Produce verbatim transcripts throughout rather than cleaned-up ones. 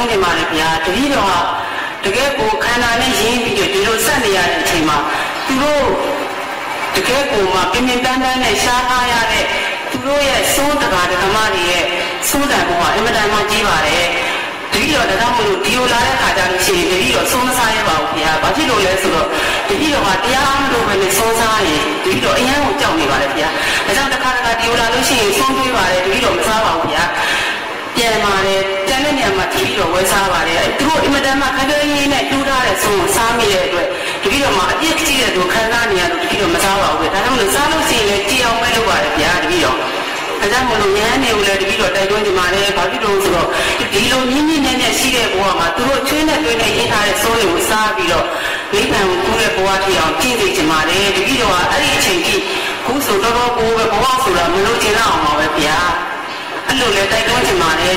သုံးနေပါလေဗျာတတိတော်ဟာတကယ်ကိုခန္ဓာနဲ့ရင်းပြီးတော့ဒီလိုဆက်နေရတဲ့အချိန်မှာသူတို့တကယ်ကိုမှပြင်းပြင်းတန်းတန်းနဲ့ရှားထားရတဲ့သူတို့ရဲ့စိုးတကာဓမ္မတွေရဲ့စိုးတံပေါ်မှာအင်မတန်မှကြီးပါတယ်တတိတော်တရားမလို့ဒီလိုလာတဲ့ခါကျလို့ရှိရင်တတိတော်ဆုံးမစားရပါဘူးဗျာဘာဖြစ်လို့လဲဆိုတော့တတိတော်ကတရားမလို့ပဲနဲ့ဆုံးစားရင်တတိတော်အရင်ကကြောက်နေပါတယ်ဗျာဒါကြောင့်တစ်ခါတစ်ခါဒီလိုလာလို့ရှိရင်ဆုံးတွေးပါတယ်တတိတော်မစားပါဘူးဗျာပြန်ပါတယ်တန်တဲ့နေရာမှာတတိတော်ဝဲစားပါတယ်သူတို့အင်မတန်မှခက်ခဲရင်းနဲ့တူးထားတဲ့ဆုံးကိုစားမိတဲ့အတွက်တတိတော်မှာအပြစ်ကြီးတဲ့သူခံစားနေရလို့တတိတော်မစားပါဘူးဗျာဒါကြောင့်လို့စားလို့ရှိရင်လည်းကြည်အောင်ပဲလုပ်ပါတယ်ဗျာတတိတော်ဒါကြောင့်မလို့ရဟန်းတွေကိုလည်းတတိတော်တိုက်တွန်းကြပါလေဘာဖြစ်လို့ဆိုတော့ဒီလိုမြင့်မြင့်နဲ့နဲ့ရှိတဲ့ဘဝမှာသူတို့ချွေးနဲ့တွင်းနဲ့ရင်းထားတဲ့စိုးတွေကိုစားပြီးတော့မိဘကိုကူးတဲ့ဘဝထီအောင်ကြည့်သိကြပါလေတတိတော်ကအဲ့ဒီအချိန်ကြီးခုဆိုတော်တော်ကိုပဲဘဝဆိုတာမလို့ချင်အောင်ပါပဲဗျာအဲ့လိုလေတိုက်တွန်းကြပါလေ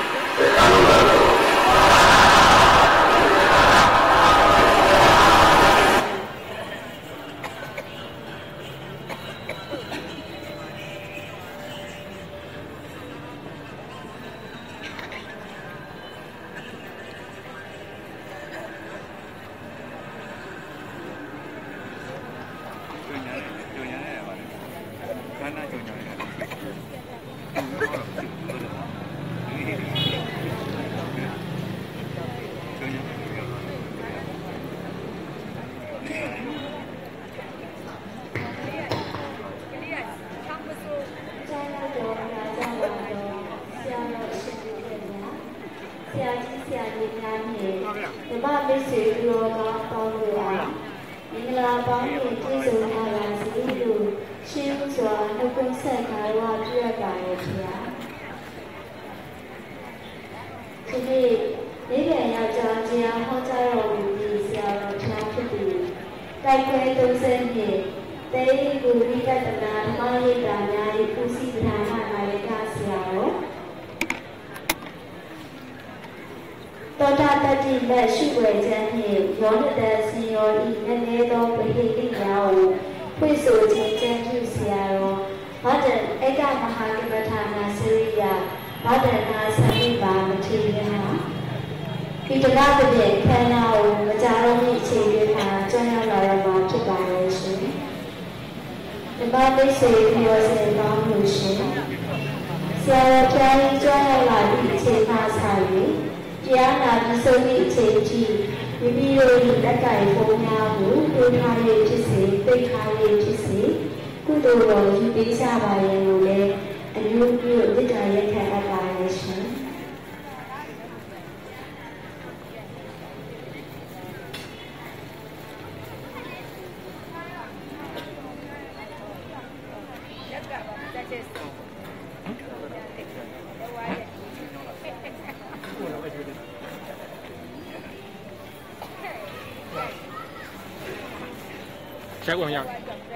Check one out.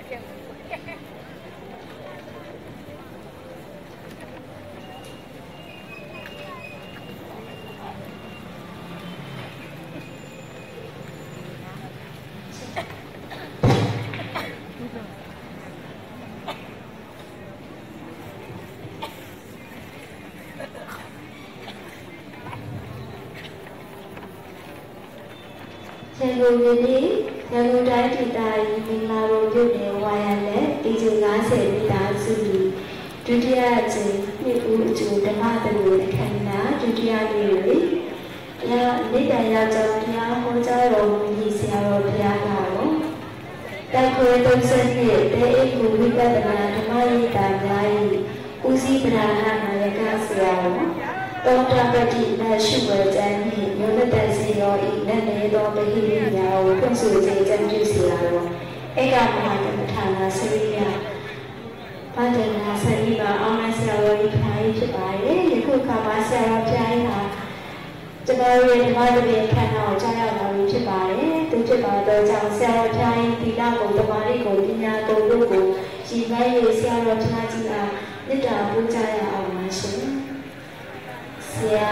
ရန်ကုန်မြို့နေရန်ကုန်တိုင်းဒေသကြီးမင်္ဂလာတော်မြို့နယ်ဝါရလက်ဒီဂျင်၅၀မိသားစုဒုတိယအကြိမ်နှစ်ဦးအကျိုးဓမ္မသဘင်အခမ်းအနားဒုတိယနေ့တွင်ရမိတ္တရာကျောင်းတရားဟောကြားတော်မူ၏ဆရာတော်ဘုရားကတော့တိုက်ခွဲသုံးဆယ်နှစ်တေအိတ်ကိုဝိပဿနာဓမ္မရေးတာများ၏ဦးစီးပဓာနာနာယကဆရာတော်တောတပတိလက်ရှိဝဲကျမ်းနှင့်မြို့သက်တဲ့စီရောဤလက်နေသောပဟိရိညာကိုဖွင့်ဆိုခြင်းကျမ်းပြုစီရတော်ဧကမဟာကမ္မထာနာစရိယဘာဒနာစရိပါအောင်မဆရာတော်ဤဖိုင်ဖြစ်ပါရဲ့ယခုခါမှာဆရာတော်ပြိုင်ဟာကျွန်တော်ရဲ့ဓမ္မသဘင်ခန္ဓာကိုကြားရောက်လာပြီးဖြစ်ပါရဲ့သူဖြစ်ပါတော့ကြောင့်ဆရာတော်ပြိုင်သီလကိုတမာရီကိုပညာကိုတို့ကိုရည်မှန်း၍ဆရာတော်ပြိုင်ကြီးအားမေတ္တာပူဇော်ရအောင်ပါရှင်ဆရာ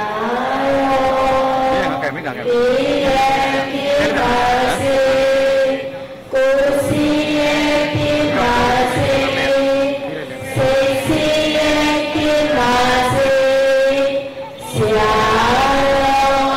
တော်ဒီရန်ပြေပါစေကိုစီရဲ့ပြေပါစေစေစီရဲ့ပြေပါစေဆရာတော်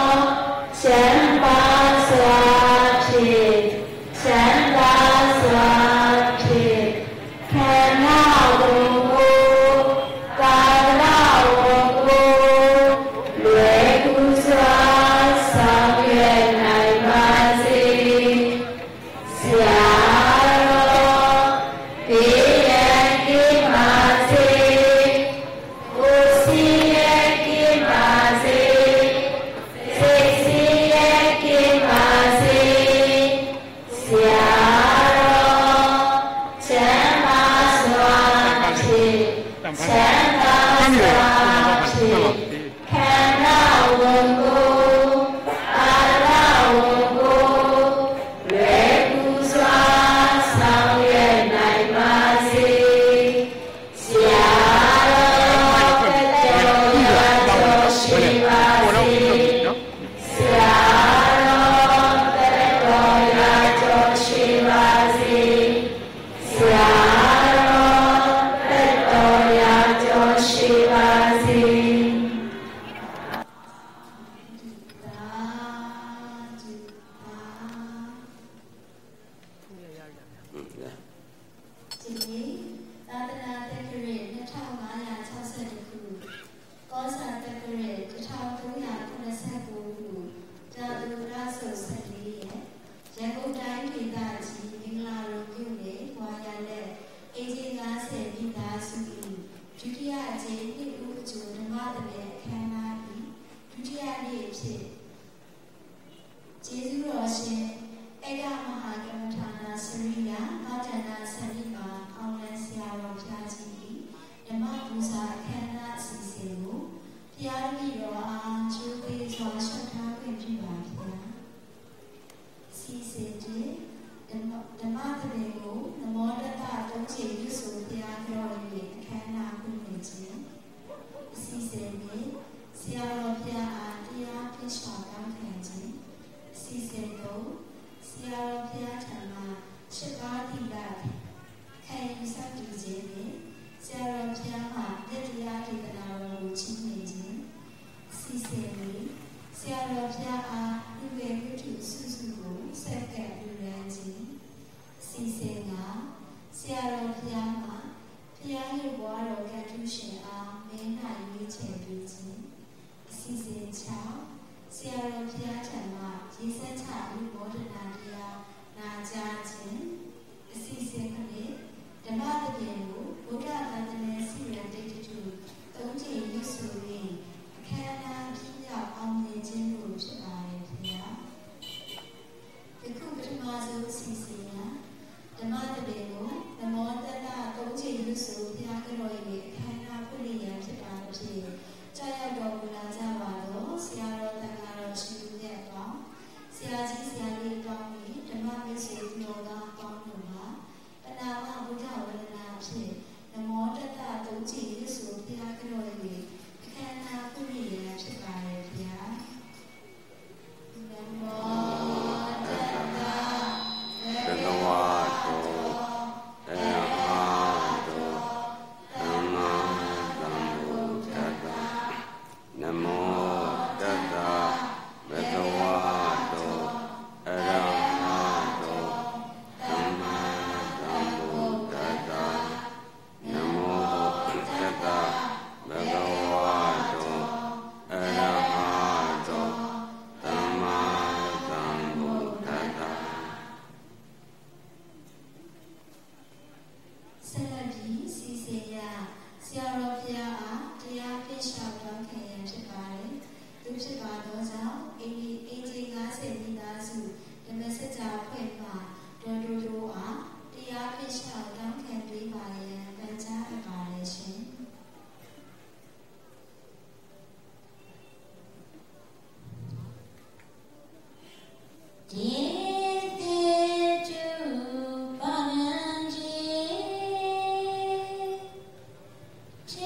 Cheers.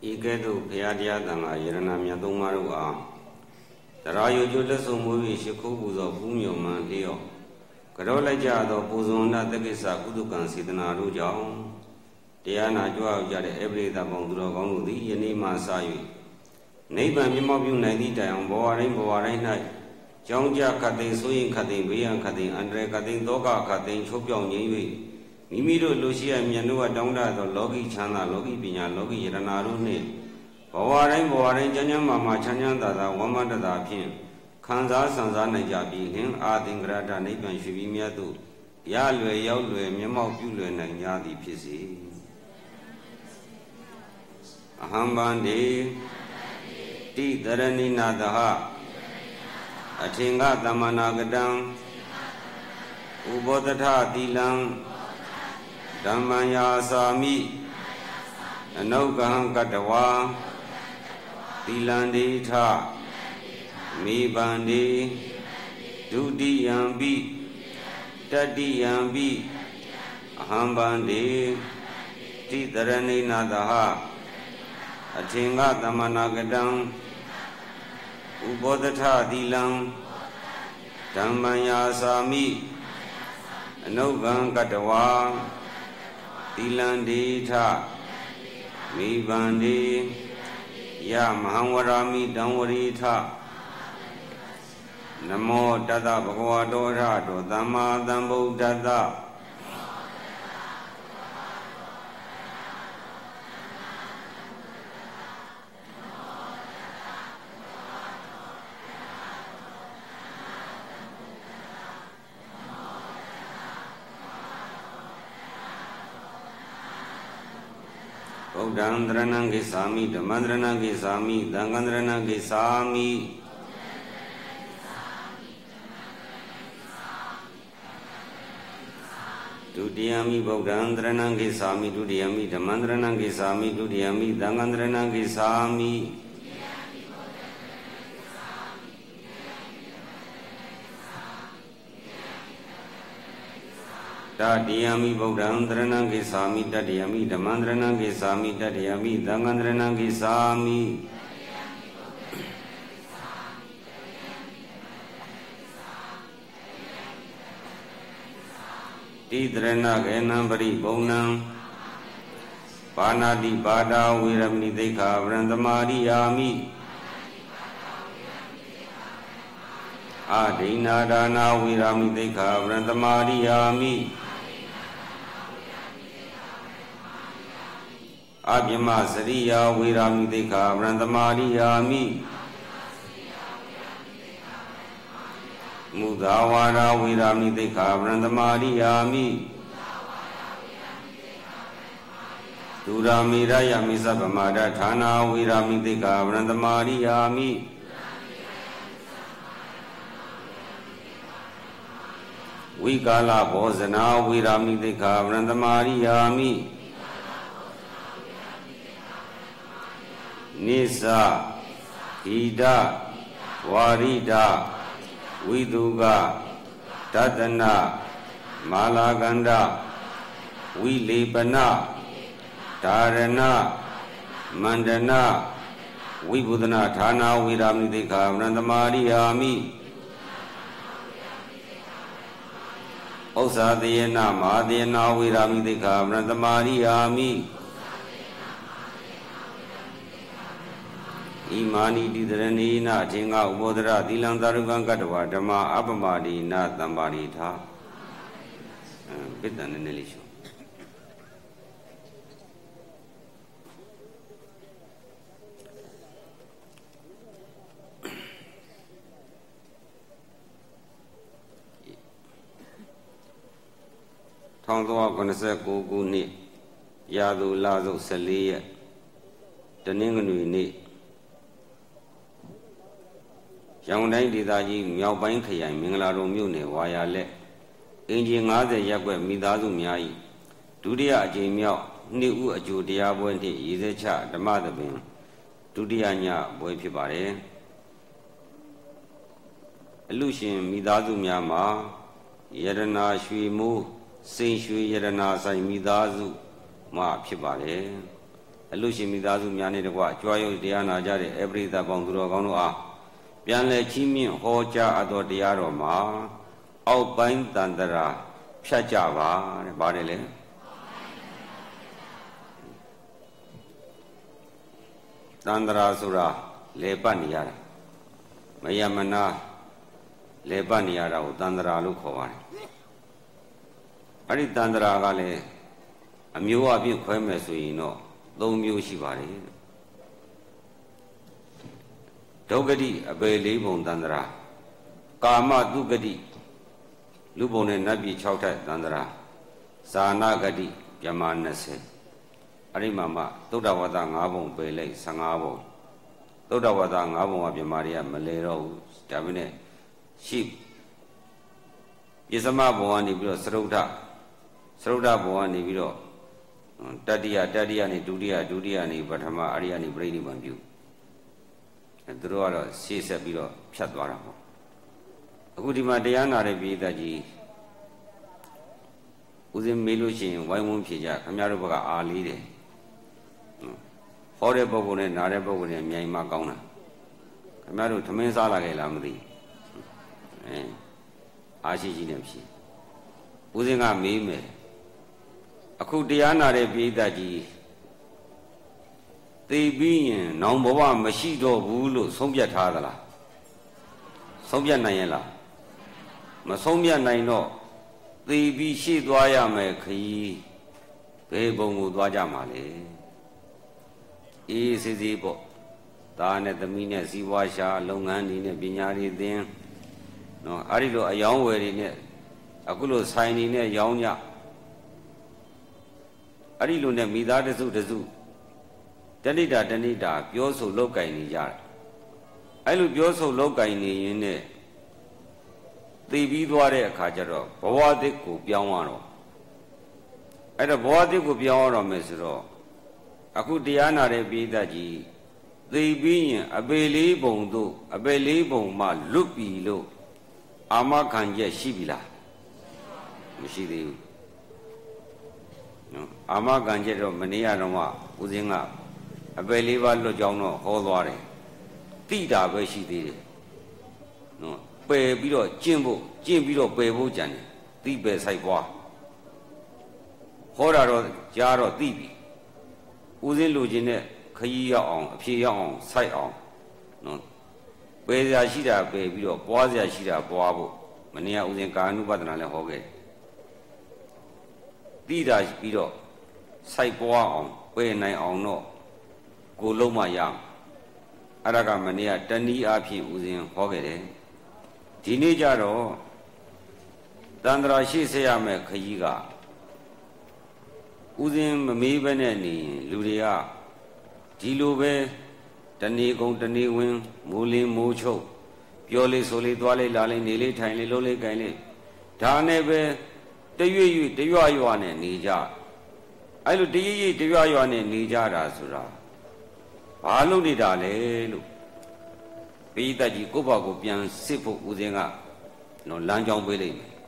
ဤကဲ့သို့ဘုရားတရားသံဃာယရဏမြတ်သုံးပါးတို့အားတရားယုကျလက်ဆုံမှု၍ရှိခိုးပူဇော်ပူးမြော်မှန်လျော့ကြောလိုက်ကြသောပူဇော်နာတက္ကိစ္စကုသကံစေတနာတို့ကြောင့်တရားနာကြွကြတဲ့အပရိသပေါင်းသူတော်ကောင်းတို့သည်ယနေ့မှစ၍နိဗ္ဗာန်မျက်မှောက်ပြုနိုင်သည့်တိုင်အောင်ဘဝတိုင်းဘဝတိုင်း၌ကြောင်းကြခတ်သိမ်းဆိုရင်ခတ်သိမ်းဘေးရန်ခတ်သိမ်းအန္တရာယ်ခတ်သိမ်းဒုက္ခခတ်သိမ်းချုပ်ပြောင်းငြိမ်း၍မိမိတို့လူရှိရမြတ်တို့ကတောင်းတသောလောကီချမ်းသာလောကီပညာလောကီယရနာတို့နှင့်ဘဝတိုင်းဘဝတိုင်းကျမ်းကျမ်းမာမာချမ်းချမ်းသာသာဝမ်းမတသာဖြင့်ခံစားဆံစားနိုင်ကြပြီးလင်အာသင်္ကရတနိဗ္ဗာန်ရှိပြီးမြတ်တို့ရလွယ်ရောက်လွယ်မျက်မှောက်ပြုလွယ်နိုင်ကြသည်ဖြစ်စေအဟံဗန္တိတိတရဏိနာတဟအထင်္ဂသမ္မနာကတံဥဘောတထသီလံဓမ္မံယာစာမိအနုကဟံကတဝါသီလံဒိဋ္ဌမိဗန္တိဒုတိယံပိတတိယံပိအဟံဗန္တိတိတရဏိနာတဟအထင်္ဂသမ္မနာကတံဥဘောတထသီလံဓမ္မံယာစာမိအနုကံကတဝါသီလံဒိဋ္ဌမိဗန္တိယမဟံဝရာမိတံဝရိထနမောတတဗုဒ္ဓဝါတောထတောသမ္မာသမ္ဗုဒ္ဓတ္တဗုဒ္ဓံတရဏံဂိသာမိဓမ္မံတရဏံဂိသာမိသံဃံတရဏံဂိသာမိဒုတိယမိဗုဒ္ဓံတရဏံဂိသာမိဒုတိယမိဓမ္မံတရဏံဂိသာမိဒုတိယမိသံဃံတရဏံဂိသာမိတတိယမိဗုဒ္ဓံတရဏံဂိသာမိတတိယမိဓမ္မံတရဏံဂိသာမိတတိယမိသံဃံတရဏံဂိသာမိတိတရဏကေနံပရိဘုံနံပါဏာတိပါဒာဝေရမဏိသိက္ခာပရံသမာရိယာမိအာဒိနာဒါနာဝေရမိသိက္ခာပရံသမာရိယာမိအပြမစရိယာဝေရာမိသိက္ခာပရံသမာရိယာမိမုသာဝါဒဝေရာမိသိက္ခာပရံသမာရိယာမိဒုရာမေရယမိသဗ္ဗမာဒဌာနာဝေရာမိသိက္ခာပရံသမာရိယာမိဝိကာလဘောဇနာဝေရာမိသိက္ခာပရံသမာရိယာမိနိစ္စဟိဒဝါရိဒဝိတုကတတနာမာလာကန္ဒဝိလေပနဒါရဏမန္တနာဝိဘုဒနာဌာနာဝေရာမိသိက္ခာပရံသမာရိယာမိဥစ္စာတေယနာမဟာတေယနာဝေရာမိသိက္ခာပရံသမာရိယာမိဣမာနိတိတရဏိနာအချင်းကဥပောဒရသီလံသာရုကံကတ္တဝဓမ္မအပမာဒိနာတံပါရိထာပိတ္တန်နဲ့လေးရှုထောင်သောခုနှစ်ကိုခုနှစ်ရာသူလစုပ်ဆယ်လေးရက်တနင်္ဂနွေနေ့ရန်ကုန်တိုင်းဒေသကြီးမြောက်ပိုင်းခရိုင်မင်္ဂလာတုံမြို့နယ်ဝါယာလက်အင်ဂျင်၅၀ရပ်ကွက်မိသားစုများ၏ဒုတိယအကြိမ်မြောက်နှစ်ဦးအကျိုးတရားပွဲနှင့်ရည်စဲချဓမ္မသဘင်ဒုတိယညပွဲဖြစ်ပါတယ်အလူရှင်မိသားစုများမှာယရနာရွှေမိုးစိန်ရွှေယရနာဆိုင်မိသားစုမှဖြစ်ပါတယ်အလူရှင်မိသားစုများနဲ့တကွကြွားရုပ်တရားနာကြတဲ့အပရိသတ်ပေါင်းသူတော်ကောင်းတို့အားပြန်လည်ချီးမြှင့်ဟောကြားအပ်သောတရားတော်မှာအောက်ပိုင်းတန်တရာဖြတ်ကြပါတဲ့။ပါတယ်လေတန်တရာဆိုတာလေပတ်နေရတာမယမနာလေပတ်နေရတာကိုတန်တရာလို့ခေါ်ပါတယ်။အဲ့ဒီတန်တရာကလည်းအမျိုးအပြည့်ခွဲမယ်ဆိုရင်တော့သုံးမျိုးရှိပါတယ်ဒုက္ခတိအပေလေးပုံတန္တရာကာမတုဂတိလူပုံနဲ့နတ်ပြည်၆ထပ်တန္တရာဇာနာဂတိပြမ၂၀အဲ့ဒီမှာမှသုဒ္ဓဝါဒ၅ပုံပေလိုက်၁၅ပုံသုဒ္ဓဝါဒ၅ပုံကပြမတွေကမလဲတော့ဘူးဒါပေမဲ့ရှိပစ္စမဘုံကနေပြီးတော့သရုဒ္ဓသရုဒ္ဓဘုံကနေပြီးတော့တတိယတတိယနဲ့ဒုတိယဒုတိယနဲ့ပထမအရိယနဲ့ပြိဋိဘံပြုအဲသူတို့ကတော့ရှေ့ဆက်ပြီးတော့ဖြတ်သွားတာပေါ့အခုဒီမှာတရားနာတဲ့ပြည်သက်ကြီးဦးဇင်းမေးလို့ရှိရင်ဝိုင်းဝန်းဖြေကြခင်ဗျားတို့ဘက်ကအာလေးတယ်ဟောတဲ့ပုဂ္ဂိုလ်နဲ့နားတဲ့ပုဂ္ဂိုလ်နဲ့မြိုင်မှကောင်းတာခင်ဗျားတို့သမင်းစားလာခဲ့လားမသိအဲအာရှိရှိနဲ့ဖြေဦးဇင်းကမေးမယ်အခုတရားနာတဲ့ပိဋကကြီးသိပြီးရင်နောင်ဘဝမရှိတော့ဘူးလို့ဆုံးဖြတ်ထားသလားဆုံးဖြတ်နိုင်ရဲ့လားမဆုံးဖြတ်နိုင်တော့သိပြီးရှေ့သွားရမယ်ခရီးဘယ်ဘုံကိုသွားကြမှာလဲအေးစစ်စစ်ပေါ့သားနဲ့သမီးနဲ့စီးပွားရှာလုပ်ငန်းတွေနဲ့ပညာတွေသင်နော်အဲ့ဒီလိုအယောင်းဝယ်တွေနဲ့အခုလိုဆိုင်တွေနဲ့ရောင်းကြအဲ့ဒီလိုနဲ့မိသားတစုတစုတဏိတာတဏိတာပြောဆိုလောက်ကင်နေကြတယ်အဲ့လိုပြောဆိုလောက်ကင်နေရင်နဲ့သိပြီးသွားတဲ့အခါကျတော့ဘဝသစ်ကိုပြောင်းရတော့အဲ့တော့ဘဝသစ်ကိုပြောင်းရတော့မယ်ဆိုတော့အခုတရားနာတဲ့ပိဋကကြီးသိပြီးရင်အပေလေးဘုံတို့အပေလေးဘုံမှလွတ်ပြီလို့အာမခံချက်ရှိပြီလားမရှိသေးဘူးနော်အာမခံချက်တော့မနေရတော့မှဦးစင်းကအပယ်လေးပါးလွတ်ကြောင်းတော့ဟောသွားတယ်တိတာပဲရှိသေးတယ်နော်ပယ်ပြီးတော့ကျင့်ဖို့ကျင့်ပြီးတော့ပယ်ဖို့ကြံတယ်တိပယ်ဆိုင်ပွားဟောတာတော့ကြားတော့သိပြီဦးစင်းလိုချင်တဲ့ခရီးရောက်အောင်အဖြေရောက်အောင်စိုက်အောင်နော်ပယ်စရာရှိတာပယ်ပြီးတော့ပွားစရာရှိတာပွားဖို့မနေ့ကဦးစင်းကာနုပဒနာလည်းဟောခဲ့တယ်တိတာပြီးတော့စိုက်ပွားအောင်ပယ်နိုင်အောင်တော့ကိုလုံးမရအောင်အဲ့ဒါကမနေ့ကတဏီအဖြစ်ဦးစင်းဟောခဲ့တယ်ဒီနေ့ကျတော့တန္တရာရှိစေရမယ်ခကြီးကဦးစင်းမမေးဘဲနဲ့နေရင်လူတွေကဒီလိုပဲတဏီကုံတဏီဝင်းမိုးလင်းမိုးချုပ်ပြောလေးဆိုလေးသွားလေးလာလေးနေလေးထိုင်လေးလုံးလေးကိုင်လေးဒါနဲ့ပဲတရွေ့ရွေ့တရွရွနဲ့နေကြအဲ့လိုတရွေ့ရွေ့တရွရွနဲ့နေကြတာဆိုတာဘာလို့နေတာလဲလို့ပိဋကကြီးကိုယ့်ဘာကိုပြန်စစ်ဖို့ဦးစင်းကနော်လမ်းကြောင်းပေးလိုက်မယ်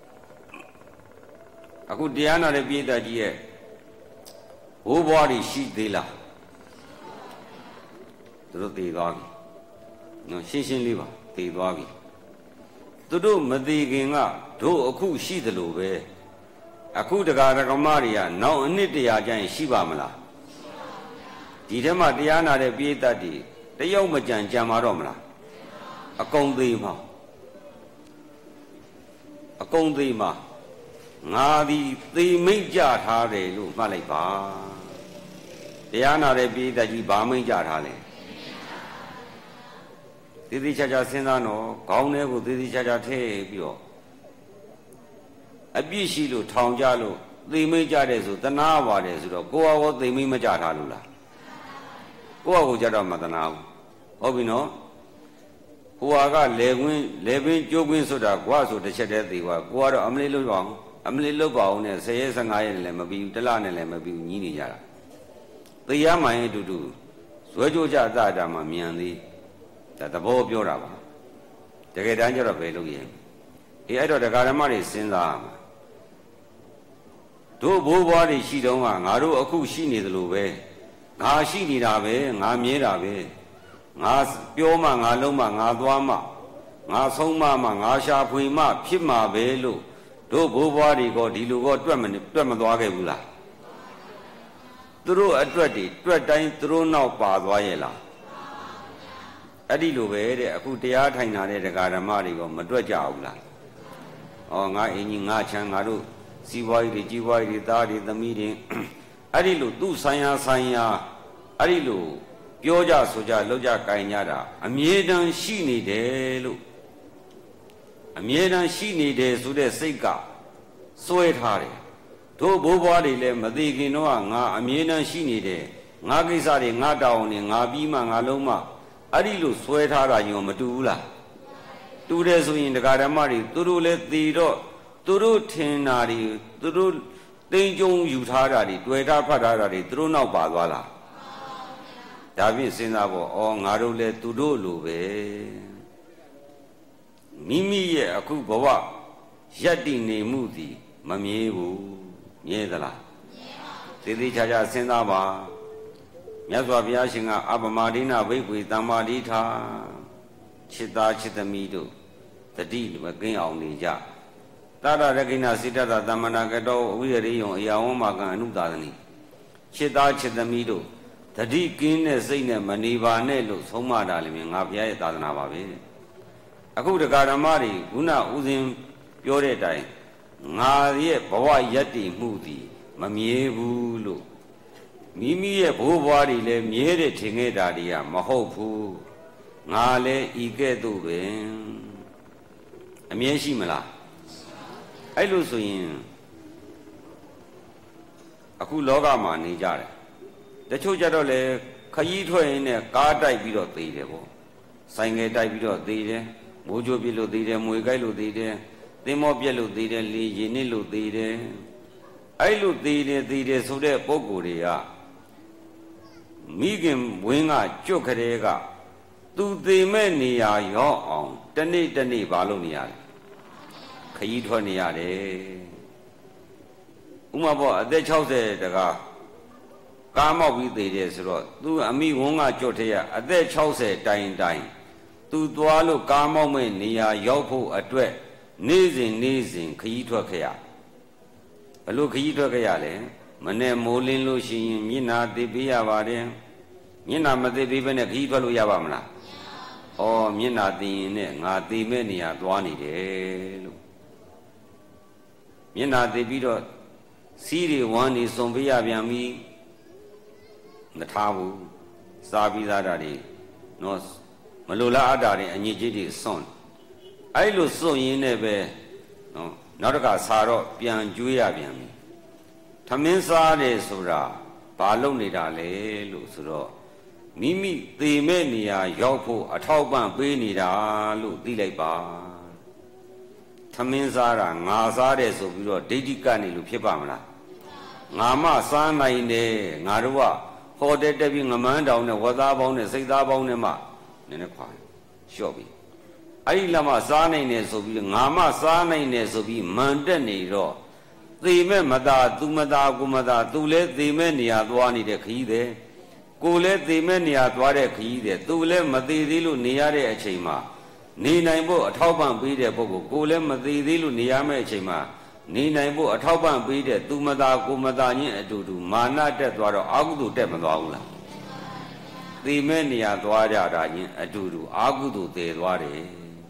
အခုတရားနာတဲ့ပိဋကကြီးရဲ့ဘိုးဘွားတွေရှိသေးလားသူတို့တည်သွားပြီနော်ရှင်းရှင်းလေးပါတည်သွားပြီသူတို့မတည်ခင်ကတို့အခုရှိသလိုပဲအခုတရားဓမ္မတွေကနောက်အနှစ်တရာကျရင်ရှိပါမလားဒီထဲမှာတရားနာတဲ့ပိဋကတွေတယောက်မကြံကြံမှာတော့မလားအကုန်သေးမှာအကုန်သေးမှာငါသည်သေမိတ်ကြထားတယ်လို့မှတ်လိုက်ပါတရားနာတဲ့ပိဋကကြီးဗာမိတ်ကြထားလဲသေသေးချာချာစဉ်းစားတော့ခေါင်းထဲကိုသေသေးချာချာထည့်ပြီးတော့အပြစ်ရှိလို့ထောင်ကြလို့သေမိတ်ကြတယ်ဆိုတနာပါတယ်ဆိုတော့ကိုယ့်ဟာကိုသေမိတ်မကြထားလို့လားကိုယ့်ဟာကိုကြတော့မတနာဘူးဟုတ်ပြီနော်ဟိုဟာကလေကွင်းလေပင်ကျိုးကွင်းဆိုတာကွာဆိုတစ်ချက်တည်းသေသွားကိုကတော့အမလေးလို့ပါအောင်အမလေးလို့ပါအောင်နဲ့ဆယ်ရက်ဆယ့်ငါးရက်နဲ့လည်းမပြီးဘူးတစ်လနဲ့လည်းမပြီးဘူးညီးနေကြတာသေရမှရင်အတူတူဇွဲကြိုးကြအတာတာမှမြန်သေးဒါသဘောပြောတာပါတကယ်တမ်းကျတော့ဘယ်လိုရင်အေးအဲ့တော့တရားဓမ္မတွေစဉ်းစားရမှာတို့ဘိုးဘွားတွေရှိတုန်းကငါတို့အခုရှိနေသလိုပဲငါရှိနေတာပဲငါမြဲတာပဲငါပြောမှငါလုံးမှငါသွားမှငါဆုံးမမှငါရှာဖွေမှဖြစ်မှာပဲလို့တို့ဘိုးဘွားတွေကဒီလိုကတွက်မတွက်မသွားခဲ့ဘူးလားသူတို့အတွက်တွေတွက်တိုင်းသူတို့နောက်ပါသွားရဲ့လားအဲ့ဒီလိုပဲတဲ့အခုတရားထိုင်လာတဲ့တရားဓမ္မတွေကမတွက်ကြဘူးလားဩငါအင်းကြီးငါချမ်းငါတို့စီးပွားရေးတွေကြီးပွားရေးတွေသားတွေသမီးတွေအဲ့ဒီလိုသူ့ဆိုင်ရာဆိုင်ရာအဲ့ဒီလိုပြောကြဆိုကြလောက်ကြကြင်ကြတာအမြဲတမ်းရှိနေတယ်လို့အမြဲတမ်းရှိနေတယ်ဆိုတဲ့စိတ်ကစွဲထားတယ်တို့ဘိုးဘွားတွေလည်းမသိခင်တော့ငါအမြဲတမ်းရှိနေတယ်ငါကိစ္စတွေငါတောင်းနေငါပြီးမှငါလုံးမှအဲ့ဒီလိုစွဲထားတာညောမတူဘူးလားတူတယ်ဆိုရင်တရားဓမ္မတွေသူတို့လည်းသိတော့သူတို့ထင်တာတွေသူတို့သိင်ကြုံယူထားတာတွေတွေ့တာဖတ်ထားတာတွေသူတို့နောက်ပါသွားလားဒါဖြင့်စဉ်းစားဖို့ဩငါတို့လည်းသူတို့လိုပဲမိမိရဲ့အခုဘဝယက်တည်နေမှုသည်မမြဲဘူးမြဲသလားသေသေးချာချာစဉ်းစားပါမြတ်စွာဘုရားရှင်ကအပမဒိနဘိက္ခွေတမ္မာဒိဋ္ဌာချစ်သားချစ်သမီးတို့တတိမကင်းအောင်နေကြတရရကိဏစိတ္တသမ္မနာကတောဝိရရိယံအယဝမကံအနုသာသနိချစ်သားချစ်သမီးတို့တတိကင်းတဲ့စိတ်နဲ့မနေပါနဲ့လို့ဆုံးမတာလည်းငါဘုရားရဲ့သာသနာပါပဲအခုတရားဓမ္မတွေခုနဥစဉ်ပြောတဲ့အတိုင်းငါရဲ့ဘဝယက်တည်မှုသည်မမြဲဘူးလို့မိမိရဲ့ဘိုးဘွားတွေလည်းမြဲတဲ့ထင်ခဲ့တာတွေကမဟုတ်ဘူးငါလည်းဤကဲ့သို့ပဲအမြဲရှိမလားအဲ့လိုဆိုရင်အခုလောကမှာနေကြတယ်တချို့ကြတော့လေခရီးထွက်ရင်လည်းကားတိုက်ပြီးတော့သေတယ်ပေါ့ဆိုင်ငယ်တိုက်ပြီးတော့သေတယ်မိုးကြိုးပြစ်လို့သေတယ်မွေကိုက်လို့သေတယ်သင်္ဘောပြက်လို့သေတယ်လေရင်နစ်လို့သေတယ်အဲ့လိုသေတယ်သေတယ်ဆိုတဲ့ပုံကိုယ်တွေကမိခင်ဝင်းကကြွတ်ကလေးကသူသေမဲ့နေရာရောအောင်တနေ့တနေ့ဘာလုပ်နေရလဲခရီးထွက်နေရတယ်ဥမာပေါ့အသက်၆၀တကားကားမောက်ပြီးသေတယ်ဆိုတော့သူအမိဝန်းကကြွတ်ထရအသက်၆၀တိုင်တိုင်သူသွားလို့ကားမောက်မဲ့နေရာရောက်ဖို့အတွက်နေ့စဉ်နေ့စဉ်ခရီးထွက်ခဲ့ရဘလို့ခရီးထွက်ခဲ့ရလဲမနဲ့မိုးလင်းလို့ရှိရင်မျက်နာသိပေးရပါတယ်မျက်နာမသိပေးဘဲနဲ့ခရီးထွက်လို့ရပါမလားဩမျက်နာသိရင်နဲ့ငါသိမဲ့နေရာသွားနေတယ်လို့မျက်နာသိပြီးတော့စီးတွေဝမ်းနေစုံပေးရပြန်ပြီမထားဘူးစားပြီးသားတာတွေနော်မလိုလားအပ်တာတွေအညစ်အကြေးတွေစွန့်အဲ့လိုစွန့်ရင်းနဲ့ပဲနော်နောက်တစ်ခါစားတော့ပြန်ကျွေးရပြန်ပြီထမင်းစားတယ်ဆိုတာဘာလုပ်နေတာလဲလို့ဆိုတော့မိမိသေမဲ့နေရာရောက်ဖို့အထောက်ပံ့ပေးနေတာလို့သိလိုက်ပါထမင်းစားတာငါစားတယ်ဆိုပြီးတော့ဒိဋ္ဌိကနေလို့ဖြစ်ပါမလားငါမစားနိုင်တယ်ငါတို့ကဟောတဲ့တက်ပြီးငမန်းတောင်နဲ့ဝသားပေါင်းနဲ့စိတ်သားပေါင်းနဲ့မှနည်းနည်းခွာလျှော့ပြီအဲ့ဒီလမ်းမှာစားနိုင်တယ်ဆိုပြီးငါမစားနိုင်တယ်ဆိုပြီးမန်တက်နေတော့သေမဲ့မသာသူမသာကိုမသာသူလည်းသေမဲ့နေရာသွားနေတဲ့ခကြီးတယ်ကိုလည်းသေမဲ့နေရာသွားတဲ့ခကြီးတယ်သူလည်းမသေးသေးလို့နေရတဲ့အချိန်မှာနေနိုင်ဖို့အထောက်ပံ့ပေးတဲ့ပုဂ္ဂိုလ်ကိုလည်းမသေးသေးလို့နေရမယ့်အချိန်မှာနေနိုင်ဖို့အထောက်ပံ့ပေးတဲ့သူမသာကိုမသာချင်းအတူတူမာနတက်သွားတော့အာဟုတုတက်မသွားဘူးလားသေမဲ့နေရာသွားကြတာချင်းအတူတူအာဟုတုတည်သွားတယ်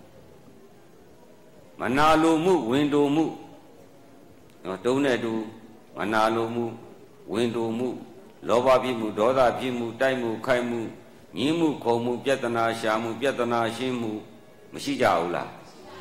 မနာလိုမှုဝင်တိုမှုနော်တုံးနဲ့တူမနာလိုမှုဝင်တိုမှုလောဘဖြစ်မှုဒေါသဖြစ်မှုတိုက်မှုခိုက်မှုညှင်းမှုခုံမှုပြဿနာရှာမှုပြဿနာရှင်းမှုမရှိကြဘူးလား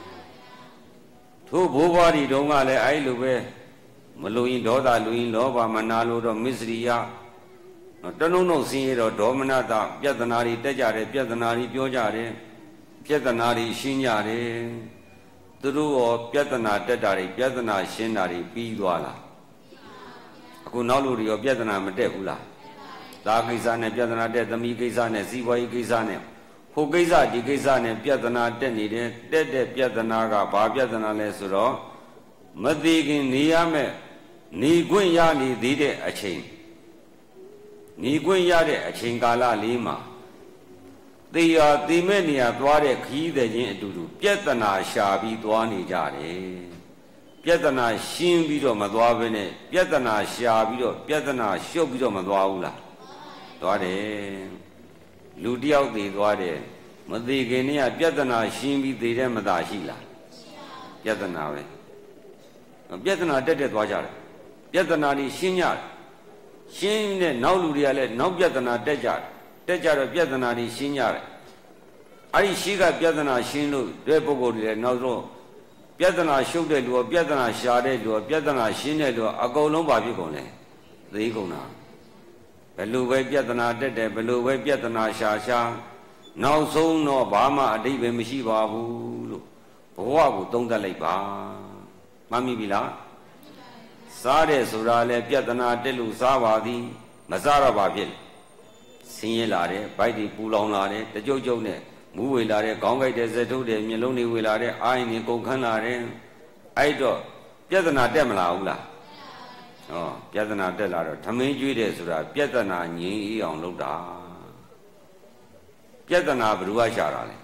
ထို့ဘိုးဘွားဒီတုန်းကလည်းအဲ့လိုပဲမလိုရင်ဒေါသလိုရင်လောဘမနာလိုတော့မစ္စရိယတနှုံနှုံဆင်းရဲတော့ဒေါမနတပြဿနာတွေတက်ကြတယ်ပြဿနာတွေပြောကြတယ်ပြဿနာတွေရှင်းကြတယ်သူတို့ရောပြဿနာတက်တာတွေပြဿနာရှင်းတာတွေပြီးသွားလားအခုနောက်လူတွေရောပြဿနာမတက်ဘူးလားသားကိစ္စနဲ့ပြဿနာတက်သမီးကိစ္စနဲ့စီးပွားရေးကိစ္စနဲ့ဟိုကိစ္စဒီကိစ္စနဲ့ပြဿနာတက်နေတယ်တက်တဲ့ပြဿနာကဘာပြဿနာလဲဆိုတော့မသိခင်နေရမယ်နေခွင့်ရနေသေးတဲ့အချိန်နေခွင့်ရတဲ့အချိန်ကာလလေးမှာသေရသေမဲ့နေရာသွားတဲ့ခရီးသည်ချင်းအတူတူပြဿနာရှာပြီးသွားနေကြတယ်ပြဿနာရှင်းပြီးတော့မသွားဘဲနဲ့ပြဿနာရှာပြီးတော့ပြဿနာရှုပ်ပြီးတော့မသွားဘူးလားသွားတယ်လူတယောက်သေသွားတယ်မသေးခင်နေ့ကပြဿနာရှင်းပြီးသေတဲ့မသာရှိလားပြဿနာပဲပြဿနာတက်တက်သွားကြတယ်ပြဿနာတွေရှင်းကြတယ်ရှင်းတဲ့နောက်လူတွေကလည်းနောက်ပြဿနာတက်ကြတယ်တက်ကြတော့ပြဿနာတွေရှင်းကြတယ်အဲ့ဒီရှိကပြဿနာရှင်းလို့တဲ့ပုဂ္ဂိုလ်တွေလည်းနောက်ဆုံးပြဿနာရှုပ်တဲ့လူရောပြဿနာရှာတဲ့လူရောပြဿနာရှင်းတဲ့လူရောအကုန်လုံးပါဖြစ်ကုန်တယ်သိကုန်တာဘယ်လိုပဲပြဿနာတက်တယ်ဘယ်လိုပဲပြဿနာရှာရှာနောက်ဆုံးတော့ဘာမှအတိတ်ပဲမရှိပါဘူးလို့ဘဝကိုသုံးသပ်လိုက်ပါမှတ်မိပြီလားစားတယ်ဆိုတာလေပြဿနာတက်လို့စားပါသည်မစားတော့ပါဖြစ်ဆင်းရဲလာတယ်ဗိုက်တွေပူလောင်လာတယ်တကြုတ်ကြုတ်နဲ့မူးဝေလာတယ်ခေါင်းကိုက်တယ်ဇက်ထုတ်တယ်မျက်လုံးတွေဝေလာတယ်အာရင်တွေကုန်ခန်းလာတယ်အဲ့တော့ပြဿနာတက်မလာဘူးလားဟောပြဿနာတက်လာတော့ထမင်းကျွေးတယ်ဆိုတာပြဿနာငြိမ်းအေးအောင်လုပ်တာပြဿနာဘယ်သူကရှာတာလဲ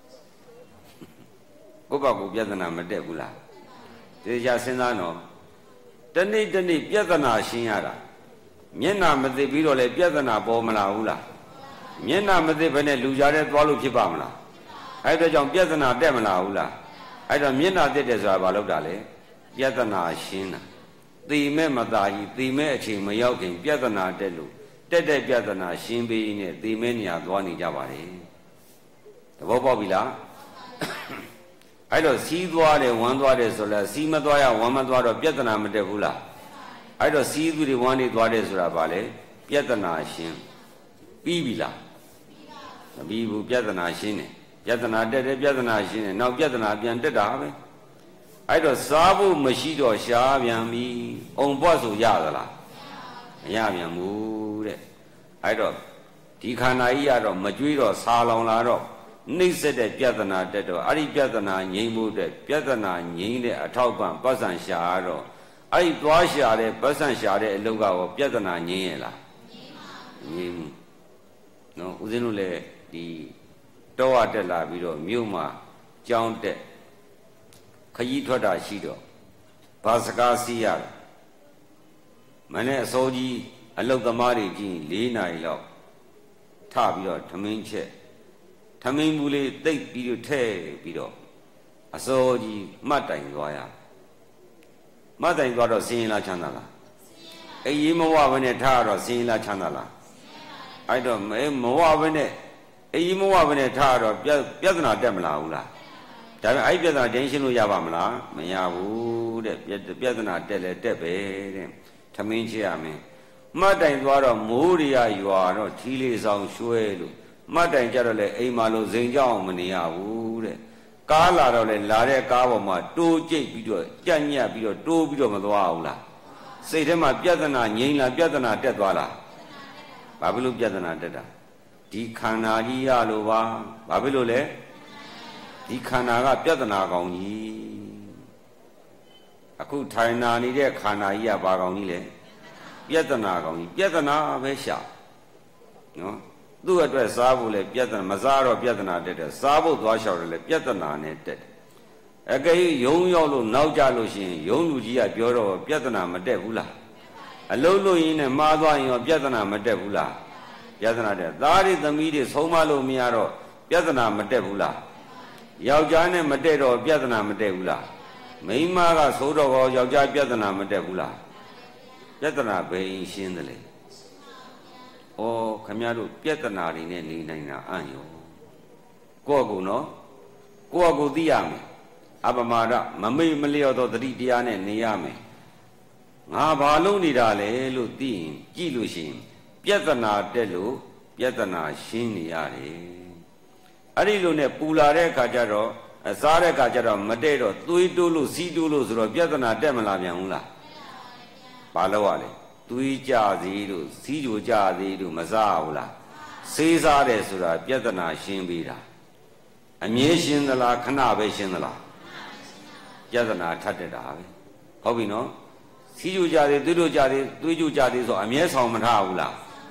ကိုယ့်ဘကူပြဿနာမတက်ဘူးလားဒီကြစဉ်းစားတော့တနေ့တနေ့ပြဿနာရှင်းရတာမျက်နာမသိပြီးတော့လေပြဿနာပေါ်မလာဘူးလားမျက်နာမသိဘဲနဲ့လူကြားတဲ့သွားလို့ဖြစ်ပါမလားအဲ့ဒါကြောင့်ပြဿနာတက်မလာဘူးလားအဲ့တော့မျက်နာတက်တယ်ဆိုတာဘာလို့တာလဲပြဿနာရှင်းတာသိမဲ့မသာကြီးသိမဲ့အချိန်မရောက်ခင်ပြဿနာတက်လို့တက်တဲ့ပြဿနာရှင်းပြီးနဲ့သိမဲ့နေရာသွားနေကြပါလေသဘောပေါက်ပြီလားအဲ့တော့စီးသွားတယ်ဝမ်းသွားတယ်ဆိုလဲစီးမသွားရဝမ်းမသွားတော့ပြဿနာမတက်ဘူးလားအဲ့တော့စီးသူတွေဝမ်းနေသွားတယ်ဆိုတာဘာလဲပြဿနာရှင်းပြီးပြီလားမပြီးဘူးပြဿနာရှင်းတယ်ပြဿနာတက်တယ်ပြဿနာရှင်းတယ်နောက်ပြဿနာပြန်တက်တာပဲအဲ့တော့စားဖို့မရှိတော့ရှားပြန်ပြီအုံပွားဆိုရသလားမရပြန်ဘူးတဲ့အဲ့တော့ဒီခန္ဓာကြီးကတော့မကြွေးတော့စားလောင်လာတော့နှိမ့်ဆက်တဲ့ပြဿနာတက်တော့အဲ့ဒီပြဿနာငြိမ်းဖို့တဲ့ပြဿနာငြိမ်းတဲ့အထောက်ပံ့ပတ်စံရှာတော့အဲ့ဒီသွားရှာတဲ့ပတ်စံရှာတဲ့အလုပ်ကရောပြဿနာငြိမ်းရဲ့လားငြိမ်းဘူးနော်ဦးဇင်းတို့လည်းဒီတောဝတက်လာပြီးတော့မြို့မှာကြောင်းတက်ခကြီးထွက်တာရှိတော့ဘာစကားစီးရမနေ့အစိုးကြီးအလုတ်သမားတွေကြီး၄နာရီလောက်ထပြီးတော့ထမင်းချက်ထမင်းဘူးလေးတိတ်ပြီးတော့ထဲပြီးတော့အစိုးကြီးမှတ်တိုင်သွားရမှတ်တိုင်သွားတော့စင်းရင်လားချမ်းသာလားအေးရေးမဝဘဲနဲ့ထားတော့စင်းရင်လားချမ်းသာလားအဲ့တော့မမဝဘဲနဲ့အေးရေးမဝဘဲနဲ့ထားတော့ပြဿနာတက်မလာဘူးလားဒါပေမဲ့အဲ့ပြဿနာတင်းရှင်းလို့ရပါမလားမရဘူးတဲ့ပြဿနာတက်လဲတက်ပဲတဲ့ထမင်းချရမယ်မှတ်တိုင်သွားတော့မိုးရီရရွာတော့ထီးလေးဆောင်ရွှဲလို့မှတ်တိုင်ကြတော့လေအိမ်မှာလို့ဇိမ်ကြောင်မနေရဘူးတဲ့ကားလာတော့လေလာတဲ့ကားပေါ်မှာတိုးကြိတ်ပြီးတော့ကြက်ညက်ပြီးတော့တိုးပြီးတော့မသွားဘူးလားစိတ်ထဲမှာပြဿနာငြိမ်းလားပြဿနာတက်သွားလားဘာဖြစ်လို့ပြဿနာတက်တာဒီခန္ဓာကြီးရလို့ပါဘာဖြစ်လို့လဲဒီခန္ဓာကပြဿနာကောင်ကြီးအခုထိုင်နာနေတဲ့ခန္ဓာကြီးကဘာကောင်ကြီးလဲပြဿနာကောင်ကြီးပြဿနာပဲရှာနော်သူ့အတွက်စားဖို့လဲပြဿနာမစားတော့ပြဿနာတက်တယ်စားဖို့သွားလျှောက်တယ်လဲပြဿနာနဲ့တက်တယ်အကယ်၍ယုံရောက်လို့နောက်ကြလို့ရှိရင်ယုံလူကြီးကပြောတော့ပြဿနာမတက်ဘူးလားအလုံးလို့ရင်းနဲ့မှားသွားရင်ရောပြဿနာမတက်ဘူးလားပြဿနာတက်သားတွေသမီးတွေဆုံးမလို့မရတော့ပြဿနာမတက်ဘူးလားယောက်ျားနဲ့မတက်တော့ပြဿနာမတက်ဘူးလားမိန်းမကသိုးတော့ကောယောက်ျားပြဿနာမတက်ဘူးလားပြဿနာဘယ်ရင်ရှင်းတယ်လဲဩခမရတို့ပြဿနာတွေနဲ့နေနိုင်တာအံ့ရောကိုယ့်ကိုယ်နော်ကိုယ့်ကိုယ်သိရမယ်အပမာဒမမေ့မလျော့သောတတိတရားနဲ့နေရမယ်ငါဘာလုပ်နေတာလဲလို့သိရင်ကြည့်လို့ရှိရင်ပြဿနာတက်လို့ပြဿနာရှင်းနေရတယ်အဲ့ဒီလိုနဲ့ပူလာတဲ့အခါကျတော့အစားတဲ့အခါကျတော့မတည့်တော့သွေးတိုးလို့စီးတိုးလို့ဆိုတော့ပြဿနာတက်မလာပြန်ဘူးလားဘာလို့ ရလဲသွေးကြသေးလို့စီးကြိုကြသေးလို့မစားဘူးလားစေးစားတယ်ဆိုတာပြဿနာရှင်းပြီးတာအမြဲရှင်းသလားခဏပဲရှင်းသလားပြဿနာထပ်တက်တာပဲဟုတ်ပြီနော်စီးကြိုကြသေးသွေးတို့ကြသေးသွေးကြိုကြသေးဆိုအမြဲဆောင်မထားဘူးလား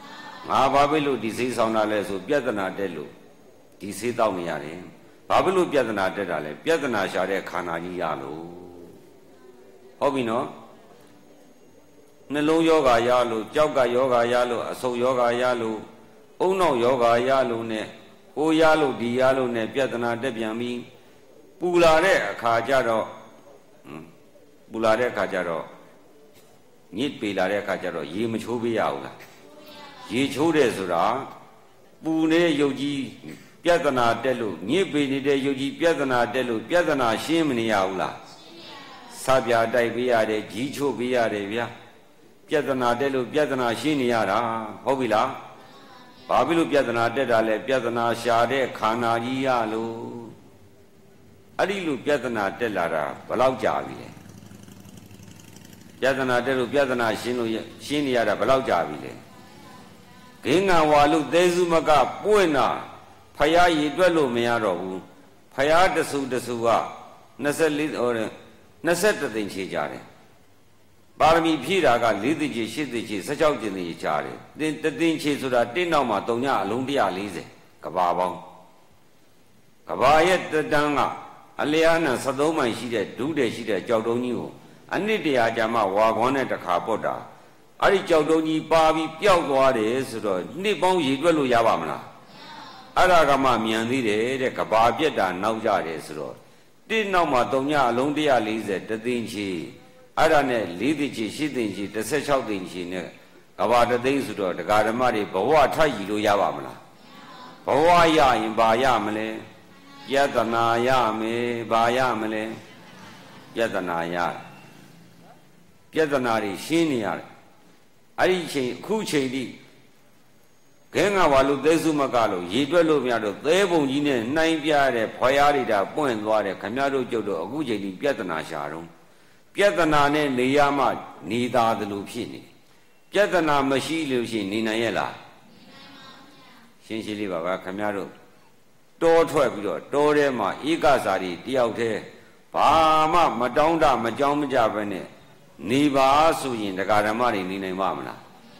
ငါဘာဖြစ်လို့ဒီစိတ်ဆောင်တာလဲဆိုပြဿနာတက်လို့ဒီစိတ်တောက်နေရတယ်ဘာဖြစ်လို့ပြဿနာတက်တာလဲပြဿနာရှာတဲ့ခန္ဓာကြီးရလို့ဟုတ်ပြီနော်နှလုံးယောဂါရလို့ကြောက်ကယောဂါရလို့အဆုပ်ယောဂါရလို့အုံနောက်ယောဂါရလို့နဲ့ဟိုရလို့ဒီရလို့နဲ့ပြဿနာတက်ပြန်ပြီးပူလာတဲ့အခါကျတော့ပူလာတဲ့အခါကျတော့ညစ်ပေလာတဲ့အခါကျတော့ရေမချိုးပေးရဘူးလားရေချိုးတယ်ဆိုတာပူနေတဲ့ရုပ်ကြီးပြဿနာတက်လို့ညစ်ပေနေတဲ့ရုပ်ကြီးပြဿနာတက်လို့ပြဿနာရှင်းမနေရဘူးလားစပြတိုက်ပေးရတယ်ကြီးချိုးပေးရတယ်ဗျာပြဿနာတက်လို့ပြဿနာရှင်းနေရတာဟုတ်ပြီလားဘာဖြစ်လို့ပြဿနာတက်တာလဲပြဿနာရှာတဲ့ခန္ဓာကြီးရလို့အဲ့ဒီလိုပြဿနာတက်လာတာဘယ်လောက်ကြာပြီလဲပြဿနာတက်လို့ပြဿနာရှင်းလို့ရှင်းနေရတာဘယ်လောက်ကြာပြီလဲဂင်းငံဝါလို့သဲစုမကပွင့်တာဖယားရည်တွက်လို့မရတော့ဘူးဖယားတဆူတဆူက24ဟိုနှစ်ဆယ့်တစ်သိန်းချေကြတယ်ပါရမီဖြည့်တာက၄သိန်းချေ၈သိန်းချေ၁၆ကျင်သိန်းချားတယ်တင်းတသိန်းချေဆိုတာတင်းနောက်မှာတုံညအလုံး၁၄၀ကဘာပေါင်းကဘာရဲ့တတန်းကအလျားနဲ့73မိုင်ရှိတဲ့ဒုတဲ့ရှိတဲ့ကြောက်တုံးကြီးကိုအနှစ်တရာကြာမှဝါခွန်းနဲ့တခါပုတ်တာအဲ့ဒီကြောက်တုံးကြီးပါပြီးပျောက်သွားတယ်ဆိုတော့နှစ်ပေါင်းရည်တွက်လို့ရပါမလားအဲ့ဒါကမှမြန်သေးတယ်တဲ့ကဘာပြက်တာနောက်ကြတယ်ဆိုတော့တင်းနောက်မှာတုံညအလုံး၁၄၀တသိန်းချီအဲ့ဒါနဲ့၄သိန်းချီ၈သိန်းချီ၁၆သိန်းချီနဲ့ကဘာတသိန်းဆိုတော့ဒကာဓမ္မတွေဘဝထပ်ရည်လို့ရပါမလားဘဝရရင်ဘာရမလဲယတနာရမယ်ဘာရမလဲယတနာရပြဿနာတွေရှင်းနေရတယ်အဲ့ဒီချိန်အခုချိန်ထိခဲငါဝါလို့သဲစုမကလို့ရေတွက်လို့မရတော့သဲပုံကြီးနဲ့နှိုင်းပြတဲ့ဖွာရတွေဒါပွင့်သွားတယ်ခမရတို့ကြုတ်တော့အခုချိန်ထိပြဿနာရှာတော့ပြဿနာနဲ့နေရမှနေသားသလိုဖြစ်နေပြဿနာမရှိလို့ရှိရင်နေနိုင်ရဲ့လားရှင်းရှင်းလေးပါဗျာခမရတို့တောထွက်ပြီးတော့တောထဲမှာဧကစာရီတယောက်တည်းဘာမှမတောင်းတမကြောင်းမကြပဲနဲ့နေပါဆိုရင်တရားဓမ္မတွေနေနိုင်ပါမလား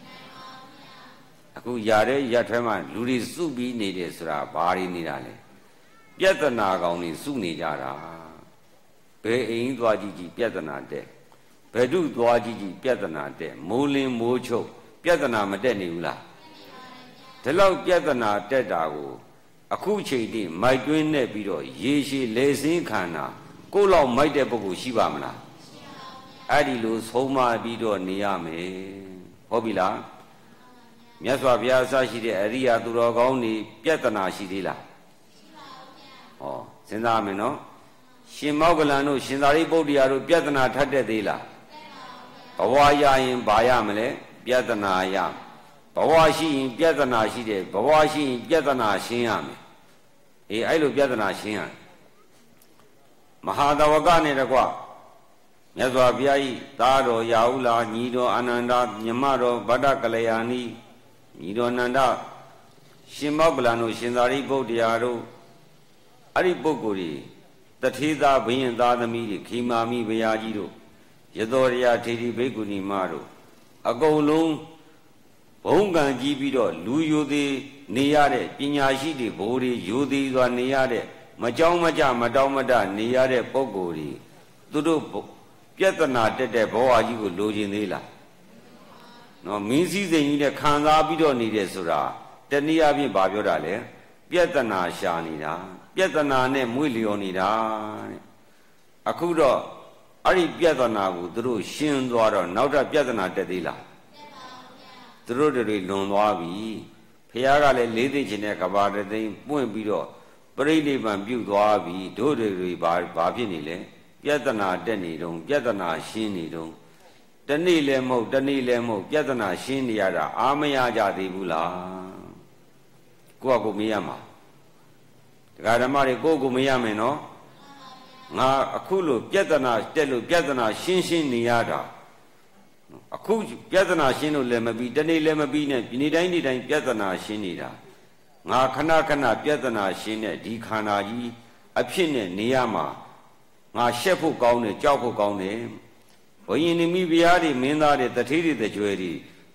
အခုຢာတဲ့ရထွဲမှာလူတွေစုပြီးနေတယ်ဆိုတာဘာတွေနေတာလဲပြဿနာကောင်တွေစုနေကြတာဘယ်အိမ်သွားကြည့်ကြည့်ပြဿနာတက်ဘယ်သူသွားကြည့်ကြည့်ပြဿနာတက်မိုးလင်းမိုးချုပ်ပြဿနာမတက်နေဘူးလားဒီလောက်ပြဿနာတက်တာကိုအခုချိန်ထိမိုက်တွင်းနဲ့ပြီးတော့ရေရှည်လေစင်းခန္ဓာကိုယ်လောက်မိုက်တဲ့ပုဂ္ဂိုလ်ရှိပါမလားအဲ့ဒီလိုဆုံးမပြီးတော့နေရမယ်ဟုတ်ပြီလားမြတ်စွာဘုရားအစရှိတဲ့အရိယာသူတော်ကောင်းတွေပြဿနာရှိသေးလားဟောစဉ်းစားမယ်နော်ရှင်မောဂလန်တို့ရှင်သာရိပုတ္တရာတို့ပြဿနာထပ်တဲ့သေးလားဘဝရရင်ဘာရမလဲပြဿနာရဘဝရှိရင်ပြဿနာရှိတယ်ဘဝရှိရင်ပြဿနာရှင်းရမယ်အေးအဲ့လိုပြဿနာရှင်းရမဟာတဝကနဲ့တကွမြတ်စွာဘုရားဤသားတော်ရာဟုလာညီတော်အာနန္ဒာမြမတော်ဗဒ္ဒကလျာဏီညီတော်နန္ဒရှင်မောဂလန်တို့ရှင်သာရိပုတ္တရာတို့အဲ့ဒီပုဂ္ဂိုလ်တွေတထေသာဘိရင်သားသမီးတွေခိမာမိဘုရားကြီးတို့ယသောရယထေရီဘိက္ခုနီမတို့အကုန်လုံးဘုံကံကြီးပြီးတော့လူယိုသေးနေရတဲ့ပညာရှိတွေဘိုးတွေယိုသေးစွာနေရတဲ့မကြောင်းမကြမတောင်းမတနေရတဲ့ပုဂ္ဂိုလ်တွေသူတို့ပြဿနာတက်တဲ့ဘဝကြီးကိုလိုချင်သေးလားနော်မင်းစည်းစိမ်ကြီးနဲ့ခံစားပြီးတော့နေတယ်ဆိုတာတနည်းအားဖြင့်ဘာပြောတာလဲပြဿနာရှာနေတာပြဿနာနဲ့မွေ့လျော်နေတာတဲ့အခုတော့အဲ့ဒီပြဿနာကိုသူတို့ရှင်းသွားတော့နောက်ထပ်ပြဿနာတက်သေးလားသူတို့တွေလွန်သွားပြီဖះကလည်းလေးသိချင်တဲ့ကဘာတသိန်းပွင့်ပြီးတော့ပြိဋိဘံပြုတ်သွားပြီတို့တွေဘာဘာဖြစ်နေလဲပြဿနာတက်နေတုံးပြဿနာရှင်းနေတုံးတနေ့လည်းမဟုတ်တနေ့လည်းမဟုတ်ပြဿနာရှင်းနေရတာအာမရကြသေးဘူးလားကိုယ့်အကိုမေးရမှာတရားဓမ္မတွေကိုယ့်ကိုမေးရမယ်နော်ငါအခုလို့ပြဿနာတက်လို့ပြဿနာရှင်းရှင်းနေရတာအခုပြဿနာရှင်းလို့လည်းမပြီးတနေ့လည်းမပြီးနဲ့ဒီနေ့တိုင်းနေ့တိုင်းပြဿနာရှင်းနေတာငါခဏခဏပြဿနာရှင်းတဲ့ဒီခန္ဓာကြီးအဖြစ်နဲ့နေရမှာငါရှက်ဖို့ကောင်းတယ်ကြောက်ဖို့ကောင်းတယ်ဘုရင်နိမိဘုရားတွေမင်းသားတွေတထေးတွေတကြွယ်တွေ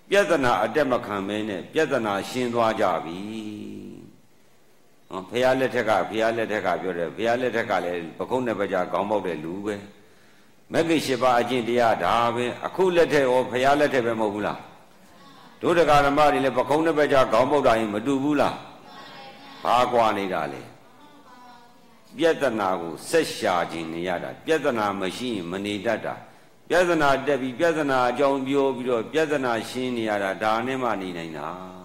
ပြဿနာအတက်မခံမဲနဲ့ပြဿနာရှင်းသွားကြပြီဟောဖះလက်ထက်ကဖះလက်ထက်ကပြောတယ်ဖះလက်ထက်ကလည်းပခုံးနဲ့ပကြခေါင်းပေါက်တဲ့လူပဲမဂ္ဂင်၈ပါးအကျင့်တရားဒါပဲအခုလက်ထက်ရောဖះလက်ထက်ပဲမဟုတ်ဘူးလားဒုဒကာဓမ္မတွေလည်းပခုံးနဲ့ပကြခေါင်းပေါက်တာရင်မတူဘူးလားဘာကွာနေတာလဲပြဿနာကိုဆက်ရှာခြင်းနေရတာပြဿနာမရှိရင်မနေတတ်တာပြဿနာတက်ပြီးပြဿနာအကြောင်းပြောပြီးတော့ပြဿနာရှင်းနေရတာဒါနဲ့မှနေနိုင်တာ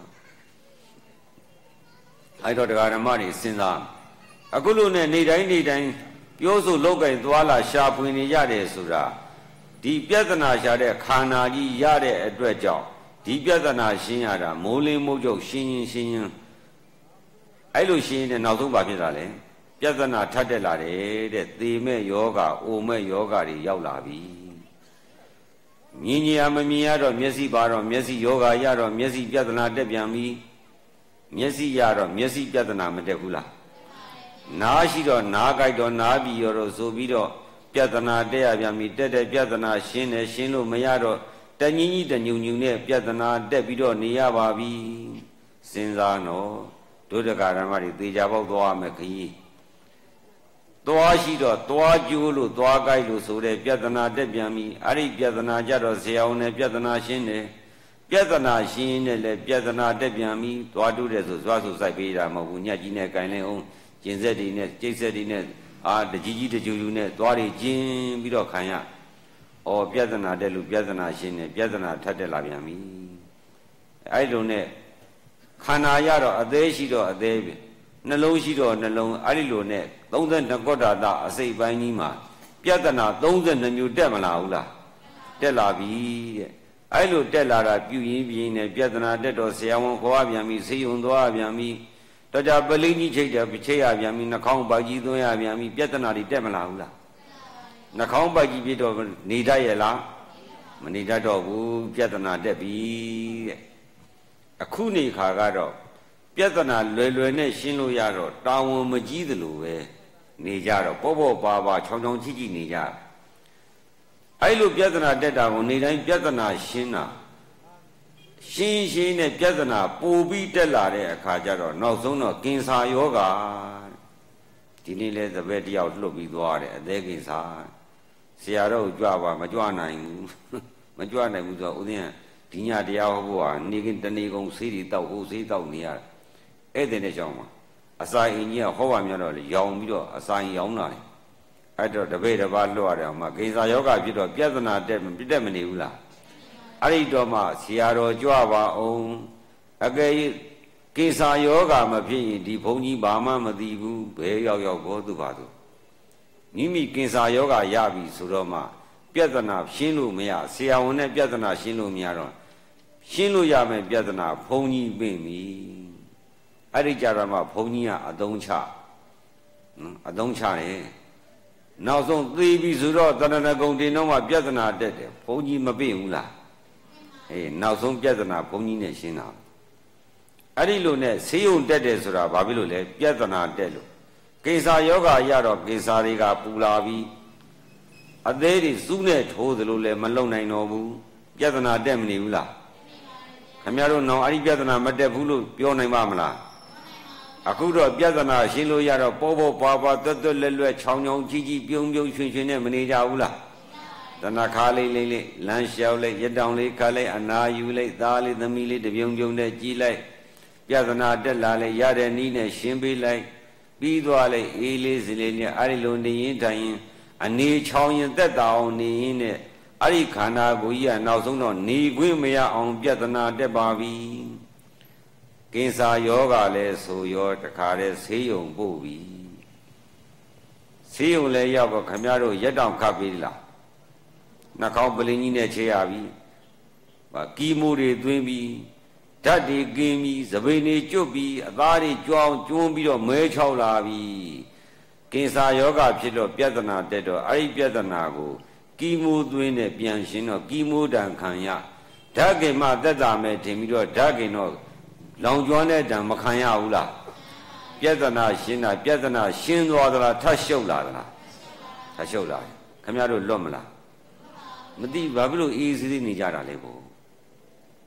အဲ့တော့တရားဓမ္မတွေစဉ်းစားအခုလိုနဲ့နေတိုင်းနေတိုင်းပြောဆိုလောက်ကင်သွားလာရှာဖွေနေရတယ်ဆိုတာဒီပြဿနာရှာတဲ့ခန္ဓာကြီးရတဲ့အတွက်ကြောင့်ဒီပြဿနာရှင်းရတာမိုးလင်းမိုးချုပ်ရှင်းရင်ရှင်းရင်အဲ့လိုရှင်းရင်နောက်ဆုံးဘာဖြစ်တာလဲပြဿနာထပ်တက်လာတယ်တဲ့သေမဲ့ယောဂအိုမဲ့ယောဂတွေရောက်လာပြီမြင်ကြီးမမြင်ရတော့မျက်စိပါတော့မျက်စိယောဂရတော့မျက်စိပြဿနာတက်ပြန်ပြီမျက်စိရတော့မျက်စိပြဿနာမတက်ဘူးလားနားရှိတော့နားကြိုက်တော့နားပြီးရောဆိုပြီးတော့ပြဿနာတက်ရပြန်ပြီတက်တဲ့ပြဿနာရှင်းတယ်ရှင်းလို့မရတော့တညင်းကြီးတညုံညုံနဲ့ပြဿနာတက်ပြီးတော့နေရပါပြီစဉ်းစားတော့ဒုဒကာဓမ္မတွေသေချာပေါက်သွားမယ်ခကြီးသွားရှိတော့သွားကျိုးလို့သွားကြိုက်လို့ဆိုတဲ့ပြဿနာတက်ပြန်ပြီအဲ့ဒီပြဿနာကြတော့ဇေအောင်နဲ့ပြဿနာရှင်းတယ်ပြဿနာရှင်းနေလေပြဿနာတက်ပြန်ပြီသွားတူးတယ်ဆိုသွားဆိုစိုက်ပေးတာမဟုတ်ဘူးညက်ကြီးနဲ့ကင်လဲအောင်ကျင်ဆက်တွေနဲ့ကျိတ်ဆက်တွေနဲ့အာတကြီးကြီးတကြူကြူနဲ့သွားတွေကျင်းပြီးတော့ခံရဩပြဿနာတက်လို့ပြဿနာရှင်းနေပြဿနာထပ်တက်လာပြန်ပြီအဲ့လိုနဲ့ခန္ဓာရတော့အသေးရှိတော့အသေးပဲနှလုံးရှိတော့နှလုံးအဲ့ဒီလိုနဲ့သုံး၂ကောတာတအစိတ်ပိုင်းကြီးမှာပြဿနာသုံး၂မျိုးတက်မလာဘူးလားတက်လာပြီတဲ့အဲ့လိုတက်လာတာပြုရင်းပြင်းနဲ့ပြဿနာတက်တော့ဆရာဝန်ခေါ်ပြန်ပြီဆေးရုံသွားပြန်ပြီတော့ကြပလိကြီးချိတ်တယ်ချိတ်ရပြန်ပြီနှာခေါင်းပိုက်ကြီးသွင်းရပြန်ပြီပြဿနာတွေတက်မလာဘူးလားနှာခေါင်းပိုက်ကြီးပြတော့နေတတ်ရဲ့လားမနေတတ်တော့ဘူးပြဿနာတက်ပြီတဲ့အခုနေခါကတော့ပြဿနာလွယ်လွယ်နဲ့ရှင်းလို့ရတော့တာဝန်မကြီးသလိုပဲနေကြတော့ပေါ့ပေါ့ပါပါချောင်းချောင်းချိချိနေကြအဲ့လိုပြဿနာတက်တာကိုနေတိုင်းပြဿနာရှင်းတာရှင်းရှင်းနဲ့ပြဿနာပိုပြီးတက်လာတဲ့အခါကျတော့နောက်ဆုံးတော့ကင်ဆာယောဂဒီနေ့လဲသဘက်တယောက်လှုပ်ပြီးသွားတယ်အသေးကင်ဆာဆရာတော်ကြွပါမကြွနိုင်ဘူးမကြွနိုင်ဘူးဆိုတော့ဦးဇင်းဒီညတရားဟောဖို့ဟာနေကတနေကုန်ဆေးတွေတောက်ဟိုဆေးတောက်နေရဧည့်သည်နဲ့ကြောင်းမှာအစာအင်ကြီးကဟောပါများတော့လေရောင်ပြီးတော့အစာရင်ရောင်းလာတယ်အဲ့တော့တပည့်တစ်ပါးလွှတ်ရတယ်ဟိုမှာကိစ္စယောဂဖြစ်တော့ပြဿနာတက်မပြတ်မနေဘူးလားအဲ့ဒီတော့မှဆရာတော်ကြွပါအောင်အကယ်၍ကိစ္စယောဂမဖြစ်ရင်ဒီဘုန်းကြီးဘာမှမသိဘူးဘယ်ရောက်ရောက်ဘောသူပါသူမိမိကိစ္စယောဂရပြီဆိုတော့မှပြဿနာရှင်းလို့မရဆရာဝန်နဲ့ပြဿနာရှင်းလို့မရတော့ရှင်းလို့ရမယ်ပြဿနာဘုန်းကြီးပြင်ပြီအဲ့ဒီကြတော့မှဘုန်းကြီးကအသုံးချနော်အသုံးချတယ်နောက်ဆုံးသေပြီဆိုတော့တဏှာကုံတင်တော့မှပြဿနာတက်တယ်ဘုန်းကြီးမပြည့်ဘူးလားအေးနောက်ဆုံးပြဿနာဘုန်းကြီးနဲ့ရှင်းတာအဲ့ဒီလိုနဲ့ဆေးရုံတက်တယ်ဆိုတာဘာဖြစ်လို့လဲပြဿနာတက်လို့ကိစ္စယောဂရတော့ကိစ္စတွေကပူလာပြီးအသေးတွေစူးနဲ့ထိုးသလိုလဲမလုံနိုင်တော့ဘူးပြဿနာတက်မနေဘူးလားခင်ဗျားတို့နောင်အဲ့ဒီပြဿနာမတက်ဘူးလို့ပြောနိုင်ပါမလားအခုတော့ပြဿနာရှင်းလို့ရတော့ပေါ်ပေါ်ပါပါတွတ်တွတ်လွတ်လွတ်ချောင်းချောင်းကြီးကြီးပြုံးပြုံးရွှင်ရွှင်နဲ့မနေကြဘူးလားတဏခါလေးလေးလေးလမ်းလျှောက်လိုက်ရတောင်လေးခါလိုက်အနာယူလိုက်သားလေးသမီးလေးတပြုံပြုံနဲ့ကြီးလိုက်ပြဿနာတက်လာလိုက်ရတဲ့နီးနဲ့ရှင်းပေးလိုက်ပြီးသွားလိုက်အေးလေးစီလေးနဲ့အဲ့ဒီလိုနေရင်တိုင်ရင်အနေချောင်းရင်တက်တာအောင်နေရင်နဲ့အဲ့ဒီခန္ဓာကိုယ်ကြီးကနောက်ဆုံးတော့နေခွင့်မရအောင်ပြဿနာတက်ပါပြီကိစ္စယောဂလည်းဆိုရောတခါတည်းဆေးရုံပို့ပြီဆေးရုံလည်းရောက်တော့ခမရတို့ရက်တောင်ခတ်ပြီးလားနှာခေါင်းပလင်းကြီးနဲ့ခြေရပြီဟာကီမိုတွေသွင်းပြီးဓာတ်တွေကင်းပြီးသပိန်တွေကျွတ်ပြီးအသားတွေကြွအောင်ကျွန်းပြီးတော့မဲချောက်လာပြီကိစ္စယောဂဖြစ်တော့ပြဿနာတက်တော့အဲ့ဒီပြဿနာကိုကီမိုသွင်းနဲ့ပြန်ရှင်းတော့ကီမိုတန်ခံရဓာတ်ကင်မှသက်သာမဲ့ထင်ပြီးတော့ဓာတ်ကင်တော့လောင်ကျွမ်းတဲ့တံမခံရဘူးလားပြဿနာရှင်းတာပြဿနာရှင်းသွားသလားထပ်ရှုပ်လာသလားထပ်ရှုပ်လာတယ်ခင်ဗျားတို့လွတ်မလားမသိဘာဖြစ်လို့အေးအေးဆေးဆေးနေကြတာလဲဘို့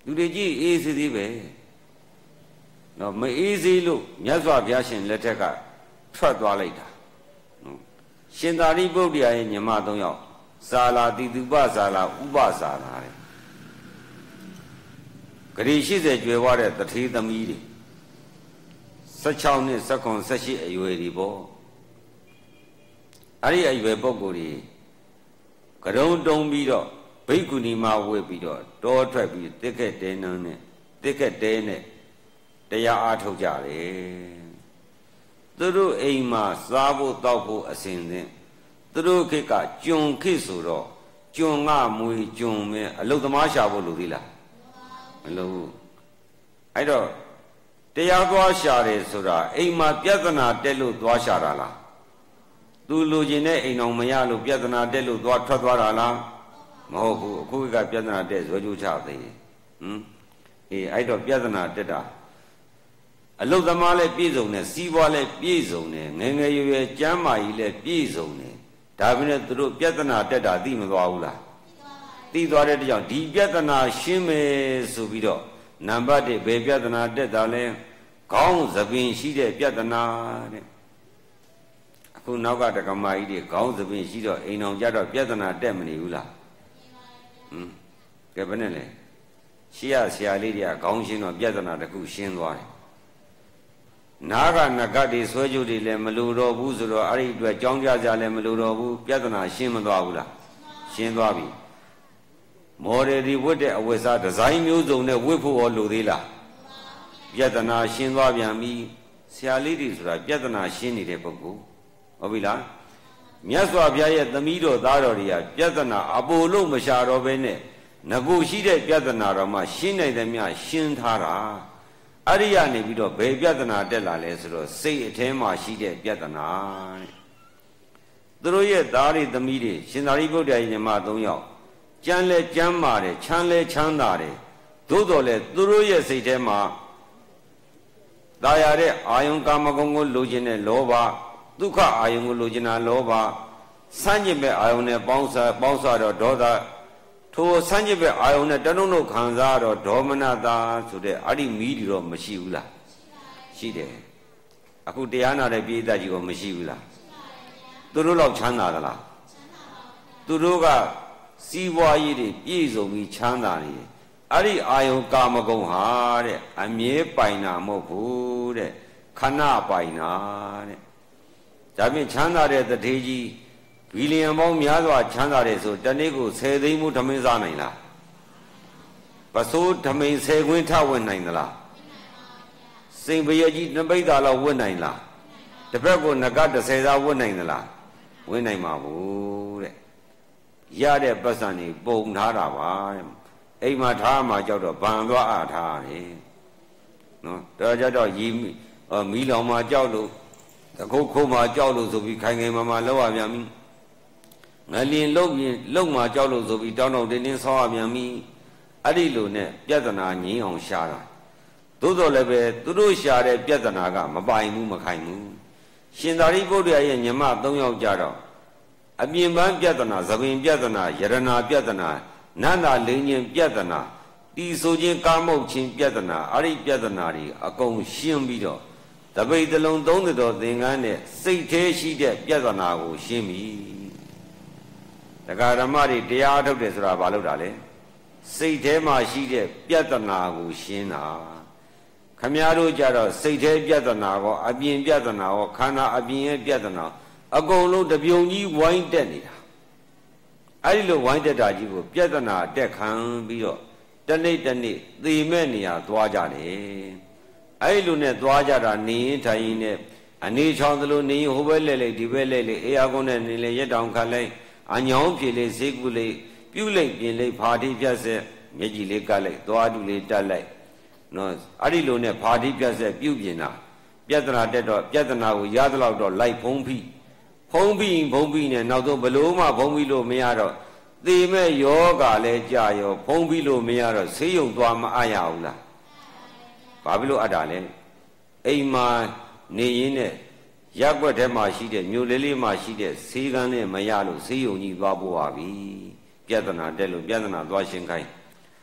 လူတွေကြီးအေးစီစီပဲနော်မအေးစီလို့မြတ်စွာဘုရားရှင်လက်ထက်ကထွက်သွားလိုက်တာရှင်သာရိပုတ္တရာရဲ့ညီမသုံးယောက်ဇာလာတိတုပဇာလာဥပဇာလာတဲ့ဂရီရှိစေကျွယ်ဝတဲ့တထေးသမီးတွေဆယ့်ခြောက်နှစ်ဆယ့်ခုနစ်ဆယ့်ရှစ်အရွယ်တွေပေါ့အဲ့ဒီအရွယ်ပုဂ္ဂိုလ်တွေကရုံတုံးပြီးတော့ဘိက္ခုနီမဝေပြီးတော့တောထွက်ပြီးတစ်ခက်တဲနန်းနဲ့တစ်ခက်တဲနဲ့တရားအားထုတ်ကြတယ်သူတို့အိမ်မှာစားဖို့တောက်ဖို့အစဉ်သင့်သူတို့ခေတ်ကကျွန်ခေတ်ဆိုတော့ကျွန်ငမွေကျွန်မဲအလုသမားရှာဖို့လိုသေးလားမလိုဘူးအဲ့တော့တရားသွားရှာတယ်ဆိုတာအိမ်မှာပြဿနာတက်လို့သွားရှာတာလားသူလိုချင်တဲ့အိမ်အောင်မရလို့ပြဿနာတက်လို့သွားထွက်သွားတာလားမဟုတ်ဘူးအခုကပြဿနာတက်ဇွဲကြိုးချသေးတယ်ဟမ်အေးအဲ့တော့ပြဿနာတက်တာအလုသမားလည်းပြည့်စုံတယ်စီးပွားလည်းပြည့်စုံတယ်ငယ်ငယ်ရွယ်ရွယ်ကျမ်းမာကြီးလည်းပြည့်စုံတယ်ဒါပေမဲ့သူတို့ပြဿနာတက်တာသိမသွားဘူးလားသိသွားတဲ့ကြောင့်ဒီပြဿနာရှင်းမယ်ဆိုပြီးတော့နံပါတ်တစ်ဘယ်ပြဿနာတက်တာလဲခေါင်းသပင်ရှိတဲ့ပြဿနာတဲ့အခုနောက်ကတက္ကမကြီးတွေခေါင်းသပင်ရှိတော့အိမ်အောင်ကြတော့ပြဿနာတက်မနေဘူးလားဟမ်ကဲဘယ်နဲ့လဲရှေ့ရဆရာလေးတွေကခေါင်းရှင်းတော့ပြဿနာတစ်ခုရှင်းသွားတယ်နာကနဂတ်တွေဆွဲကြုတ်တွေလည်းမလိုတော့ဘူးဆိုတော့အဲ့ဒီအတွက်ကြောင်းကြကြလည်းမလိုတော့ဘူးပြဿနာရှင်းမသွားဘူးလားရှင်းသွားပြီမော်ဒယ်ဒီဝတ်တဲ့အဝတ်စားဒီဇိုင်းမျိုးစုံနဲ့ဝတ်ဖို့ရောလိုသေးလားပြဿနာရှင်းသွားပြန်ပြီဆရာလေးတွေဆိုတာပြဿနာရှင်းနေတဲ့ပုဂ္ဂိုလ်ဟုတ်ပြီလားမြတ်စွာဘုရားရဲ့သမီးတော်သားတော်တွေကပြဿနာအပိုလို့မရှာတော့ဘဲနဲ့ငကိုရှိတဲ့ပြဿနာတော်မှရှင်းနိုင်တယ်များရှင်းထားတာအဲ့ဒီကနေပြီးတော့ဘယ်ပြဿနာတက်လာလဲဆိုတော့စိတ်အထဲမှာရှိတဲ့ပြဿနာတဲ့သူတို့ရဲ့သားတွေသမီးတွေရှင်သာရိပုတ္တရာညီမသုံးယောက်ကျမ်းလဲကျမ်းမာတယ်ချမ်းလဲချမ်းသာတယ်သို့တော်လဲသူတို့ရဲ့စိတ်ထဲမှာတာယာတဲ့အာယုံကာမဂုဏ်ကိုလိုချင်တဲ့လောဘဒုက္ခအာယုံကိုလိုချင်တာလောဘဆန့်ကျင်မဲ့အာယုံနဲ့ပေါင်းစားပေါင်းစားတော့ဒေါသထိုဆန့်ကျင်ဘက်အာယုံနဲ့တဏှုတို့ခံစားတော့ဒေါမနတာဆိုတဲ့အဲ့ဒီမီးတွေတော့မရှိဘူးလားရှိတယ်အခုတရားနာတဲ့ပြည်သားကြီးကမရှိဘူးလားသူတို့လောက်ချမ်းသာသလားသူတို့ကစီးပွားရေးတွေပြည့်စုံပြီးချမ်းသာနေတယ်အဲ့ဒီအာယုံကာမဂုဏ်ဟာတဲ့အမြဲပိုင်တာမဟုတ်ဘူးတဲ့ခဏပိုင်တာတဲ့ဒါဖြင့်ချမ်းသာတဲ့တထေးကြီးဘီလီယံပေါင်းများစွာချမ်းသာတယ်ဆိုတနေ့ကိုဆယ်သိန်းမှုထမင်းစားနိုင်လားပစိုးထမင်းဆယ်ခွင်းထဝတ်နိုင်သလားစိန်ပရကြီးနှစ်ပိဿာလောက်ဝတ်နိုင်လားတစ်ဖက်ကိုငကတစ်ဆယ်သားဝတ်နိုင်သလားဝတ်နိုင်မှာဘူးတဲ့ရတဲ့ပတ်စံနေပုံထားတာပါတဲ့အိမ်မှာထားမှကြောက်တော့ဗန်သွားအထားတယ်နော်ဒါကြတော့ရီမီးလောင်မှာကြောက်လို့တခုတ်ခုတ်မှာကြောက်လို့ဆိုပြီးခိုင်ခိုင်မာမာလောက်ရပြန်ပြီငလင်လုံရင်လုံမှာကြောက်လို့ဆိုပြီးတောင်းတောင်းတင်းတင်းဆောင်းရပြန်ပြီအဲ့ဒီလိုနဲ့ပြဿနာငြင်းအောင်ရှာတာသို့တော်လည်းပဲသူတို့ရှာတဲ့ပြဿနာကမပိုင်ဘူးမခိုင်ဘူးရှင်သာရိပုတ္တရာရဲ့ညီမသုံးယောက်ကြတော့အပြင်ပန်းပြဿနာသဘင်ပြဿနာယရနာပြဿနာနန္တာလိန်ခြင်းပြဿနာတီဆိုခြင်းကာမုတ်ခြင်းပြဿနာအဲ့ဒီပြဿနာတွေအကုန်ရှင်းပြီးတော့တပိတ်တလုံးသုံးတော်သင်္ကန်းနဲ့စိတ်သေးရှိတဲ့ပြဿနာကိုရှင်းပြီတရားဓမ္မတွေတရားထုတ်တယ်ဆိုတာဘာလို့တာလဲစိတ်ထဲမှာရှိတဲ့ပြဿနာကိုရှင်းတာခမည်းတော်ကြတော့စိတ်ထဲပြဿနာကောအပြင်ပြဿနာကောခန္ဓာအပြင်ရဲ့ပြဿနာအကုန်လုံးတပြုံကြီးဝိုင်းတက်နေတာအဲ့ဒီလိုဝိုင်းတက်တာကြီးကိုပြဿနာတက်ခံပြီးတော့တနေ့တနေ့သေမဲ့နေရာသွားကြတယ်အဲ့လိုနဲ့သွားကြတာနေရင်ထိုင်ရင်နဲ့အနေချောင်းသလိုနေရင်ဟိုဘက်လဲလိုက်ဒီဘက်လဲလိုက်အေးအကုန်းနဲ့နေလေရက်တောင်ခတ်လိုက်အညောင်းဖြေလေးဈေးကူလေးပြုတ်လိုက်ပြင်လိုက်ဖာတိပြတ်ဆက်မျက်ကြည်လေးကတ်လိုက်သွားတူလေးတက်လိုက်နော်အဲ့ဒီလိုနဲ့ဖာတိပြတ်ဆက်ပြုတ်ပြင်တာပြဿနာတက်တော့ပြဿနာကိုရသလောက်တော့လိုက်ဖုံးဖိဖုံးဖိဖုံးဖိနဲ့နောက်ဆုံးဘလို့မှဖုံးဖိလို့မရတော့သေမဲ့ယောဂလည်းကြာရောဖုံးဖိလို့မရတော့ဆေးရုံသွားမအပ်ရဘူးလားဘာဖြစ်လို့အပ်တာလဲအိမ်မှာနေရင်းနဲ့ရက်ွက်ထဲမှာရှိတဲ့မြို့လေးလေးမှာရှိတဲ့ဆေးကန်းနဲ့မရလို့ဆေးရုံကြီးသွားပို့ပါပြီပြဿနာတက်လို့ပြဿနာသွားရှင်းခိုင်း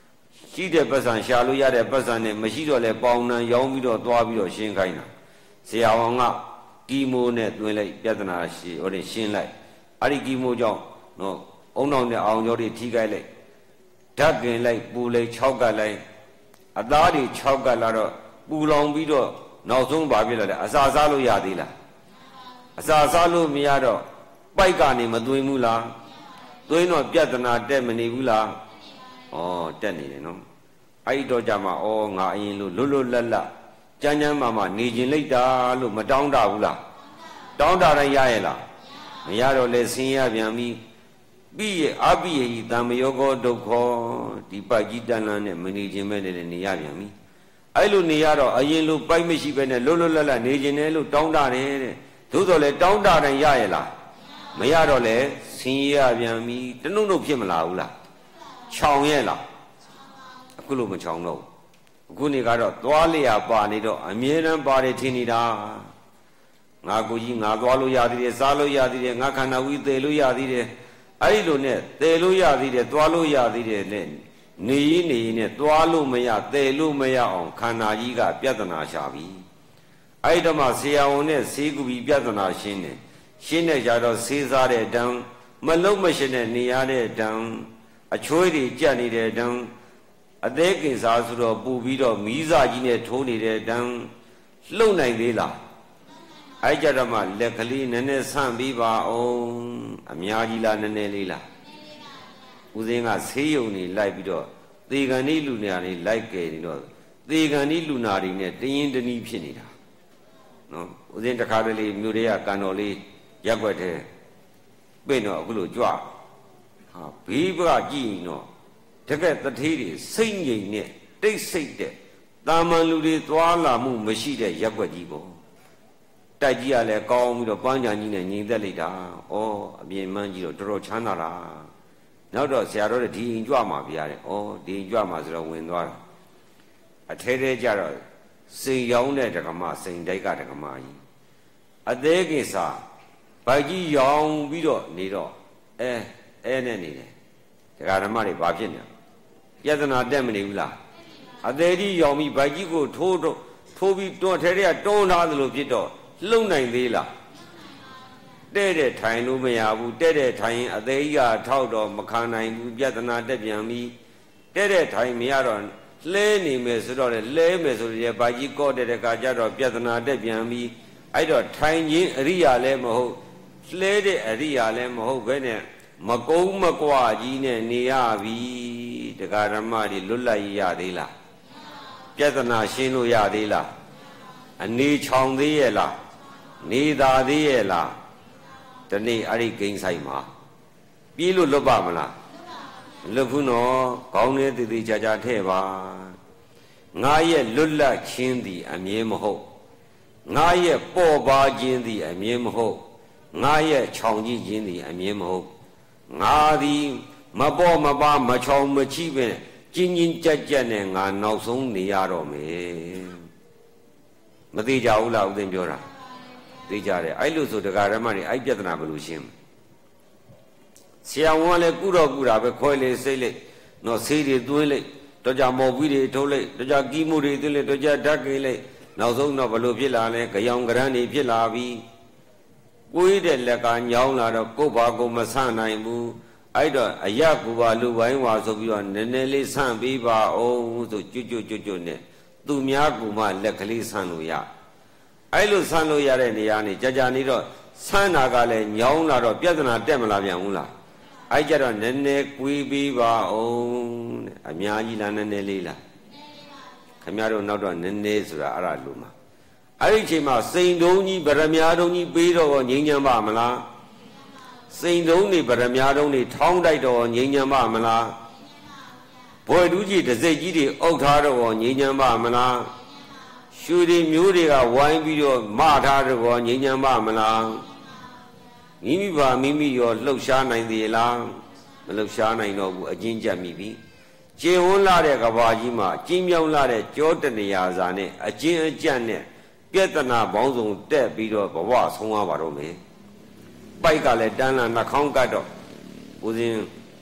ရှိတဲ့ပတ်စံရှာလို့ရတဲ့ပတ်စံနဲ့မရှိတော့လဲပေါင်းနှံရောင်းပြီးတော့သွားပြီးတော့ရှင်းခိုင်းတာဆရာဝန်ကကီမိုနဲ့တွင်လိုက်ပြဿနာရှိဟိုတင်ရှင်းလိုက်အဲ့ဒီကီမိုကြောင့်နော်အုံနောက်နဲ့အောင်ကျော်တွေထိခိုက်လိုက်ဓာတ်ကင်လိုက်ပူလိုက်၆ကပ်လိုက်အသားတွေ၆ကပ်လာတော့ပူလောင်ပြီးတော့နောက်ဆုံးဘာဖြစ်လာလဲအစာစားလို့ရသေးလားအစာစားလို့မရတော့ပိုက်ကနေမသွင်းဘူးလားသွင်းတော့ပြဿနာတက်မနေဘူးလားဩတက်နေတယ်နော်အဲ့ဒီတော့ကြမှာဩငါအရင်လို့လွတ်လွတ်လပ်လပ်ကြမ်းကြမ်းမာမာနေခြင်းလိုက်တာလို့မတောင်းတဘူးလားတောင်းတတိုင်းရရဲ့လားမရတော့လဲဆင်းရပြန်ပြီပြီးရဲ့အပိယဤတံမယောကောဒုက္ခဒီပိုက်ကြီးတန်လန်းနဲ့မနေခြင်းပဲနဲ့နေရပြန်ပြီအဲ့လိုနေရတော့အရင်လိုပိုက်မရှိပဲနဲ့လွတ်လွတ်လပ်လပ်နေခြင်းနဲ့လို့တောင်းတတယ်တဲ့သို့တော်လဲတောင်းတတိုင်းရရဲ့လားမရတော့လဲဆင်းရပြန်ပြီတနှုတ်နှုတ်ဖြစ်မလာဘူးလားချောင်ရဲ့လားအခုလိုမချောင်တော့အခုနေကတော့သွားလျာပါနေတော့အမြဲတမ်းပါတယ်ထင်နေတာငါကိုကြီးငါသွားလို့ရသေးတယ်စားလို့ရသေးတယ်ငါခန္ဓာဝီးသေလို့ရသေးတယ်အဲ့ဒီလိုနဲ့သေလို့ရသေးတယ်သွားလို့ရသေးတယ်နဲ့နေရင်းနေရင်းနဲ့သွားလို့မရသေလို့မရအောင်ခန္ဓာကြီးကပြဿနာရှာပြီအဲ့ဒီတော့မှဆရာဝန်နဲ့ဆေးကူပြီးပြဿနာရှင်းတယ်ရှင်းတဲ့ကြတော့ဆေးစားတဲ့တန်းမလုံးမရှင်တဲ့နေရတဲ့တန်းအချွေးတွေကြက်နေတဲ့တန်းအသေးကင်စားဆိုတော့ပူပြီးတော့မီးစာကြီးနဲ့ထိုးနေတဲ့တန်းလှုပ်နိုင်သေးလားအဲ့ကြတော့မှလက်ကလေးနည်းနည်းဆန့်ပြီးပါအောင်အများကြီးလားနည်းနည်းလေးလားဦးစင်းကဆေးရုံနေလိုက်ပြီးတော့သေကံဤလူနာတွေလိုက်ကယ်နေတော့သေကံဤလူနာတွေနဲ့တရင်တနည်းဖြစ်နေတာနော်ဦးစင်းတခါတလေမြို့တွေကကန်တော်လေးရက်ွက်တဲ့ပြင့်တော့အခုလိုကြွဟာဘေးဘကကြည့်ရင်တော့တကက်တထေးတွေစိတ်ငြိမ်နဲ့တိတ်ဆိတ်တဲ့တာမန်လူတွေသွားလာမှုမရှိတဲ့ရက်ွက်ကြီးပေါ့တိုက်ကြီးကလည်းကောင်းပြီးတော့ပန်းချံကြီးနဲ့ညီသက်လိုက်တာဩအပြင်မှန်းကြီးတော့တော်တော်ချမ်းသာတာနောက်တော့ဆရာတော်ဒီအိမ်ကြွမှာပြရတယ်ဩဒီအိမ်ကြွမှာဆိုတော့ဝင်သွားတာအထဲထဲကျတော့စိန်ရောင်းတဲ့ဒကမစိန်တိုက်ကဒကမကြီးအသေးကိစ္စဗိုက်ကြီးရောင်ပြီးတော့နေတော့အဲအဲနဲ့နေတယ်ဒကာဓမ္မတွေဘာဖြစ်နေလဲပြဿနာတက်မနေဘူးလားအသေးကြီးရောင်ပြီးဗိုက်ကြီးကိုထိုးတော့ထိုးပြီးတွန်းထဲထဲကတွန်းထားသလိုဖြစ်တော့လှုပ်နိုင်သေးလားတဲ့တဲ့ထိုင်လို့မရဘူးတဲ့တဲ့ထိုင်ရင်အသေးကြီးကထောက်တော့မခံနိုင်ဘူးပြဿနာတက်ပြန်ပြီးတဲ့တဲ့ထိုင်မရတော့လဲနေမယ်ဆိုတော့လဲမယ်ဆိုတော့ဗိုက်ကြီးကော့တဲ့ကကြတော့ပြဿနာတက်ပြန်ပြီးအဲ့တော့ထိုင်ခြင်းအရိယာလည်းမဟုတ်လဲတဲ့အရိယာလည်းမဟုတ်ဘဲနဲ့မကုန်းမကွာကြီးနဲ့နေရပြီတရားဓမ္မတွေလွတ်လပ်ရသေးလားပြဿနာရှင်းလို့ရသေးလားအနေချောင်သေးရဲ့လားနေသာသေးရဲ့လားဒီနေ့အဲ့ဒီဂိမ်းဆိုင်မှာပြေးလို့လွတ်ပါမလားလွတ်ဘူးနော်ခေါင်းထဲတည်တည်ချာချာထဲ့ပါငါရဲ့လွတ်လပ်ခြင်းသည်အမြဲမဟုတ်ငါရဲ့ပေါ်ပါခြင်းသည်အမြဲမဟုတ်ငါရဲ့ခြောင်ကြည့်ခြင်းသည်အမြဲမဟုတ်ငါသည်မပေါ်မပါမချောင်မချိပဲကျင်းကျင်းကြက်ကြက်နဲ့ငါနောက်ဆုံးနေရတော့မယ်မသေးကြဘူးလားဦးသိန်းပြောတာသိကြတယ်အဲ့လိုဆိုတရားဓမ္မတွေအဲ့ပြဿနာဘယ်လိုရှင်းဆရာဝန်ကလည်းကုတော့ကုတာပဲခွဲလေစိတ်လေနော်ဆေးတွေသွင်းလိုက်တော့ကြမော်ပြီးတွေထုတ်လိုက်တော့ကြကီမိုတွေသွင်းလိုက်တော့ကြဓာတ်ကိလိုက်နောက်ဆုံးတော့ဘယ်လိုဖြစ်လာလဲကြောင်ကရန်းတွေဖြစ်လာပြီးကိုယ်တဲ့လက်ကညောင်းလာတော့ကိုယ့်ဘာကိုမဆန့်နိုင်ဘူးအဲ့တော့အယကူပါလူပိုင်းဝါဆိုပြီးတော့နည်းနည်းလေးဆန့်ပြီးပါအောင်ဆိုကျွတ်ကျွတ်ကျွတ်ကျွတ်နဲ့သူများကူမှလက်ကလေးဆန့်လို့ရအဲ့လိုဆန့်လို့ရတဲ့နေရာနေကြာကြာနေတော့ဆန့်တာကလည်းညောင်းလာတော့ပြဿနာတက်မလာပြန်ဘူးလားအဲ့ကြတော့နည်းနည်းကွေးပြီးပါအောင်တဲ့အများကြီးလားနည်းနည်းလေးလားခင်ဗျားတို့နောက်တော့နည်းနည်းဆိုတာအဲ့ဒါလို့မှာအဲ့ဒီအချိန်မှာစိန်တုံးကြီးဗရမ ्या တုံးကြီးပေးတော့ငြိမ်းချမ်းပါမလားစိန်တုံးတွေဗရမ ्या တုံးတွေထောင်းတိုက်တော့ငြိမ်းချမ်းပါမလားဘွယ်တူးကြီးတစိတ်ကြီးတွေအုပ်ထားတော့ငြိမ်းချမ်းပါမလားရွှေတွေမျိုးတွေကဝိုင်းပြီးတော့မထားတော့ငြိမ်းချမ်းပါမလားမိမိပါမိမိရောလှုပ်ရှားနိုင်သေးလားမလှုပ်ရှားနိုင်တော့ဘူးအကျဉ်းကျပ်မိပြီကျင်ဝန်းလာတဲ့ကဘာကြီးမှာကျင်းမြောင်းလာတဲ့ကြောတနေရာစာနဲ့အကျဉ်းအကျပ်နဲ့ပြဿနာပေါင်းစုံတက်ပြီးတော့ဘဝဆုံးသွားပါတော့မယ်ပိုက်ကလည်းတန်းလာနှာခေါင်းကတ်တော့ဦးစင်း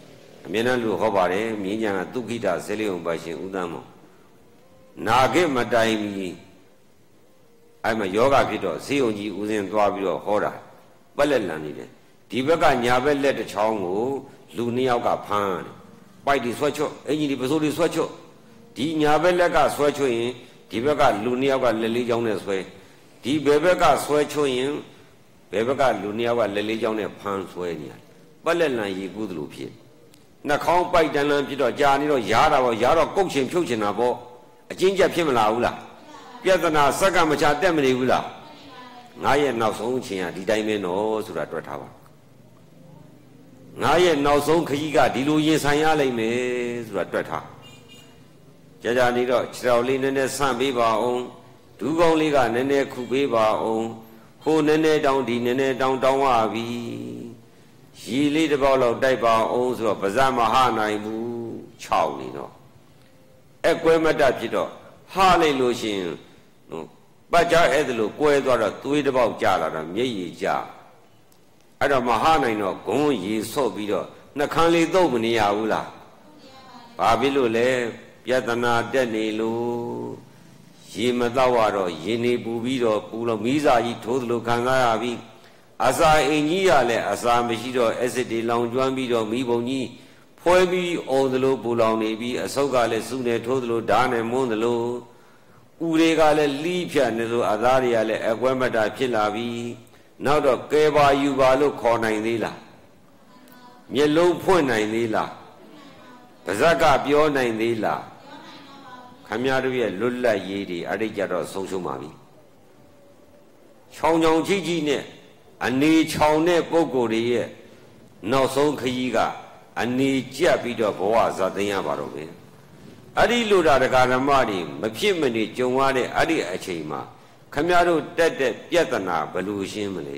အမြဲတမ်းလူဟောပါတယ်မြင်းကြံကဒုက္ခိတဆေးလေးုံပိုင်ရှင်ဦးသမ်းမောနာခဲ့မတိုင်မီအဲ့မှာယောဂဖြစ်တော့ဆေးုံကြီးဦးစင်းသွားပြီးတော့ဟောတာပက်လက်လန်နေတယ်ဒီဘက်ကညာဘက်လက်တစ်ချောင်းကိုလူနှစ်ယောက်ကဖမ်းတယ်ပိုက်ဒီဆွဲချွတ်အင်ကြီးဒီပစိုးဒီဆွဲချွတ်ဒီညာဘက်လက်ကဆွဲချွတ်ရင်ဒီဘက်ကလူနှစ်ယောက်ကလက်လေးချောင်းနဲ့ဆွဲဒီဘယ်ဘက်ကဆွဲချွတ်ရင်ဘယ်ဘက်ကလူနှစ်ယောက်ကလက်လေးချောင်းနဲ့ဖမ်းဆွဲနေရတယ်ပက်လက်လန်ရေကူးသလိုဖြစ်နှာခေါင်းပိုက်တန်လန်ဖြစ်တော့ကြာနေတော့ရားတာပေါ့ရားတော့ကုတ်ချင်ဖြုတ်ချင်တာပေါ့အချင်းချက်ဖြစ်မလာဘူးလားပြဿနာစက္ကမချတက်မနေဘူးလားငါရဲ့နောက်ဆုံးအချိန်ကဒီတိုင်းပဲနော်ဆိုတာတွေ့ထားပါငါရဲ့နောက်ဆုံးခကြီးကဒီလိုရင်ဆိုင်ရလိမ့်မယ်ဆိုတာတွေ့ထားကြာကြာနေတော့ခြေတော်လေးနည်းနည်းဆန့်ပေးပါအောင်ဒူးကောင်းလေးကနည်းနည်းခုပေးပါအောင်ဟိုနည်းနည်းတောင်းဒီနည်းနည်းတောင်းတောင်းရပြီရီလေးတစ်ပေါက်လောက်တိုက်ပါအောင်ဆိုတော့ပါဇက်မဟနိုင်ဘူးခြောက်နေတော့အဲ့ကွဲမတတ်ဖြစ်တော့ဟာလိုက်လို့ရှိရင်ပတ်ကြအဲ့ဒါလို့ကွဲသွားတော့သွေးတစ်ပေါက်ကျလာတော့မျက်ရည်ကျအဲ့တော့မဟာနိုင်တော့ဂုံးရေဆော့ပြီးတော့နှခမ်းလေးသုံးမနေရဘူးလားဘာဖြစ်လို့လဲပြဿနာတက်နေလို့ရေမတော့ရတော့ရေနေပူပြီးတော့ပူလို့မိစာကြီးထိုးသလိုခံစားရပြီးအစာအိမ်ကြီးရလဲအစာမရှိတော့အက်ဆစ်တွေလောင်ကျွမ်းပြီးတော့မိဘုံကြီးဖွဲပြီးအော်သလိုပူလောင်နေပြီးအဆုတ်ကလည်းစုနေထိုးသလိုဓာတ်နဲ့မွန်းသလိုဥတွေကလည်းလီးဖြတ်နေလို့အသားတွေကလည်းအကွဲမတဖြစ်လာပြီးနောက်တော့ကဲပါယူပါလို့ခေါ်နိုင်သေးလားမျက်လုံးဖွင့်နိုင်သေးလားပါဇက်ကပြောနိုင်သေးလားခမည်းတော်ရဲ့လွတ်လပ်ရေးတွေအဲ့ဒီကြတော့ဆုံးရှုံးပါပြီချောင်ချောင်ကြီးကြီးနဲ့အနေချောင်တဲ့ပုံကိုယ်တွေရဲ့နောက်ဆုံးခရီးကအနေကျက်ပြီးတော့ဘဝဇာသိမ်းရပါတော့မယ်အဲ့ဒီလိုတာတရားဓမ္မတွေမဖြစ်မနေကြုံရတဲ့အဲ့ဒီအချိန်မှာခမည်းတော်တက်တဲ့ပြဿနာဘယ်လိုရှင်းမလဲ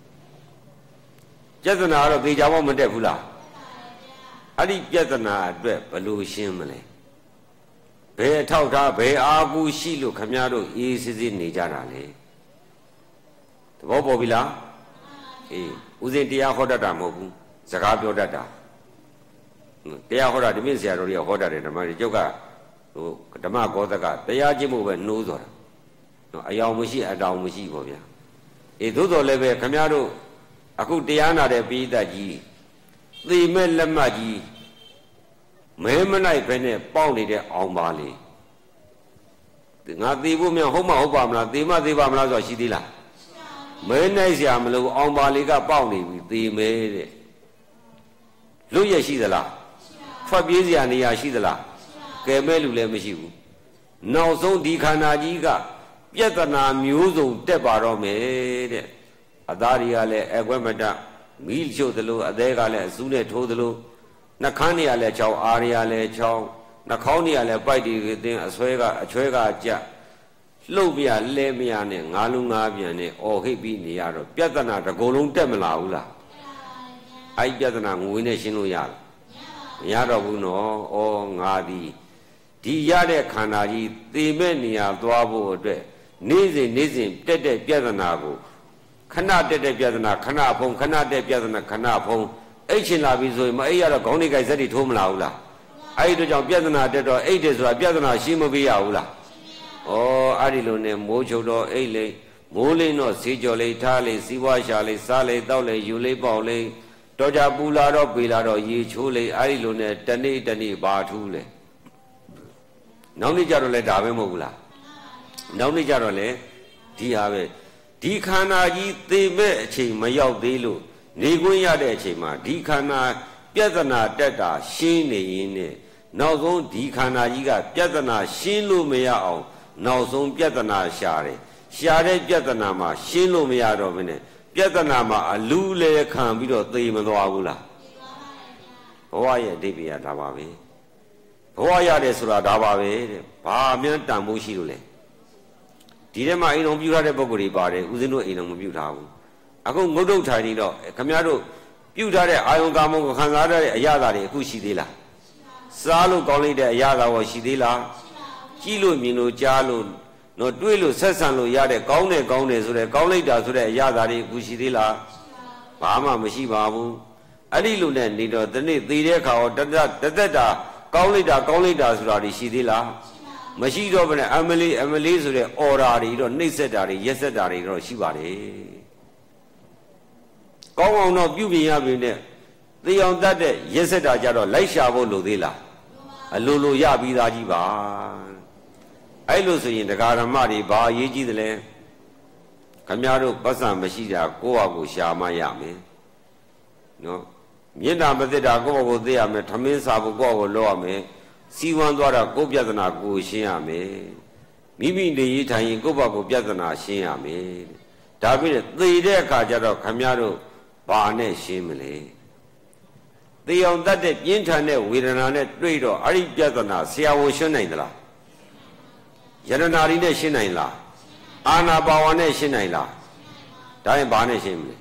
ပြဿနာတော့သေချာမှမတက်ဘူးလားအဲ့ဒီပြဿနာအတွက်ဘယ်လိုရှင်းမလဲဘယ်အထောက်ထားဘယ်အာကူရှိလို့ခမည်းတော်အေးစစ်စစ်နေကြတာလဲသဘောပေါက်ပြီလားအေးဦးစင်တရားဟောတတ်တာမဟုတ်ဘူးစကားပြောတတ်တာတရားဟောတာဒီမြင့်ဆရာတော်ကြီးဟောတတ်တယ်ဓမ္မကြီးကျုပ်ကဟိုဓမ္မကောသကတရားကျင့်ဖို့ပဲနှိုးဆိုတာနော်အယောင်မရှိအတောင်မရှိပေါ့ဗျာအေးသို့တော်လည်းပဲခမည်းတော်အခုတရားနာတဲ့ပိဋကကြီးသေမဲ့လက်မှတ်ကြီးမဲမနိုင်ပဲနဲ့ပေါက်နေတဲ့အောင်ပါလေငါသေဖို့မြန်ဟုတ်မဟုတ်ပါမလားသေမသေပါမလားဆိုတာရှိသေးလားမဲနိုင်စရာမလိုအောင်ပါလေကပေါက်နေပြီသေမဲတဲ့လွတ်ရရှိသလားထွက်ပြေးစရာနေရာရှိသလားကဲမဲ့လူလည်းမရှိဘူးနောက်ဆုံးဒီခန္ဓာကြီးကပြဿနာမျိုးစုံတက်ပါတော့မယ်တဲ့အသားတွေကလည်းအကွက်မတမီးချို့သလိုအသေးကလည်းအစူးနဲ့ထိုးသလိုနှခမ်းတွေကလည်းချောင်းအာတွေကလည်းချောင်းနှာခေါင်းတွေကလည်းပိုက်တွေတင်းအဆွဲကအချွဲကကြလှုပ်ပြလဲမရနဲ့ငါးလုံးငါးပြန်နဲ့အော်ဟိတ်ပြီးနေရတော့ပြဿနာတစ်ကိုယ်လုံးတက်မလာဘူးလားအဲ့ပြဿနာငွေနဲ့ရှင်းလို့ရလားမရတော့ဘူးနော်ဩငါဒီဒီရတဲ့ခန္ဓာကြီးသေမဲ့နေရာသွားဖို့အတွက်နေ့စဉ်နေ့စဉ်တက်တဲ့ပြဿနာကိုခဏတက်တဲ့ပြဿနာခဏဖုံခဏတက်ပြဿနာခဏဖုံအိတ်ချင်လာပြီဆိုရင်မအိတ်ရတော့ခေါင်းလေးကိုက်စက်တွေထိုးမလာဘူးလားအဲ့ဒီတော့ကြောင့်ပြဿနာတက်တော့အိတ်တယ်ဆိုတာပြဿနာရှင်းမပေးရဘူးလားဩအဲ့ဒီလိုနဲ့မိုးချုပ်တော့အိတ်လေးမိုးလေးတော့စီကြော်လေးထားလေးစီးပွားရှာလေးစားလေးတောက်လေးယူလေးပေါက်လေးတော့ကြပူလာတော့ပေလာတော့ရေချိုးလေးအဲ့ဒီလိုနဲ့တနေ့တနေ့ဘာထူးလဲနောက်နေ့ကျတော့လဲဒါပဲမဟုတ်ဘူးလားနောက်နေ့ကျတော့လဲဒီဟာပဲဒီခန္ဓာကြီးသေမဲ့အချိန်မရောက်သေးလို့နေခွင့်ရတဲ့အချိန်မှာဒီခန္ဓာပြဿနာတက်တာရှင်းနေရင်းနဲ့နောက်ဆုံးဒီခန္ဓာကြီးကပြဿနာရှင်းလို့မရအောင်နောက်ဆုံးပြဿနာရှာတယ်ရှာတဲ့ပြဿနာမှာရှင်းလို့မရတော့ဘဲနဲ့ပြဿနာမှာအလူလဲခံပြီးတော့သေမသွားဘူးလားဘဝရဲ့အဓိပ္ပာယ်ကဒါပါပဲဘဝရတယ်ဆိုတာဒါပါပဲတဲ့ဘာမှန်းတန်ဖို့ရှိလို့လဲဒီထဲမှာအိမ်တော်ပြုထားတဲ့ပုံကိုယ်တွေပါတယ်ဦးဇင်းတို့အိမ်တော်မပြုထားဘူးအခုငုတ်တုတ်ထိုင်နေတော့ခမည်းတော်ပြုထားတဲ့အာယုံကာမကိုခံစားရတဲ့အရာတွေအခုရှိသေးလားစားလို့ကောင်းလိုက်တဲ့အရာတော်ရှိသေးလားကြည့်လို့မြင်လို့ကြားလို့နော်တွေးလို့ဆက်ဆံလို့ရတဲ့ကောင်းတယ်ကောင်းတယ်ဆိုတဲ့ကောင်းလိုက်တာဆိုတဲ့အရာတွေအခုရှိသေးလားဘာမှမရှိပါဘူးအဲ့ဒီလိုနဲ့နေတော့ဒီနေ့သေတဲ့အခါတော့တသက်တသက်တာကောင်းလိုက်တာကောင်းလိုက်တာဆိုတာဒီရှိသေးလားမရှိတော့ဘဲနဲ့အမလေးအမလေးဆိုတဲ့အော်ဒါတွေတော့နှိမ့်ဆက်တာတွေရက်ဆက်တာတွေတော့ရှိပါတယ်ကောင်းအောင်တော့ပြုပြင်ရပြီနဲ့သေအောင်တတ်တဲ့ရက်ဆက်တာကြတော့လိုက်ရှာဖို့လိုသေးလားအလိုလိုရပြီးသားကြီးပါအဲ့လိုဆိုရင်တရားဓမ္မတွေဘာအရေးကြီးသလဲခမည်းတော်ပတ်စံမရှိတာကိုယ့်ဟာကိုယ်ရှာမှရမယ်နော်မျက်နှာမသက်တာကိုယ့်ဟာကိုယ်သိရမယ်ထမင်းစားဖို့ကိုယ့်ဟာကိုယ်လုပ်ရမယ်စီဝမ်းသွားတာကိုယ်ပြဿနာကိုယ်ရှင်းရမယ်မိမိနေရေးထိုင်ရင်ကိုယ့်ဘာကိုယ်ပြဿနာရှင်းရမယ်ဒါပြည့်သေတဲ့အခါကျတော့ခမည်းတော်ဘာနဲ့ရှင်းမလဲသေအောင်တတ်တဲ့ပြင်းထန်တဲ့ဝေဒနာနဲ့တွေ့တော့အဲ့ဒီပြဿနာဆရာဝန်ရှင်းနိုင်သလားယရနာရီနဲ့ရှင်းနိုင်လားအာနာပါဝါနဲ့ရှင်းနိုင်လားဒါရင်ဘာနဲ့ရှင်းမလဲ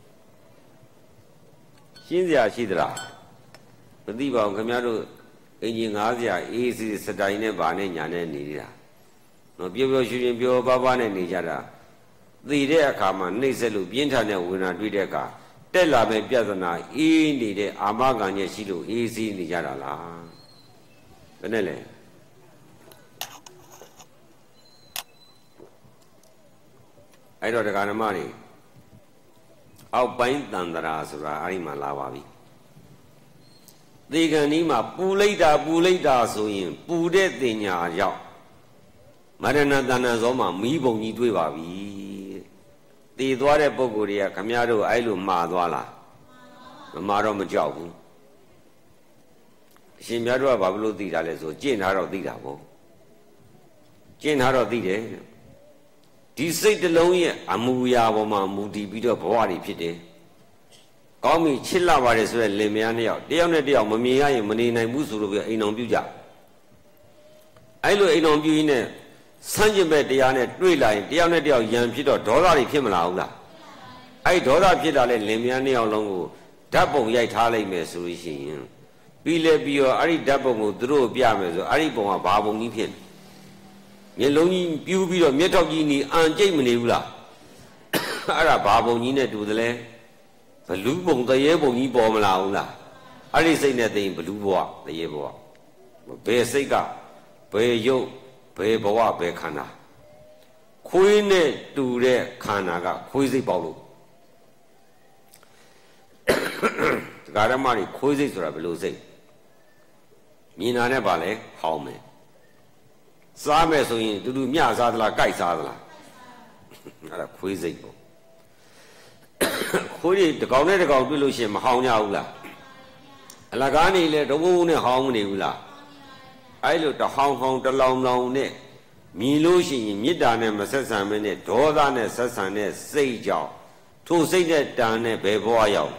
ရှင်းစရာရှိသလားမသိပါဘူးခင်ဗျားတို့အင်ဂျင်ငါးစရာအေးစီစတိုင်နဲ့ဘာနဲ့ညာနဲ့နေနေတာနော်ပြောပြောရွှင်ရွှင်ပြောပါပါနဲ့နေကြတာသိတဲ့အခါမှာနှိမ့်ဆက်လို့ပြင်းထန်တဲ့ဝေဒနာတွေ့တဲ့အခါတက်လာပဲပြဿနာအေးနေတဲ့အာမခံချက်ရှိလို့အေးစီးနေကြတာလားဘယ်နဲ့လဲအဲ့တော့တရားဓမ္မတွေအောက်ပိုင်းတန်တရာဆိုတာအဲ့ဒီမှာလာပါပြီသေကံဒီမှာပူလိုက်တာပူလိုက်တာဆိုရင်ပူတဲ့တင်ညာရောက်မရဏတဏ္ဍဇောမှာမီးပုံကြီးတွေ့ပါပြီသေသွားတဲ့ပုဂ္ဂိုလ်တွေကခမည်းတော်အဲ့လိုမှားသွားလားမမှားတော့မကြောက်ဘူးအရှင်မြတ်တို့ကဘာလို့သိတာလဲဆိုကျင့်ထားတော့သိတာပေါ့ကျင့်ထားတော့သိတယ်ဒီစိတ်တစ်လုံးရဲ့အမူအရာပေါ်မှာမူတည်ပြီးတော့ဘဝတွေဖြစ်တယ်။ကောင်းပြီချစ်လာပါတယ်ဆိုတဲ့လင်မယားနှစ်ယောက်တယောက်နဲ့တယောက်မမြင်ရရင်မနေနိုင်ဘူးဆိုလို့ပြီးအိမ်တော်ပြုကြ။အဲ့လိုအိမ်တော်ပြုရင်းနဲ့ဆန့်ကျင်ဘက်တရားနဲ့တွေ့လာရင်တယောက်နဲ့တယောက်ယံဖြစ်တော့ဒေါသတွေဖြစ်မလာဘူးလား။အဲ့ဒေါသဖြစ်တာလဲလင်မယားနှစ်ယောက်လုံးကိုဓာတ်ပုံရိုက်ထားလိုက်မယ်ဆိုလို့ရှိရင်ပြီးလဲပြီးတော့အဲ့ဒီဓာတ်ပုံကိုသူတို့ပြမယ်ဆိုအဲ့ဒီပုံကဘာပုံကြီးဖြစ်မျက်လုံးကြီးပြူးပြီးတော့မျက်ထောက်ကြီးနီအန်ကျိတ်မနေဘူးလားအဲ့ဒါဘာပုံကြီးနဲ့တူတယ်လဲဘလူးပုံတရေပုံကြီးပေါ်မလာဘူးလားအဲ့ဒီစိတ်နဲ့သိရင်ဘလူးဘဝတရေဘဝဘယ်စိတ်ကဘယ်ရုပ်ဘယ်ဘဝဘယ်ခန္ဓာခွေးနဲ့တူတဲ့ခန္ဓာကခွေးစိတ်ပေါက်လို့တရားဓမ္မတွေခွေးစိတ်ဆိုတာဘယ်လိုစိတ်မြင်တာနဲ့ပါလဲဟောင်းမယ်စားမယ်ဆိုရင်တူတူမျှစားသလားကြိုက်စားသလားအဲ့ဒါခွေးစိတ်ပေါ့ခွေးတွေတကောင်နဲ့တကောင်တွေ့လို့ရှိရင်မဟောင်းကြဘူးလားအလကားနေလေတဝုံနဲ့ဟောင်းမနေဘူးလားအဲ့လိုတဟောင်းဟောင်းတလောင်လောင်နဲ့မြင်လို့ရှိရင်မေတ္တာနဲ့မဆက်ဆံမနဲ့ဒေါသနဲ့ဆက်ဆံတဲ့စိတ်ကြောင့်ထိုစိတ်နဲ့တန်နဲ့ဘယ်ဘဝရောက်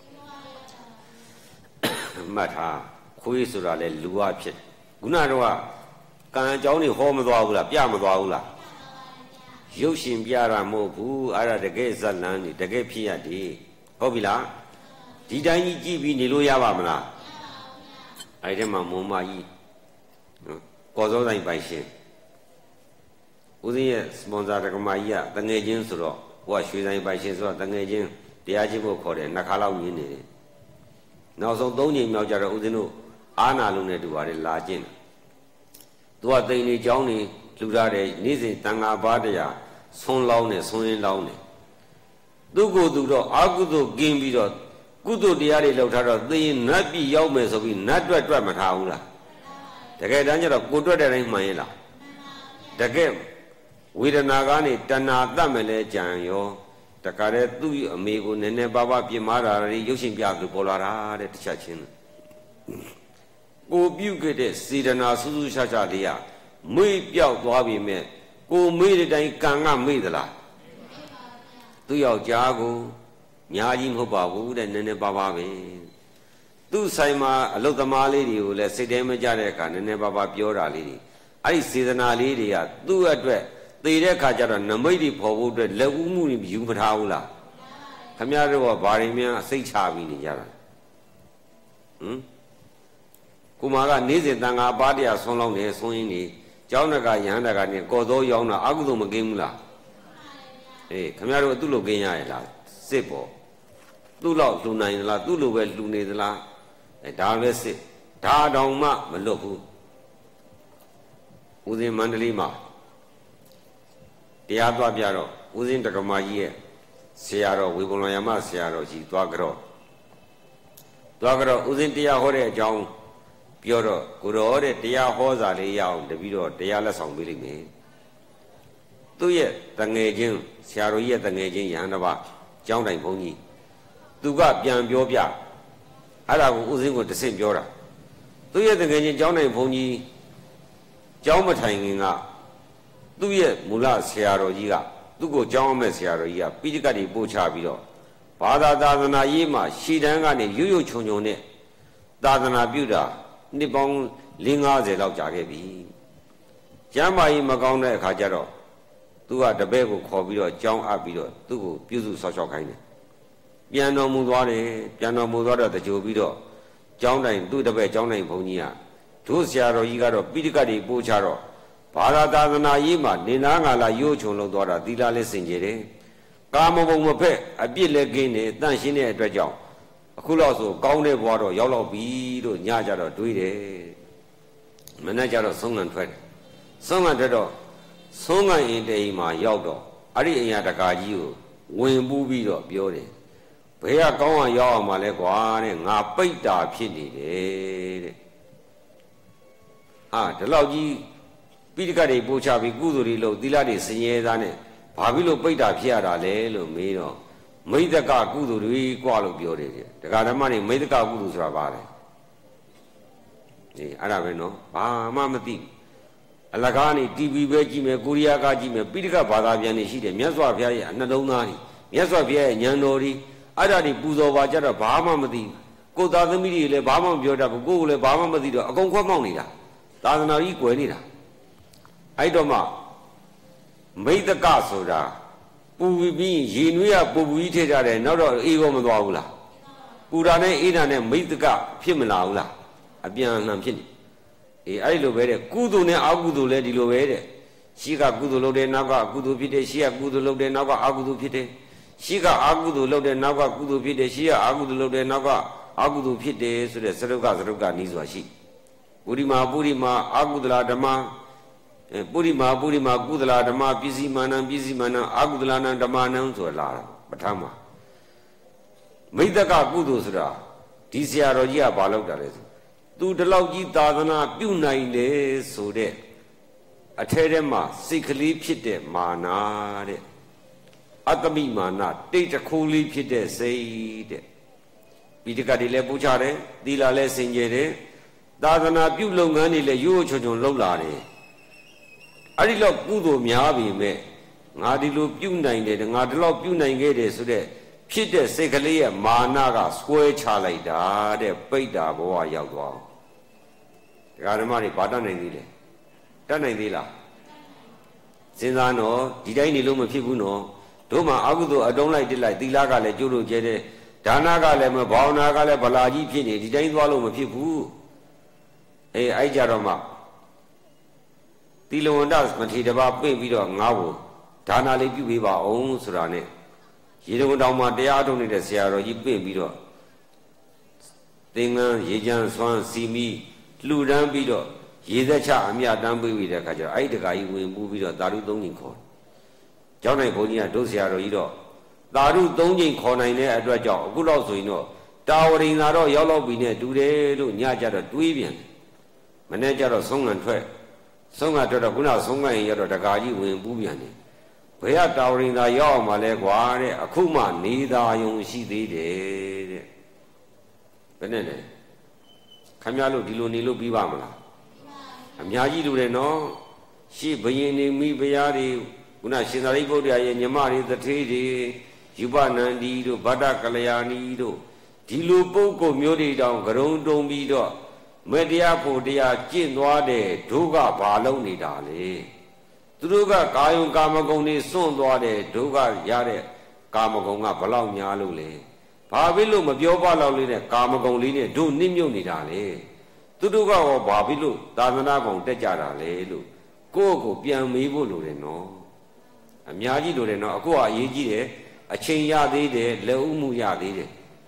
မှတ်ထားခွေးဆိုတာလေလူဝဖြစ်ခုနတော့ကံအကြောင်းတွေဟောမသွားဘူးလားပြမသွားဘူးလားရုပ်ရှင်ပြတာမဟုတ်ဘူးအဲ့ဒါတကယ်ဇတ်လန်းနေတကယ်ဖြစ်ရတယ်ဟုတ်ပြီလားဒီတိုင်းကြီးကြည့်ပြီးနေလို့ရပါမလားအဲ့ဒီမှာမုံမကြီးကော်စောဆိုင်ပိုင်ရှင်ဦးဇင်းရဲ့စပွန်ဆာတက္ကမကြီးကတငယ်ချင်းဆိုတော့ဟိုကရွှေဆိုင်ပိုင်ရှင်ဆိုတော့တငယ်ချင်းတရားချင်းကိုခေါ်တယ်နှစ်ခါလောက်ညင်းနေတယ်နောက်ဆုံးသုံးချိန်မြောက်ကြတော့ဦးဇင်းတို့အာနာလုံးနဲ့တူပါတယ်လာကျင့်သူကတိန်နေကြောင်းနေလှူထားတယ်နေ့စဉ်တန်ဃာပါတရားဆွန်းလောင်းနေဆွန်းရင်းလောင်းနေသူကိုယ်သူတော့အာကုသို့ကင်းပြီးတော့ကုသိုလ်တရားတွေလောက်ထားတော့သိရင်နတ်ပြည်ရောက်မယ်ဆိုပြီးနတ်တွက်တွက်မထားဘူးလားတကယ်တမ်းကျတော့ကိုတွက်တဲ့တိုင်းမှန်ရင်လားတကယ်ဝေဒနာကနေတဏှာတတ်မယ်လဲကြံရောတခါတည်းသူ့အမေကိုနည်းနည်းပါးပါးပြင်မာတာတွေရုပ်ရှင်ပြလို့ပေါ်လာတာတဲ့တစ်ချက်ချင်းကိုပြုတ်ခဲ့တဲ့စေတနာစူးစူးရှားရှားလေးကမေ့ပြောက်သွားပြီမဲ့ကိုမေ့တဲ့တိုင်းကံကမေ့သလားသူ့ယောက်ျားကိုညာကြီးမဟုတ်ပါဘူးတဲ့နည်းနည်းပါးပါးပဲသူ့ဆိုင်မှာအလုတ်သမားလေးတွေကိုလည်းစိတ်ထဲမကြတဲ့အခါနည်းနည်းပါးပါးပြောတာလေးတွေအဲ့ဒီစေတနာလေးတွေကသူ့အတွက်သေတဲ့ခါကျတော့နမိတ်တွေပေါ်ဖို့အတွက်လက်ဦးမှုတွေယူမထားဘူးလားခမရတို့ကဘာတွေများစိတ်ချပြီးနေကြတာဟမ်ကုမာကနေ့စဉ်တန်ခါပါတရားဆွန်းလောင်းနေဆွန်းရင်းနေကျောင်းတကရဟန္တာကနေကော်သောရောင်းတာအကုသို့မကင်းဘူးလားအေးခမရတို့အတုလို့ကင်းရရဲ့လားစစ်ပေါ်သူ့လောက်လှူနိုင်သလားသူ့လိုပဲလှူနေသလားအဲဒါပဲစစ်ဒါတောင်မှမလွတ်ဘူးဦးဇင်းမန္တလေးမှာတရားသွားပြတော့ဦးဇင်းတက္ကမကြီးရဲ့ဆရာတော်ဝေဘုံလွန်ရမဆရာတော်ကြီးသွားကြတော့သွားကြတော့ဦးဇင်းတရားဟောတဲ့အကြောင်းပြောတော့ကိုတော်တဲ့တရားဟောစာလေးရအောင်တပည့်တော်တရားလက်ဆောင်ပေးလိမ့်မယ်သူ့ရဲ့တငယ်ချင်းဆရာတော်ကြီးရဲ့တငယ်ချင်းရဟန်းတစ်ပါးကျောင်းတိုင်ဘုန်းကြီးသူကပြန်ပြောပြအဲ့ဒါကိုဦးဇင်းကိုတဆင့်ပြောတာသူ့ရဲ့တငယ်ချင်းကျောင်းတိုင်ဘုန်းကြီးကျောင်းမထိုင်ခင်ကသူ့ရဲ့မူလဆရာတော်ကြီးကသူ့ကိုကျောင်းအောင်မဲ့ဆရာတော်ကြီးကပိဋကတ်တွေပို့ချပြီးတော့ဘာသာသာသနာရေးမှာရှီတန်းကနေရွရွချုံချုံနဲ့သာသနာပြုတာနှစ်ပေါင်း၄၅၀လောက်ကြာခဲ့ပြီကျမ်းမာရေးမကောင်းတဲ့အခါကျတော့သူကတပည့်ကိုခေါ်ပြီးတော့ကျောင်းအပ်ပြီးတော့သူ့ကိုပြုစုဆောက်ရှောက်ခိုင်းတယ်ပြန်တော်မူသွားတယ်ပြန်တော်မူသွားတော့တကြိုပြီးတော့ကျောင်းတိုင်သူ့တပည့်ကျောင်းတိုင်ဘုန်းကြီးကတို့ဆရာတော်ကြီးကတော့ပိဋကတ်တွေပို့ချတော့ဘာသာသာသနာရေးမှာနေနာငါလာရိုးချုံလောက်သွားတာသီလလည်းစင်ကြယ်တယ်ကာမဘုံမဖက်အပြစ်လည်းကင်းတယ်တန့်ရှင်းတဲ့အတွက်ကြောင့်အခုလောက်ဆိုကောင်းတဲ့ဘဝတော့ရောက်တော့ပြီလို့ညကြတော့တွေးတယ်မနေ့ကျတော့ဆုံးငံထွက်တယ်ဆုံးငံထွက်တော့ဆုံးငံအင်းတေးမှာရောက်တော့အဲ့ဒီအရာတကာကြီးကိုဝင်ပူးပြီးတော့ပြောတယ်ဘယ်ကကောင်းအောင်ရောက်အောင်မလဲကွာတဲ့ငါပိတ်တာဖြစ်နေတယ်တဲ့အာဒီလောက်ကြီးပိဋကတ်တွေပို့ချပြီးကုသိုလ်တွေလုပ်သီလတွေစင်ရဲသားနဲ့ဘာဖြစ်လို့ပိတ်တာဖြစ်ရတာလဲလို့မေးတော့မိဒကကုသိုလ်တွေကြွလို့ပြောတယ်တဲ့ဒကာဓမ္မတွေမိဒကကုသိုလ်ဆိုတာဘာလဲဒီအဲ့ဒါပဲနော်ဘာမှမသိအလကားနေ တီဗီ ပဲကြည့်မယ်ကိုရီးယားကကြည့်မယ်ပိဋကတ်ဘာသာပြန်နေရှိတယ်မြတ်စွာဘုရားရဲ့အနှလုံးသားတွေမြတ်စွာဘုရားရဲ့ဉာဏ်တော်တွေအဲ့ဒါတွေပူဇော်ပါကြတော့ဘာမှမသိကိုသားသမီးတွေလည်းဘာမှမပြောတတ်ဘူးကိုယ်ကလည်းဘာမှမသိတော့အကုန်ခွတ်မောက်နေတာသာသနာကြီးကွယ်နေတာအဲ့တော့မှမိဒကဆိုတာပူပြီးရေနွေးရပူပူကြီးထည့်ကြတယ်နောက်တော့အေးကောမသွားဘူးလားပူတာနဲ့အေးတာနဲ့မိဒကဖြစ်မလာဘူးလားအပြန်အလှန်ဖြစ်နေအေးအဲ့လိုပဲတဲ့ကုသိုလ်နဲ့အကုသိုလ်လည်းဒီလိုပဲတဲ့ရှိကကုသိုလ်လုပ်တယ်နောက်ကကုသိုလ်ဖြစ်တယ်ရှိကကုသိုလ်လုပ်တယ်နောက်ကအကုသိုလ်ဖြစ်တယ်ရှိကအကုသိုလ်လုပ်တယ်နောက်ကကုသိုလ်ဖြစ်တယ်ရှိကအကုသိုလ်လုပ်တယ်နောက်ကအကုသိုလ်ဖြစ်တယ်ဆိုတဲ့စရုပ်ကစရုပ်ကနီးစွာရှိပုရိမာပုရိမာအကုသလဓမ္မပုရိမာပုရိမာကုသလဓမ္မပစ္စည်းမာနံပစ္စည်းမာနံအကုသလနံဓမ္မနံဆိုလာတာပဋ္ဌာန်းမှာမိဒကကုသိုလ်ဆိုတာဒီဆရာတော်ကြီးကဘာလုပ်တာလဲဆိုသူဒီလောက်ကြီးသာသနာပြုနိုင်တယ်ဆိုတဲ့အထဲထဲမှာစိတ်ကလေးဖြစ်တဲ့မာနာတဲ့အတ္တမိမာနတိတ်တခိုးလေးဖြစ်တဲ့စိတ်တဲ့ပိဋကတ်တွေလည်းပူချတယ်သီလလည်းစင်ကြယ်တယ်သာသနာပြုလုပ်ငန်းတွေလည်းရိုးရိုးချုံချုံလုပ်လာတယ်အဲ့ဒီလောက်ကုသိုလ်များပြီမဲ့ငါဒီလိုပြုနိုင်တယ်ငါဒီလောက်ပြုနိုင်ခဲ့တယ်ဆိုတဲ့ဖြစ်တဲ့စိတ်ကလေးရဲ့မာနကစွဲချလိုက်တာတဲ့ပိဋ္ဌာဘဝရောက်သွားဒကာဓမ္မတွေဘာတတ်နိုင်သေးလဲတတ်နိုင်သေးလားစဉ်းစားတော့ဒီတိုင်းနေလို့မဖြစ်ဘူးနော်တို့မှာအကုသိုလ်အတုံးလိုက်တက်လိုက်သီလကလည်းကျိုးလို့ကျဲတယ်ဒါနကလည်းမဘာဝနာကလည်းဗလာကြီးဖြစ်နေဒီတိုင်းသွားလို့မဖြစ်ဘူးအေးအဲ့ကြတော့မှသီလဝန္တမထေရတပါးပြင့်ပြီးတော့ငါ့ကိုဒါနလေးပြုပေးပါအောင်ဆိုတာနဲ့ရေတုံတောင်မှာတရားထုတ်နေတဲ့ဆရာတော်ကြီးပြင့်ပြီးတော့သင်္ကန်းရေချမ်းဆွမ်းစီမီလှူဒန်းပြီးတော့ရေသက်ချအမြတမ်းပေးပြီးတဲ့အခါကျတော့အဲ့ဒီတခါကြီးဝင်ပူးပြီးတော့သာဓုသုံးချိန်ခေါ်ကျောင်းနိုင်ဘုန်းကြီးကတို့ဆရာတော်ကြီးတော့သာဓုသုံးချိန်ခေါ်နိုင်တဲ့အတွက်ကြောင့်အခုတော့ဆိုရင်တော့တာဝရိန်သာတော့ရောက်တော့ပြီနဲ့တူတယ်လို့ညကြတော့တွေးပြန်မနေ့ကျတော့ဆုံးငံထွက်ဆုံးငံထွက်တော့ခုနဆုံးငံရင်ရတော့တခါကြီးဝင်ပူးပြန်တယ်ဘယ်ကတာဝရိန်သာရောက်အောင်မလဲကွာတဲ့အခုမှနေသာယုံရှိသေးတယ်တဲ့ဘယ်နဲ့လဲခမရလို့ဒီလိုနေလို့ပြီးပါမလားအများကြီးလူတယ်နော်ရှေ့ဘယင်နေမိဘုရားတွေခုနရှင်သာရိပုတ္တရာရဲ့ညီမတွေတထေးတွေယူပနန္ဒီတို့ဗတ္တကလျာဏီတို့ဒီလိုပုဂ္ဂိုလ်မျိုးတွေတောင်ဂရုံတုံပြီးတော့မေတ္တရားဖို့တရားကျင့်သွားတယ်ဒုကဘာလုံးနေတာလေသူတို့ကကာယုံကာမဂုဏ်တွေစွန့်သွားတယ်ဒုကရတဲ့ကာမဂုဏ်ကဘလောက်များလို့လဲဘာဖြစ်လို့မပြောပါတော့လေးနဲ့ကာမဂုဏ်လေးနဲ့တို့နစ်မြုပ်နေတာလေသူတို့ကရောဘာဖြစ်လို့သာသနာကောင်တက်ကြတာလဲလို့ကိုယ့်ကိုပြန်မေးဖို့လိုတယ်နော်အများကြီးလိုတယ်နော်အခုကအရေးကြီးတယ်အချိန်ရသေးတယ်လက်ဥမှုရသေးတယ်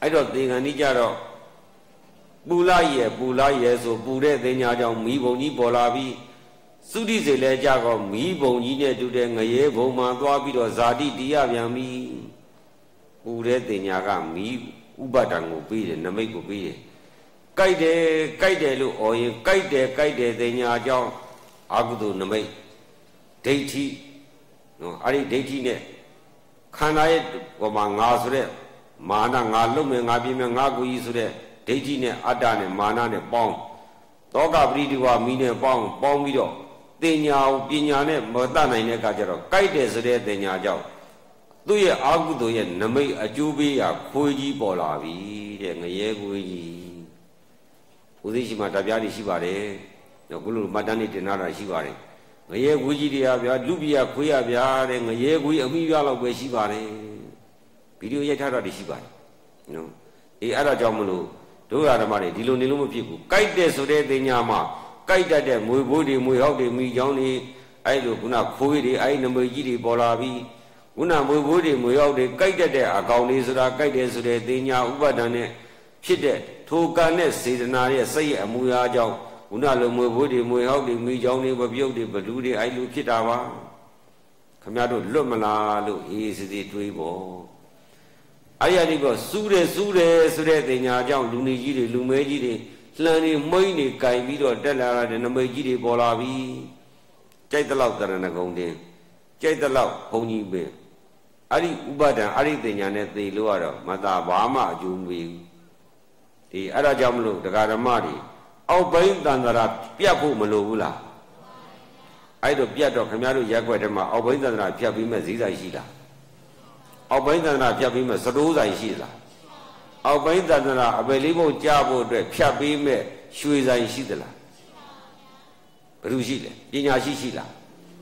အဲ့တော့သင်္ကန်းကြီးကြတော့ပူလိုက်ရဲ့ပူလိုက်ရဲ့ဆိုပူတဲ့သင်ညာကြောင့်မိဘုံကြီးပေါ်လာပြီးသုတိစေလဲကြတော့မိဘုံကြီးနဲ့တူတဲ့ငရဲဘုံမှာသွားပြီးတော့ဇာတိတရားပြန်ပြီးပူတဲ့သင်ညာကမိဥပဒံကိုပြီးတယ်နမိတ်ကိုပြီးတယ်ကြိုက်တယ်ကြိုက်တယ်လို့ဩရင်ကြိုက်တယ်ကြိုက်တယ်သင်ညာကြောင့်အာဟုတုနမိတ်ဒိဋ္ဌိနော်အဲ့ဒီဒိဋ္ဌိနဲ့ခန္ဓာရဲ့ဟောမှာငါဆိုတဲ့မာနငါလုံမယ်ငါပြင်းမယ်ငါကိုကြီးဆိုတဲ့ဒိဋ္ဌိနဲ့အတ္တနဲ့မာနနဲ့ပေါင်းတောကပရိဒီဝမီနဲ့ပေါင်းပေါင်းပြီးတော့တင်ညာပညာနဲ့မတတ်နိုင်တဲ့အခါကျတော့ကြိုက်တယ်ဆိုတဲ့တင်ညာကြောင့်သူ့ရဲ့အာဟုတုရဲ့နမိတ်အကျိုးပေးရာခွေးကြီးပေါ်လာပြီတဲ့ငရဲခွေးကြီးဦးသိရှိမှတပ်ပြားတွေရှိပါတယ်နော်ခုလိုမှတ်တမ်းတွေတင်ထားတာရှိပါတယ်ငရဲခွေးကြီးတွေကဗျာလူပြခွေးရဗျာတဲ့ငရဲခွေးအမိပြလောက်ပဲရှိပါတယ်ဗီဒီယိုရိုက်ထားတာတွေရှိပါတယ်နော်အေးအဲ့ဒါကြောင့်မလို့တို့ဓမ္မတွေဒီလိုနေလို့မဖြစ်ဘူးကြိုက်တဲ့ဆိုတဲ့တင်ညာမှာကြိုက်တတ်တဲ့မွေဘိုးတွေမွေဟောက်တွေမိချောင်းတွေအဲ့လိုခုနခွေးတွေအဲ့နမိတ်ကြီးတွေပေါ်လာပြီးခုနမွေဘိုးတွေမွေဟောက်တွေကြိုက်တတ်တဲ့အကောင်တွေဆိုတာကြိုက်တယ်ဆိုတဲ့တင်ညာဥပါဒဏ်နဲ့ဖြစ်တဲ့ထိုကံနဲ့စေတနာရဲ့စိတ်ရဲ့အမူအရာကြောင့်ခုနလိုမွေဘိုးတွေမွေဟောက်တွေမိချောင်းတွေပပြုတ်တွေဘလူတွေအဲ့လိုဖြစ်တာပါခမရတို့လွတ်မလားလို့အေးစစ်စစ်တွေးပေါ့အဲ့ရဒီကစူးတယ်စူးတယ်ဆိုတဲ့တင်ညာကြောင့်လူနေကြီးတွေလူမဲကြီးတွေလှန်နေမိတ်နေကြိုင်ပြီးတော့တက်လာတဲ့နမိတ်ကြီးတွေပေါ်လာပြီကြိုက်တဲ့လောက်တရဏဂုံတင်ကြိုက်တဲ့လောက်ဘုံကြီးပင်အဲ့ဒီဥပါဒံအဲ့ဒီတင်ညာနဲ့သေလို့ရတော့မသာဘာမှအကျိုးမပေးဘူးဒီအဲ့ဒါကြောင့်မလို့တရားဓမ္မတွေအောက်ပိုင်းတန်တရာပြတ်ဖို့မလိုဘူးလားအဲ့တော့ပြတ်တော့ခင်ဗျားတို့ရက်ွက်ထဲမှာအောက်ပိုင်းတန်တရာဖြတ်ပြီးမဲ့ဈေးဆိုင်ရှိလားအောက်ပိုင်းတန်တရာဖြတ်ပြီးမဲ့စတိုးဆိုင်ရှိလားအောက်ပိုင်းတန်တရာအပယ်လေးဖို့ကြားဖို့အတွက်ဖြတ်ပြီးမဲ့ရွှေဆိုင်ရှိသလားဘယ်လိုရှိလဲပညာရှိရှိလား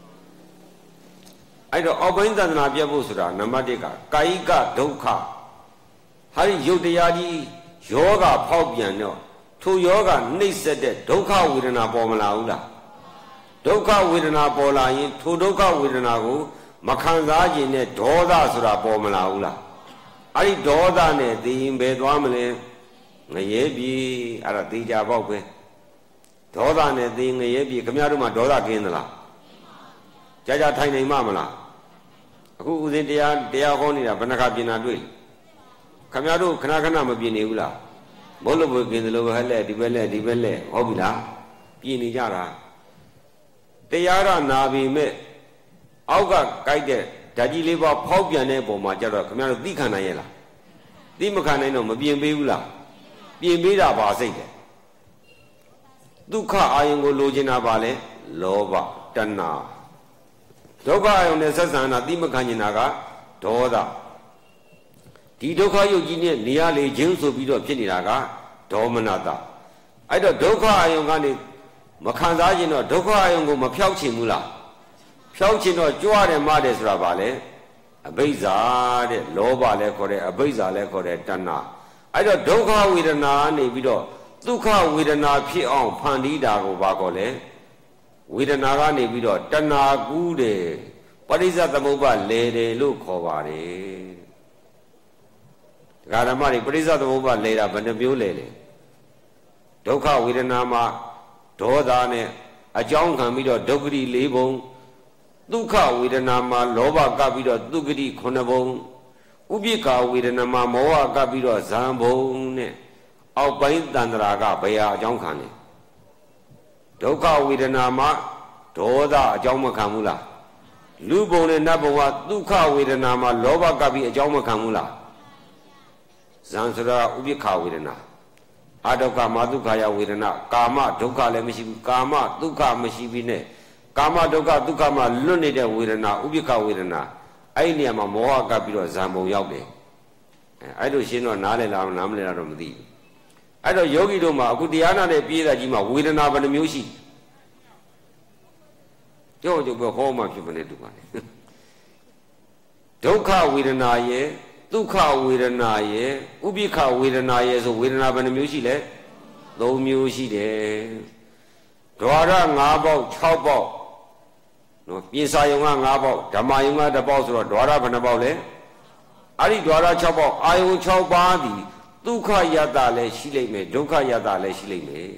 အဲ့တော့အောက်ပိုင်းတန်တရာပြတ်ဖို့ဆိုတာနံပါတ်တစ်ကကာယကဒုက္ခဟာဒီရုပ်တရားကြီးယောဂဖောက်ပြန်တော့ထိုယောဂနှိမ့်ဆက်တဲ့ဒုက္ခဝေဒနာပေါ်မလာဘူးလားဒုက္ခဝေဒနာပေါ်လာရင်ထိုဒုက္ခဝေဒနာကိုမခံစားခြင်းနဲ့ဒေါသဆိုတာပေါ်မလာဘူးလားအဲ့ဒီဒေါသနဲ့သိရင်ဘယ်သွားမလဲငရဲပြီအဲ့ဒါသိကြပေါ့ပဲဒေါသနဲ့သိငရဲပြီခင်ဗျားတို့မှာဒေါသကင်းသလားကြာကြာထိုင်နိုင်မှမလားအခုဦးဇင်းတရားတရားဟောနေတာဘယ်နှခါပြင်တာတွေ့ခင်ဗျားတို့ခဏခဏမပြင်နေဘူးလားဘုလို့ဘယ်ကင်းသလိုပဲဟဲ့လက်ဒီဘက်လက်ဒီဘက်လက်ဟုတ်ပြီလားပြင်နေကြတာတရားရနာပြီမဲ့အောက်ကကြိုက်တဲ့ဓာကြီးလေးပါဖောက်ပြန်တဲ့ပုံမှာကြတော့ခင်ဗျားတို့သိခံနိုင်ရဲ့လားသိမခံနိုင်တော့မပြင်ပေးဘူးလားပြင်ပေးတာပါစိတ်တယ်ဒုက္ခအာယုံကိုလိုချင်တာပါလေလောဘတဏှာဒုက္ခအာယုံနဲ့ဆက်ဆံတာသိမခံချင်တာကဒေါသဒီဒုက္ခယုတ်ကြီးနဲ့နေရလေခြင်းဆိုပြီးတော့ဖြစ်နေတာကဒေါမနတအဲ့တော့ဒုက္ခအာယုံကနေမခံစားခြင်းတော့ဒုက္ခအာယုံကိုမဖြောက်ချင်ဘူးလားဖြောက်ခြင်းတော့ကြွားတယ်မတယ်ဆိုတာပါလေအဘိဇ္ဇာတဲ့လောဘလည်းခေါ်တယ်အဘိဇ္ဇာလည်းခေါ်တယ်တဏှာအဲ့တော့ဒုက္ခဝေဒနာနေပြီးတော့ဒုက္ခဝေဒနာဖြစ်အောင်ဖန်တီးတာကိုဘာခေါ်လဲဝေဒနာကနေပြီးတော့တဏှာကူးတယ်ပရိစ္ဆေသမုပ္ပါလဲတယ်လို့ခေါ်ပါတယ်ဒကာဓမ္မတွေပရိစ္ဆေသမုပ္ပါလဲတာဘယ်နှမျိုးလဲလဲဒုက္ခဝေဒနာမှာဒေါသနဲ့အကြောင်းခံပြီးတော့ဒုက္ခတိ၄ဘုံဒုက္ခဝေဒနာမှာလောဘကပ်ပြီးတော့ဒုက္ခတိခုနှစ်ဘုံဥပိ္ပခာဝေဒနာမှာမောဟကပ်ပြီးတော့ဇံဘုံနဲ့အောက်ပိုင်းတန္တရာကဘယ်ဟာအကြောင်းခံလဲဒုက္ခဝေဒနာမှာဒေါသအကြောင်းမခံဘူးလားလူဘုံနဲ့နတ်ဘုံကဒုက္ခဝေဒနာမှာလောဘကပ်ပြီးအကြောင်းမခံဘူးလားဇံဆိုတာဥပိ္ပခာဝေဒနာအဒုက္ခမဒုက္ခယဝေဒနာကာမဒုက္ခလည်းမရှိဘူးကာမဒုက္ခမရှိပြီးနဲ့ကာမဒုက္ခဒုက္ခမှာလွတ်နေတဲ့ဝေဒနာဥပိ္ပခဝေဒနာအဲ့ဒီနေရာမှာမောဟကပ်ပြီးတော့ဇံပုံရောက်တယ်အဲအဲ့လိုရှင်းတော့နားလည်လားနားမလည်လားတော့မသိဘူးအဲ့တော့ယောဂီတို့မှာအခုတရားနာတဲ့ပြေးတာကြီးမှာဝေဒနာဘယ်နှမျိုးရှိကြောက်ကြောက်ပဲဟောမှဖြစ်မနေတူပါလေဒုက္ခဝေဒနာရဲ့ဒုက္ခဝေဒနာရဲ့ဥပိ္ပခဝေဒနာရဲ့ဆိုဝေဒနာဘယ်နှမျိုးရှိလဲသုံးမျိုးရှိတယ်ဒွါရ၅ပေါက်၆ပေါက်နော်ပြင်စာယုံက၅ပေါက်ဓမ္မယုံကတစ်ပေါက်ဆိုတော့ဒွါရဘယ်နှပေါက်လဲအဲ့ဒီဒွါရ၆ပေါက်အာယုံ၆ပါးသည်ဒုက္ခယတ္တလည်းရှိလိမ့်မယ်ဒုက္ခယတ္တလည်းရှိလိမ့်မယ်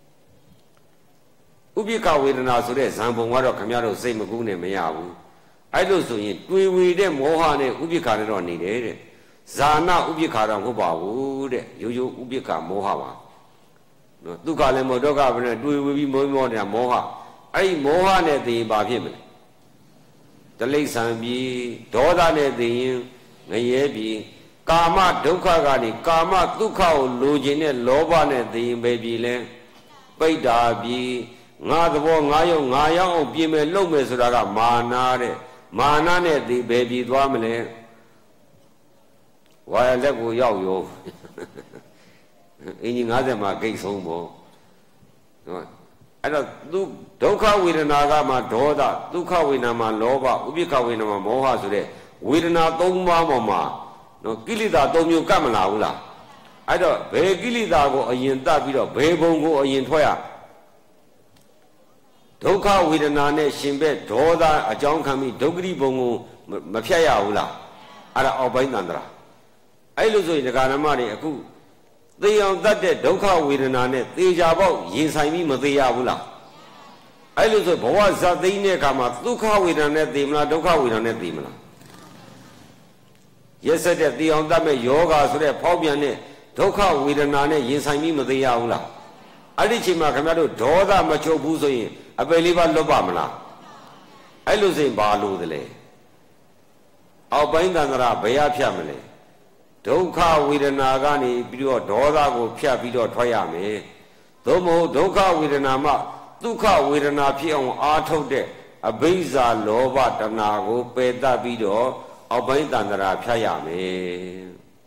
ဥပိ္ပခဝေဒနာဆိုတဲ့ဇံပုံကတော့ခမရတို့စိတ်မကူးနဲ့မရဘူးအဲ့လိုဆိုရင်တွေ့ဝေတဲ့မောဟနဲ့ဥပိ္ပခနဲ့တော့နေတယ်တဲ့ဇာနာဥပိ္ပခတော့မဟုတ်ပါဘူးတဲ့ရိုးရိုးဥပိ္ပခမောဟပါနော်ဒုက္ခလည်းမဟုတ်ဒုက္ခပဲနဲ့တွေ့ဝေပြီးမောမောနေတာမောဟအဲ့ဒီမောဟနဲ့သိရင်ဘာဖြစ်မလဲတလိ္ဆံပြီးဒေါသနဲ့သိရင်ငရဲပြီးကာမဒုက္ခကနေကာမဒုက္ခကိုလိုချင်တဲ့လောဘနဲ့သိရင်ပဲပြီးလဲပိဋ္ဌာပြီးငါသဘောငါယုံငါရောက်အောင်ပြင်မယ်လုပ်မယ်ဆိုတာကမာနာတဲ့မာနနဲ့သိပဲပြီးသွားမလဲဝါရလက်ကိုရောက်ရောအင်းကြီး50မှာဂိတ်ဆုံးပေါ့နော်အဲ့တော့သူဒုက္ခဝေဒနာကမှဒေါသဒုက္ခဝေဒနာမှာလောဘဥပိ္ပခဝေဒနာမှာမောဟဆိုတဲ့ဝေဒနာ၃ပါးပေါ်မှာနော်ကိလေသာ၃မျိုးကပ်မလာဘူးလားအဲ့တော့ဘယ်ကိလေသာကိုအရင်တတ်ပြီးတော့ဘယ်ဘုံကိုအရင်ထွက်ရဒုက္ခဝေဒနာနဲ့ရှင်ဘက်ဒေါသအကြောင်းခံပြီးဒုက္ခတိဘုံကိုမဖြတ်ရဘူးလားအဲ့ဒါအောက်ပိုင်းတန်ត្រာအဲ့လိုဆိုရင်ဒကာနမတွေအခုသေအောင်တတ်တဲ့ဒုက္ခဝေဒနာနဲ့သေချာပေါက်ရင်ဆိုင်ပြီးမသေရဘူးလားအဲ့လိုဆိုဘဝဇတ်သိမ်းတဲ့အခါမှာဒုက္ခဝေဒနာနဲ့သေမလားဒုက္ခဝေဒနာနဲ့သေမလားရက်ဆက်တဲ့သေအောင်တတ်မဲ့ယောဂါဆိုတဲ့ဖောက်ပြန်တဲ့ဒုက္ခဝေဒနာနဲ့ရင်ဆိုင်ပြီးမသေရဘူးလားအဲ့ဒီချိန်မှာခင်ဗျားတို့ဒေါသမချုပ်ဘူးဆိုရင်အပယ်လေးပါလွတ်ပါမလားအဲ့လိုဆိုရင်ဘာလို့သလဲအောက်ပိုင်းတန်ត្រာဘယ်ရဖြတ်မလဲဒုက္ခဝေဒနာကနေပြီးတော့ဒေါသကိုဖြတ်ပြီးတော့ထွက်ရမယ်သို့မဟုတ်ဒုက္ခဝေဒနာမှဒုက္ခဝေဒနာဖြစ်အောင်အားထုတ်တဲ့အဘိဇ္ဇာလောဘတဏှာကိုပယ်တတ်ပြီးတော့အောက်ပိုင်းတန်ត្រာဖြတ်ရမယ်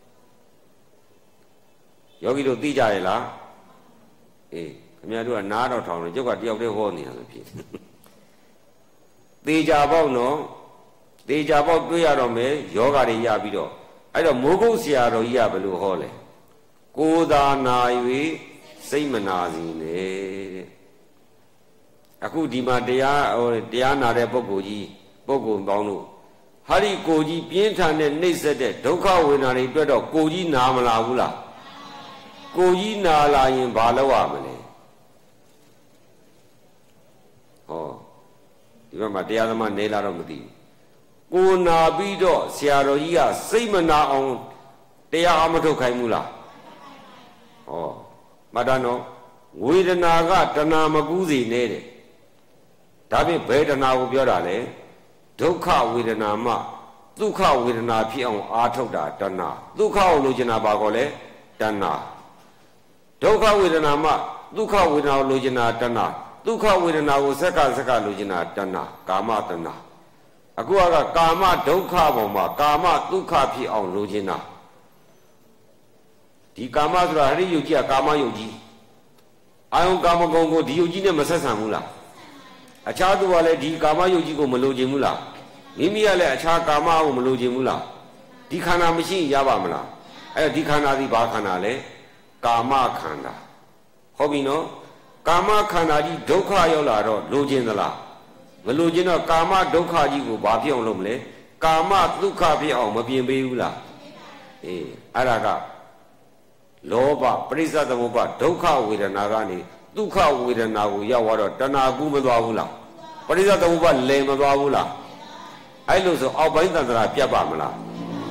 ယောဂီတို့သိကြရဲ့လားအေးခင်ဗျားတို့ကနားတော့ထောင်တယ်ကျုပ်ကတယောက်တည်းဟောနေတာလို့ဖြစ်သေချာပေါက်နော်သေချာပေါက်တွေ့ရတော့မယ်ယောဂါတွေရပြီးတော့အဲ့တော့မိုးကုတ်ဆရာတော်ကြီးကဘယ်လိုဟောလဲကိုယ်သာနာ၍စိတ်မနာစီနဲ့တဲ့အခုဒီမှာတရားဟိုတရားနာတဲ့ပုဂ္ဂိုလ်ကြီးပုဂ္ဂိုလ်ပေါင်းတို့ဟာဒီကိုကြီးပြင်းထန်တဲ့နှိမ့်ဆက်တဲ့ဒုက္ခဝေဒနာတွေတွေ့တော့ကိုကြီးနာမလာဘူးလားကိုကြီးနာလာရင်ဘာလုပ်ရမလဲဟောဒီဘက်မှာတရားသမားနေလာတော့မသိဘူးကိုနာပြီးတော့ဆရာတော်ကြီးကစိတ်မနာအောင်တရားအမထုတ်ခိုင်းဘူးလားဟောမတန်းတော့ဝေဒနာကတဏှာမကူးစေနဲ့တဲ့ဒါဖြင့်ဘယ်တဏှာကိုပြောတာလဲဒုက္ခဝေဒနာမှဒုက္ခဝေဒနာဖြစ်အောင်အားထုတ်တာတဏှာဒုက္ခကိုလိုချင်တာဘာခေါ်လဲတဏှာဒုက္ခဝေဒနာမှဒုက္ခဝေဒနာကိုလိုချင်တာတဏှာဒုက္ခဝေဒနာကိုစက္ကစက္ကလိုချင်တာတဏှာကာမတဏှာအခုကကာမဒုက္ခပေါ်မှာကာမဒုက္ခဖြစ်အောင်လိုချင်တာဒီကာမဆိုတာဟရိယုတ်ကြီးကကာမယုတ်ကြီးအာယုံကာမဂုဏ်ကိုဒီယုတ်ကြီးနဲ့မဆက်ဆံဘူးလားအခြားသူကလည်းဒီကာမယုတ်ကြီးကိုမလိုချင်ဘူးလားမိမိကလည်းအခြားကာမကိုမလိုချင်ဘူးလားဒီခန္ဓာမရှိရပါမလားအဲ့ဒီခန္ဓာဒီဘာခန္ဓာလဲကာမခန္ဓာဟုတ်ပြီနော်ကာမခန္ဓာကြီးဒုက္ခရောက်လာတော့လိုချင်သလားမလိုချင်တော့ကာမဒုက္ခကြီးကိုဘာဖြစ်အောင်လုပ်မလဲကာမဒုက္ခဖြစ်အောင်မပြင်ပေးဘူးလားအေးအဲ့ဒါကလောဘပရိစ္ဆသမုပ္ပါဒုက္ခဝေဒနာကနေဒုက္ခဝေဒနာကိုရောက်သွားတော့တဏှာကူးမသွားဘူးလားပရိစ္ဆသမုပ္ပါလည်မသွားဘူးလားအဲ့လိုဆိုအောက်ပိုင်းတန်ត្រာပြတ်ပါမလား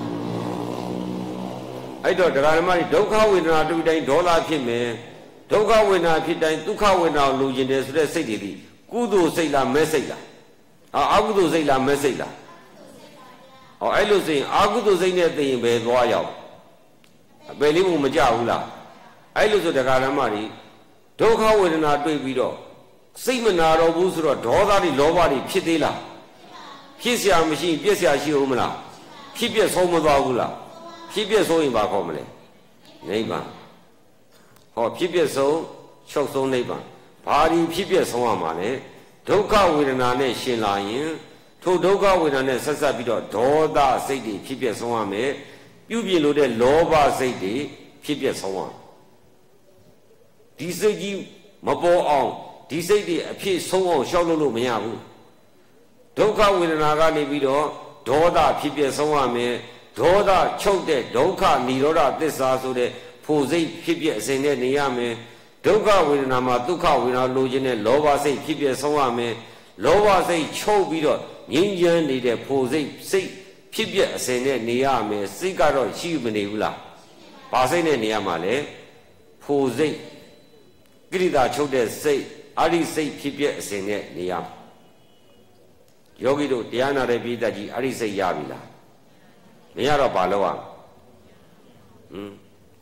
အဲ့တော့တရားဓမ္မတွေဒုက္ခဝေဒနာတွေ့တိုင်းဒေါသဖြစ်မယ်ဒုက္ခဝေဒနာဖြစ်တိုင်းဒုက္ခဝေဒနာကိုလိုချင်တယ်ဆိုတဲ့စိတ်တွေဒီကုသိုလ်စိတ်လားမဲ့စိတ်လားအာအကုသိုလ်စိတ်လားမဲ့စိတ်လားဟောအဲ့လိုဆိုရင်အာကုသိုလ်စိတ်နဲ့သိရင်ဘယ်သွားရောက်အပယ်လေးဘုံမကြဘူးလားအဲ့လိုဆိုတရားဓမ္မတွေဒုက္ခဝေဒနာတွေ့ပြီးတော့စိတ်မနာတော့ဘူးဆိုတော့ဒေါသတွေလောဘတွေဖြစ်သေးလားဖြစ်เสียမရှိပြည့်เสียရှိဦးမလားဖြစ်ပြဆုံးမသွားဘူးလားဖြစ်ပြဆုံးရင်ဘာခေါ်မလဲနိဗ္ဗာန်ဟောဖြစ်ပြဆုံးချုပ်ဆုံးနိဗ္ဗာန်ဘာဒီဖြစ်ပြဆုံးရမှာလဲဒုက္ခဝေဒနာနဲ့ရှင်လာရင်ထိုဒုက္ခဝေဒနာနဲ့ဆက်ဆက်ပြီးတော့ဒေါသစိတ်တွေဖြစ်ပြဆုံးရမယ်ပြုပြင်လို့တဲ့လောဘစိတ်တွေဖြစ်ပြဆုံးရဒီစိတ်ကြီးမပေါ်အောင်ဒီစိတ်တွေအဖြစ်ဆုံးအောင်ရှောက်လို့လို့မရဘူးဒုက္ခဝေဒနာကနေပြီးတော့ဒေါသဖြစ်ပြဆုံးရမယ်ဒေါသချုပ်တဲ့ဒုက္ခនិရောဓသစ္စာဆိုတဲ့ဖို့စိတ်ဖြစ်ပြအစဉ်နဲ့နေရမယ်ဒုက္ခဝေဒနာမှာဒုက္ခဝေဒနာလိုချင်တဲ့လောဘစိတ်ဖြစ်ပြဆုံးရမယ်လောဘစိတ်ချုပ်ပြီးတော့ငြိမ်းချမ်းနေတဲ့ဖို့စိတ်စိတ်ဖြစ်ပြအစဉ်နဲ့နေရမယ်စိတ်ကတော့ရှိမနေဘူးလားဘာစိတ်နဲ့နေရမှာလဲဖို့စိတ်ကိရိတာချုပ်တဲ့စိတ်အဲ့ဒီစိတ်ဖြစ်ပြအစဉ်နဲ့နေရမှာယောဂီတို့တရားနာတဲ့ပိဋကကြီးအဲ့ဒီစိတ်ရပြီလားမရတော့ဘာလုပ်ရမလဲဟွန်း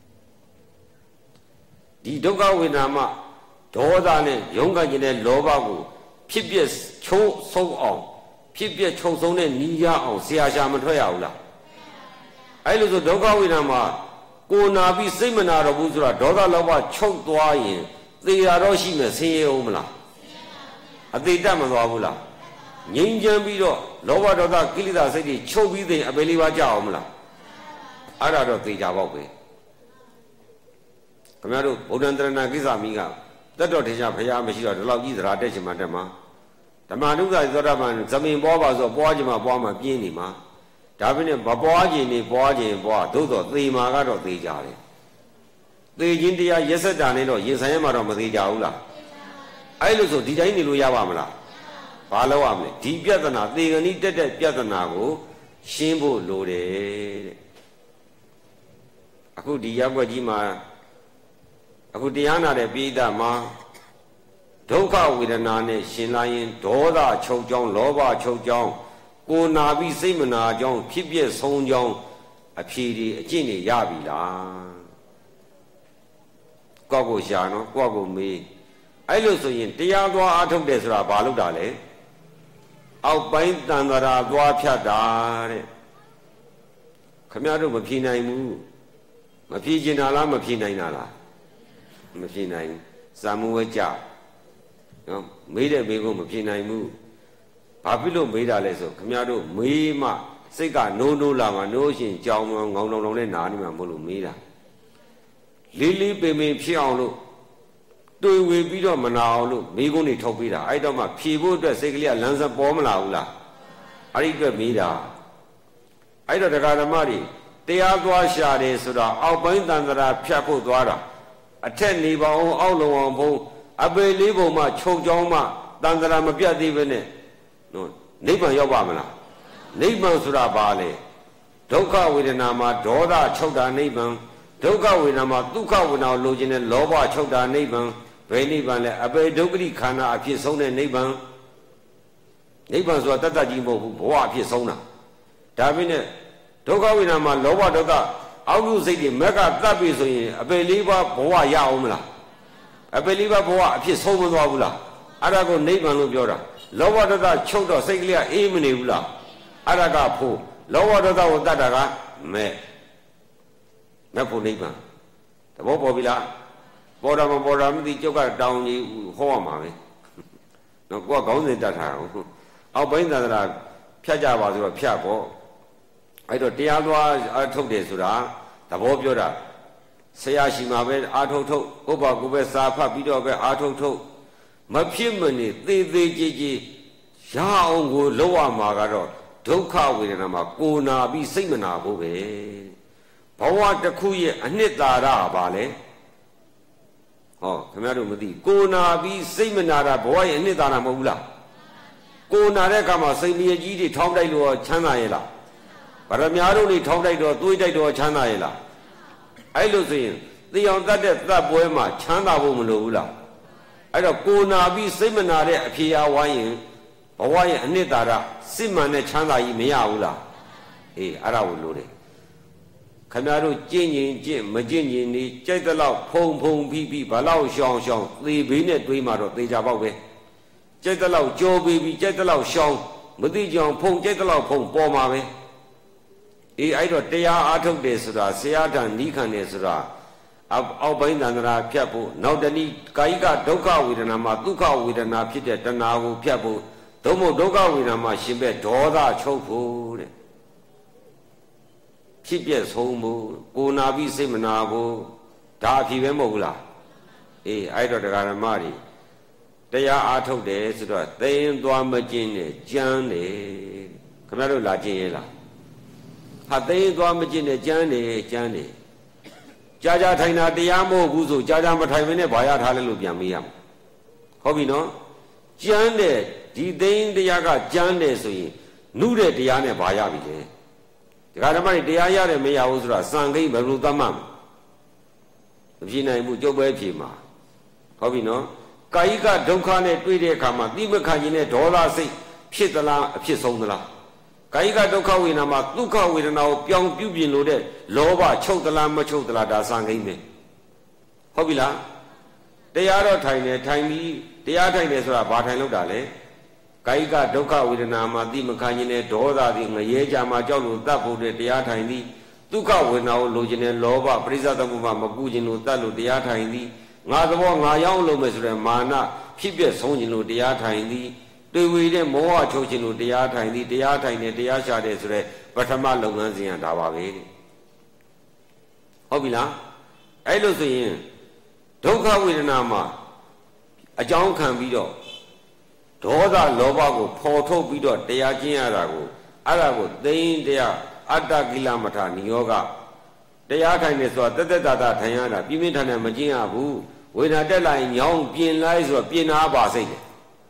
ဒီဒုက္ခဝေဒနာမှာဒေါသနဲ့ယုံကကျင်တဲ့လောဘကိုဖြစ်ပြချိုးဆုံးအောင်ဖြစ်ပြချုံဆုံးတဲ့နီးရအောင်ဆရာရှာမထွက်ရဘူးလားအဲ့လိုဆိုဒုက္ခဝေဒနာမှာကိုနာပြီးစိတ်မနာတော့ဘူးဆိုတာဒေါသလောဘချုပ်သွားရင်သေရတော့ရှိမယ်ဆင်းရဲအောင်မလားအသေးတတ်မသွားဘူးလားငြိမ်းချမ်းပြီးတော့လောဘဒေါသကိလေသာစိတ်တွေချုပ်ပြီးသိရင်အပေလေးပါကြအောင်မလားအဲ့ဒါတော့သေချာပေါ့ပဲခင်ဗျားတို့ဗုဒ္ဓံတရဏကိစ္စမီးကတက်တော်ထေချာဖရာမရှိတော့ဒီလောက်ကြီးသရာတက်ချင်မှတက်မှာဓမ္မနုသာသောတာပန်ဇမင်ပေါ်ပါဆိုပွားချင်မှပွားမှပြင်းနေမှာဒါပေမဲ့မပွားခြင်းနေပွားခြင်းပွားသို့တော့သေမှာကတော့သေကြတယ်သေခြင်းတရားရက်စက်တာနဲ့တော့ရင်ဆိုင်ရမှာတော့မသေးကြဘူးလားအဲ့လိုဆိုဒီတိုင်းနေလို့ရပါမလားဘာလို့ရမလဲဒီပြဿနာသေကဏီတက်တဲ့ပြဿနာကိုရှင်းဖို့လိုတယ်တဲ့အခုဒီရပ်ွက်ကြီးမှာအခုတရားနာတဲ့ပိဋကမှာဒုက္ခဝေဒနာနဲ့ရှင်လာရင်ဒေါသချုပ်ကြောင်းလောဘချုပ်ကြောင်းကိုနာပြီးစိတ်မနာကြောင်းဖြစ်ပြဆုံးကြောင်းအဖြေဒီအကျင့်တွေရပြီလားကောက်ကိုရှာနော်ကောက်ကိုမေးအဲ့လိုဆိုရင်တရားသွားအားထုတ်တယ်ဆိုတာဘာလို့တာလဲအောက်ပိုင်းတန်တရာသွားဖြတ်တာတဲ့ခမရတို့မဖြေနိုင်ဘူးမဖြေချင်တာလားမဖြေနိုင်တာလားမဖြေနိုင်စာမဝဲကြနော်မေးတဲ့မေးကိုမဖြေနိုင်ဘူးဘာဖြစ်လို့မေးတာလဲဆိုခမရတို့မေးမှစိတ်ကနိုးနိုးလာမှနိုးရှင်ကြောင်းငေါင်းတောင်တောင်နဲ့နာနေမှမဟုတ်လို့မေးတာလေးလေးပင်ပင်ဖြစ်အောင်လို့တွေ့ဝေပြီးတော့မနာအောင်လို့မိကုန်းတွေထုတ်ပေးတာအဲ့တော့မှဖြေဖို့အတွက်စိတ်ကလေးကလမ်းစပေါ်မလာဘူးလားအဲ့ဒီအတွက်မေးတာအဲ့တော့တရားဓမ္မတွေတရားသွားရှာတယ်ဆိုတာအောက်ပိုင်းတန်ត្រာဖြတ်ဖို့သွားတာအထက်နေပါအောင်အောက်လုံအောင်ဘုံအပေလေးပုံမှချုပ်ကြောင်းမှတန်ត្រာမပြတ်သေးပဲနဲ့နော်နိဗ္ဗာန်ရောက်ပါမလားနိဗ္ဗာန်ဆိုတာဘာလဲဒုက္ခဝေဒနာမှာဒေါသချုပ်တာနိဗ္ဗာန်ဒုက္ခဝေဒနာမှာဒုက္ခဝေဒနာလိုချင်တဲ့လောဘချုပ်တာနိဗ္ဗာန်ဘယ်နိဗ္ဗာန်လဲအပေဒုက္ခတိခန္ဓာအဖြစ်ဆုံးတဲ့နိဗ္ဗာန်နိဗ္ဗာန်ဆိုတာတတ္တကြီးမဟုတ်ဘူးဘဝအဖြစ်ဆုံးတာဒါပေမဲ့ဒုက္ခဝေဒနာမှာလောဘဒေါသအောက်လူစိတ်တွေမက်ကတတ်ပြီဆိုရင်အပေလေးပါးဘဝရအောင်မလားအပေလေးပါးဘဝအဖြစ်ဆုံးမသွားဘူးလားအဲ့ဒါကိုနိဗ္ဗာန်လို့ပြောတာလောဘဒေါသချုပ်တော့စိတ်ကလေးကအေးမနေဘူးလားအဲ့ဒါကဖို့လောဘဒေါသကိုတတ်တာကမဲ့မဲ့ဖို့နိဗ္ဗာန်သဘောပေါ်ပြီလားပေါ်တာမပေါ်တာမသိကျုပ်ကတောင်းကြီးဟောရမှာပဲနော်ကိုကခေါင်းစဉ်တတ်ထားအောင်အောက်ပိုင်းသန္တရာဖြတ်ကြပါဆိုတော့ဖြတ်ပေါ့အဲ့တော့တရားသွားအထုတ်တယ်ဆိုတာသဘောပြောတာဆရာရှိမှာပဲအာထုတ်ထုတ်ဥပ္ပါကိုပဲစာဖတ်ပြီးတော့ပဲအာထုတ်ထုတ်မဖြစ်မနေသေးသေးကြီးကြီးရအောင်ကိုလောက်ရမှာကတော့ဒုက္ခဝေဒနာမှာကိုနာပြီးစိတ်မနာဖို့ပဲဘဝတစ်ခုရဲ့အနှစ်သာရပါလေဟောခင်ဗျားတို့မသိကိုနာပြီးစိတ်မနာတာဘဝရဲ့အနှစ်သာရမဟုတ်ဘူးလားကိုနာတဲ့အခါမှာစိတ်မြေကြီးတွေထောင်းတိုက်လို့ချမ်းသာရဲ့လားဗရမ ्या တို့တွေထောင်းတိုက်တော့သွေးတိုက်တော့ချမ်းသာရဲ့လားအဲ့လိုဆိုရင်သေအောင်တတ်တဲ့သတ်ပွဲမှာချမ်းသာဖို့မလိုဘူးလားအဲ့တော့ကိုနာပြီးစိတ်မနာတဲ့အဖြေအဝိုင်းရင်ဘဝရဲ့အနှစ်သာရစစ်မှန်တဲ့ချမ်းသာကြီးမရဘူးလားအေးအဲ့ဒါကိုလိုတယ်ခင်ဗျားတို့ကြင်ကျင်ကြင်မကြင်ကျင်နေကြိုက်တဲ့လောက်ဖုံဖုံပြီးပြီးဘာလို့ရှောင်ရှောင်သေဘေးနဲ့တွေးမှတော့သေချာပေါက်ပဲကြိုက်တဲ့လောက်ကြောပြီးပြီးကြိုက်တဲ့လောက်ရှောင်မသိကြအောင်ဖုံကြိုက်တဲ့လောက်ဖုံပေါ်မှာပဲအေးအဲ့တော့တရားအားထုတ်တယ်ဆိုတာဆရာထံနီးခံတယ်ဆိုတာအောက်ပိုင်းသန္တရာဖြတ်ဖို့နောက်တနည်းကာယကဒုက္ခဝေဒနာမှာဒုက္ခဝေဒနာဖြစ်တဲ့တဏှာကိုဖြတ်ဖို့သို့မဟုတ်ဒုက္ခဝေဒနာမှာရှင်ပဲဒေါသချုပ်ဖို့တဲ့ဖြစ်ပြဆုံးဖို့ကိုနာပြီးစိတ်မနာဖို့ဒါအဖြစ်ပဲမဟုတ်ဘူးလားအေးအဲ့တော့တရားဓမ္မတွေတရားအားထုတ်တယ်ဆိုတော့သိရင်သွားမကျင်နဲ့ကြမ်းတယ်ခင်ဗျားတို့လာကျင်ရဲ့လားဟာသိရင်သွားမကျင်နဲ့ကြမ်းတယ်ကြမ်းတယ်ကြာကြာထိုင်တာတရားမဟုတ်ဘူးဆိုကြာကြာမထိုင်မနဲ့ဘာရထားလဲလို့ပြန်မေးရမှာဟုတ်ပြီနော်ကျမ်းတဲ့ဒီသိန်းတရားကကျမ်းတယ်ဆိုရင်နုတဲ့တရားနဲ့ဘာရပြီလဲဒီကဓမ္မတွေတရားရတယ်မရဘူးဆိုတာစံကိန်းဘယ်လိုသတ်မှတ်မဖြစ်နိုင်ဘူးကြုတ်ပဲဖြေမှာဟုတ်ပြီနော်ကာယကဒုက္ခနဲ့တွေ့တဲ့အခါမှာတိမခံခြင်းနဲ့ဒေါသစိတ်ဖြစ်သလားအဖြစ်ဆုံးသလားကာယကဒုက္ခဝေဒနာမှာဒုက္ခဝေဒနာကိုပြောင်းပြုပြင်လို့တဲ့လောဘချုပ်သလားမချုပ်သလားဒါစံကိန်းပဲဟုတ်ပြီလားတရားတော့ထိုင်နေထိုင်ပြီးတရားထိုင်နေဆိုတာဘာထိုင်လို့တာလဲကာယကဒုက္ခဝေဒနာမှာတိမခံခြင်းနဲ့ဒေါသသည်ငရဲကြမှာကြောက်လို့တတ်ဖို့တဲ့တရားထိုင်သည်ဒုက္ခဝေဒနာကိုလိုချင်တဲ့လောဘပရိစ္ဆေသမုပ္ပါမကူခြင်းလို့တတ်လို့တရားထိုင်သည်ငါသဘောငါရောက်လို့မယ်ဆိုတဲ့မာနဖြစ်ပြဆုံးခြင်းလို့တရားထိုင်သည်တွေ့ဝေတဲ့မောဟချုပ်ခြင်းလို့တရားထိုင်သည်တရားထိုင်နေတရားရှာတဲ့ဆိုတဲ့ပထမလုပ်ငန်းစဉ်ကဒါပါပဲဟုတ်ပြီလားအဲ့လိုဆိုရင်ဒုက္ခဝေဒနာမှာအကြောင်းခံပြီးတော့ဒေါသလောဘကိုဖော်ထုတ်ပြီးတော့တရားကျင့်ရတာကိုအဲ့ဒါကိုသိင်းတရားအတ္တကိလမထနိယောဂတရားထိုင်နေဆိုတာတက်တက်တာတာထိုင်ရတာပြင်းပြင်းထန်ထန်မကျင့်ရဘူးဝေဒနာတက်လာရင်ညောင်းပြင်လိုက်ဆိုတော့ပြင်နာပါစိတ်တယ်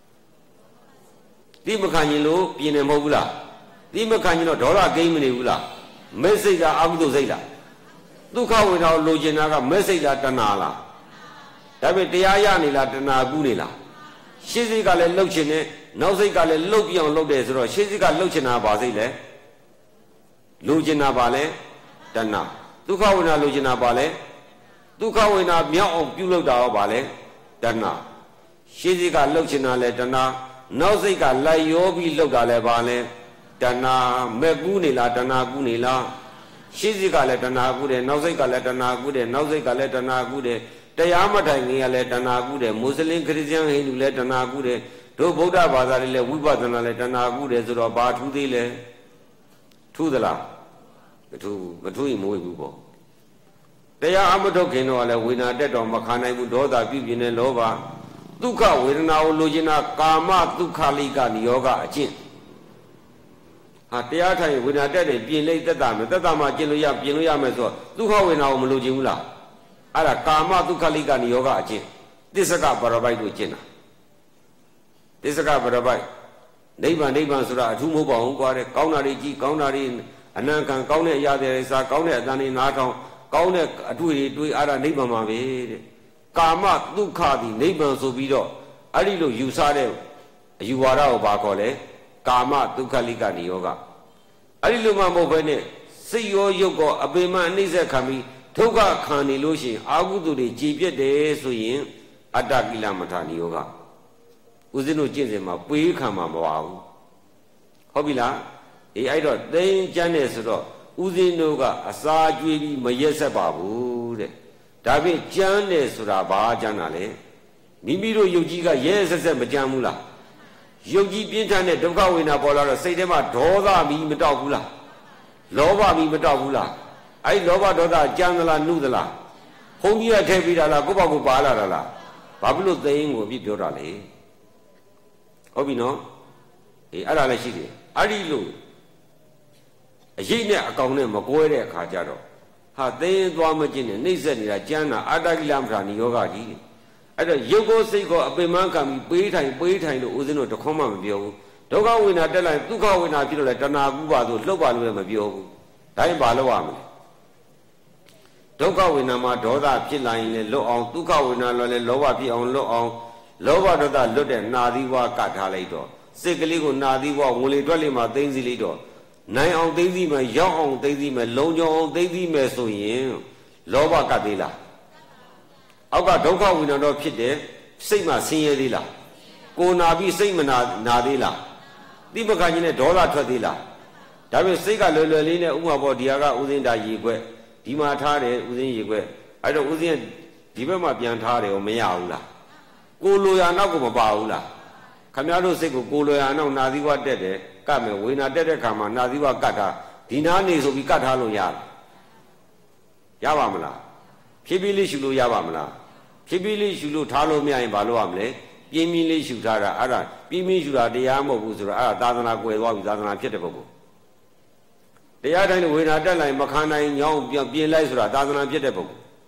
တိမခံရင်လို့ပြင်နေမဟုတ်ဘူးလားတိမခံရင်တော့ဒေါသကိန်းမနေဘူးလားမဲ့စိတ်ကအကုသိုလ်စိတ်လားဒုက္ခဝေဒနာကိုလိုချင်တာကမဲ့စိတ်လားတဏှာလားဒါပေမဲ့တရားရနေလားတဏှာကူးနေလားရှေ့စိတ်ကလည်းလှုပ်ချင်တယ်နောက်စိတ်ကလည်းလှုပ်ပြအောင်လှုပ်တယ်ဆိုတော့ရှေ့စိတ်ကလှုပ်ချင်တာပါစိတ်လဲလိုချင်တာပါလဲတဏှာဒုက္ခဝေဒနာလိုချင်တာပါလဲဒုက္ခဝေဒနာမြောက်အောင်ပြုလုပ်တာရောပါလဲတဏှာရှေ့စိတ်ကလှုပ်ချင်တာလဲတဏှာနောက်စိတ်ကလိုက်ရောပြီးလှုပ်တာလဲပါလဲတဏှာမဲ့ကူးနေလားတဏှာကူးနေလားရှေ့စိတ်ကလည်းတဏှာကူးတယ်နောက်စိတ်ကလည်းတဏှာကူးတယ်နောက်စိတ်ကလည်းတဏှာကူးတယ်တရားမထိုင်ခင်ကလည်းတဏှာကူးတယ်မွတ်စလင်ခရစ်ယာန်ဟိန္ဒူလည်းတဏှာကူးတယ်တို့ဗုဒ္ဓဘာသာတွေလည်းဝိပဿနာလည်းတဏှာကူးတယ်ဆိုတော့ဘာထူးသေးလဲထူးသလားမထူးမထူးရင်မဝေဘူးပေါ့တရားအမထုတ်ခင်တော့လည်းဝေဒနာတက်တော့မခံနိုင်ဘူးဒေါသပြုပြင်းတဲ့လောဘဒုက္ခဝေဒနာကိုလိုချင်တာကာမဒုက္ခလိကနိယောဂအကျင့်ဟာတရားထိုင်ဝေဒနာတက်တယ်ပြင်လိုက်တက်တာမယ်တက်တာမှကျင့်လို့ရပြင်လို့ရမယ်ဆိုတော့ဒုက္ခဝေဒနာကိုမလိုချင်ဘူးလားအဲ့ဒါကာမဒုက္ခလိကနိယောဂအကျင့်သစ္စကပရပိုက်တို့ကျင့်တာသစ္စကပရပိုက်နိဗ္ဗာန်နိဗ္ဗာန်ဆိုတာအထူးမဟုတ်ပါဘူးကွာတဲ့ကောင်းတာတွေကြည့်ကောင်းတာတွေအနံခံကောင်းတဲ့အရာတွေစားကောင်းတဲ့အတန်တွေနားထောင်ကောင်းတဲ့အတွေ့တွေတွေ့အဲ့ဒါနိဗ္ဗာန်ပါပဲတဲ့ကာမဒုက္ခသည်နိဗ္ဗာန်ဆိုပြီးတော့အဲ့ဒီလိုယူဆတဲ့အယူဝါဒကိုဘာခေါ်လဲကာမဒုက္ခလိကနိယောဂအဲ့ဒီလိုမှမဟုတ်ဘဲနဲ့စိတ်ရောရုပ်ကောအပေမအနှိမ့်ဆက်ခံပြီးဒုက္ခခံနေလို့ရှိရင်အာဟုတုတွေကြည်ပြတ်တယ်ဆိုရင်အတ္တကိလမထနိယောဂဦးဇင်းတို့ကျင့်စဉ်မှာပွေးခံမှာမပါဘူးဟုတ်ပြီလားအေးအဲ့တော့သိင်းကျမ်းတယ်ဆိုတော့ဦးဇင်းတို့ကအစာကျွေးပြီးမရက်ဆက်ပါဘူးတဲ့ဒါဖြင့်ကျမ်းတယ်ဆိုတာဘာကျမ်းတာလဲမိမိတို့ယုတ်ကြီးကရဲဆက်ဆက်မကျမ်းဘူးလားယုတ်ကြီးပြင်းထန်တဲ့ဒုက္ခဝေဒနာပေါ်လာတော့စိတ်ထဲမှာဒေါသမီးမတောက်ဘူးလားလောဘမီးမတောက်ဘူးလားအဲ့လောဘဒေါသကြမ်းသလားနှုသလားဘုန်းကြီးကထည့်ပြီးတာလားကိုယ့်ဘောက်ကိုပါလာတာလားဘာဖြစ်လို့သိင်းကိုပြပြောတာလဲဟုတ်ပြီနော်အေးအဲ့ဒါလည်းရှိတယ်အဲ့ဒီလိုအရေးနဲ့အကောင်နဲ့မကွဲတဲ့အခါကျတော့ဟာသိင်းသွားမကျင်နဲ့နှိမ့်ဆက်နေတာကျမ်းတာအတ္တကိလမထနိယောဂကြီးအဲ့တော့ရုပ်ကိုစိတ်ကိုအပင်မခံပြီးပေးထိုင်ပေးထိုင်လို့ဦးဇင်းတို့တခွန်းမှမပြောဘူးဒုက္ခဝေဒနာတက်လိုက်ဒုက္ခဝေဒနာဖြစ်လို့လဲတဏှာကူပါဆိုလှုပ်ပါလို့လည်းမပြောဘူးဒါရင်ဘာလုပ်ရမလဲဒုက္ခဝေဒနာမှာဒေါသဖြစ်လာရင်လည်းလွတ်အောင်ဒုက္ခဝေဒနာလည်းလောဘဖြစ်အောင်လွတ်အောင်လောဘဒေါသလွတ်တဲ့နာသီဝါကတ်ထားလိုက်တော့စိတ်ကလေးကိုနာသီဝါဝင်လေတွက်လေမှာသိမ့်စီလိုက်တော့နိုင်အောင်သိမ့်စီမယ်ရောက်အောင်သိမ့်စီမယ်လုံခြုံအောင်သိမ့်စီမယ်ဆိုရင်လောဘကတ်သေးလားအောက်ကဒုက္ခဝေဒနာတော့ဖြစ်တယ်စိတ်မှာဆင်းရဲသေးလားကိုနာပြီးစိတ်မနာနာသေးလားတိပခါကြီးနဲ့ဒေါသထွက်သေးလားဒါပေမဲ့စိတ်ကလွယ်လွယ်လေးနဲ့ဥမာပေါ်ဒီဟာကဥစဉ်တာရေခွက်ဒီမှာထားတယ်ဥစဉ်ရေခွက်အဲ့တော့ဥစဉ်ဒီဘက်မှာပြန်ထားတယ်ဟောမရဘူးလားကိုလိုရာနောက်ကိုမပါဘူးလားခမရတို့စိတ်ကိုကိုလိုရာနောက်နာသီဝတက်တယ်ကတ်မယ်ဝေနာတက်တဲ့ခါမှာနာသီဝကတ်ထားဒီနာနေဆိုပြီးကတ်ထားလို့ရတယ်ရပါမလားဖြည်းဖြည်းလေးရှူလို့ရပါမလားဖြည်းဖြည်းလေးရှူလို့ထားလို့မရရင်ဘာလုပ်ရမလဲပြင်းပြင်းလေးရှူထားတာအဲ့ဒါပြင်းပြင်းရှူတာတရားမဟုတ်ဘူးဆိုတော့အဲ့ဒါသာသနာကွယ်သွားပြီသာသနာဖြစ်တဲ့ပုဂ္ဂိုလ်တရားတိုင်းဝေဒနာတက်လိုက်မခံနိုင်ညောင်းပြန်ပြင်လိုက်ဆိုတာသာသနာဖြစ်တဲ့ပုဂ္ဂိုလ်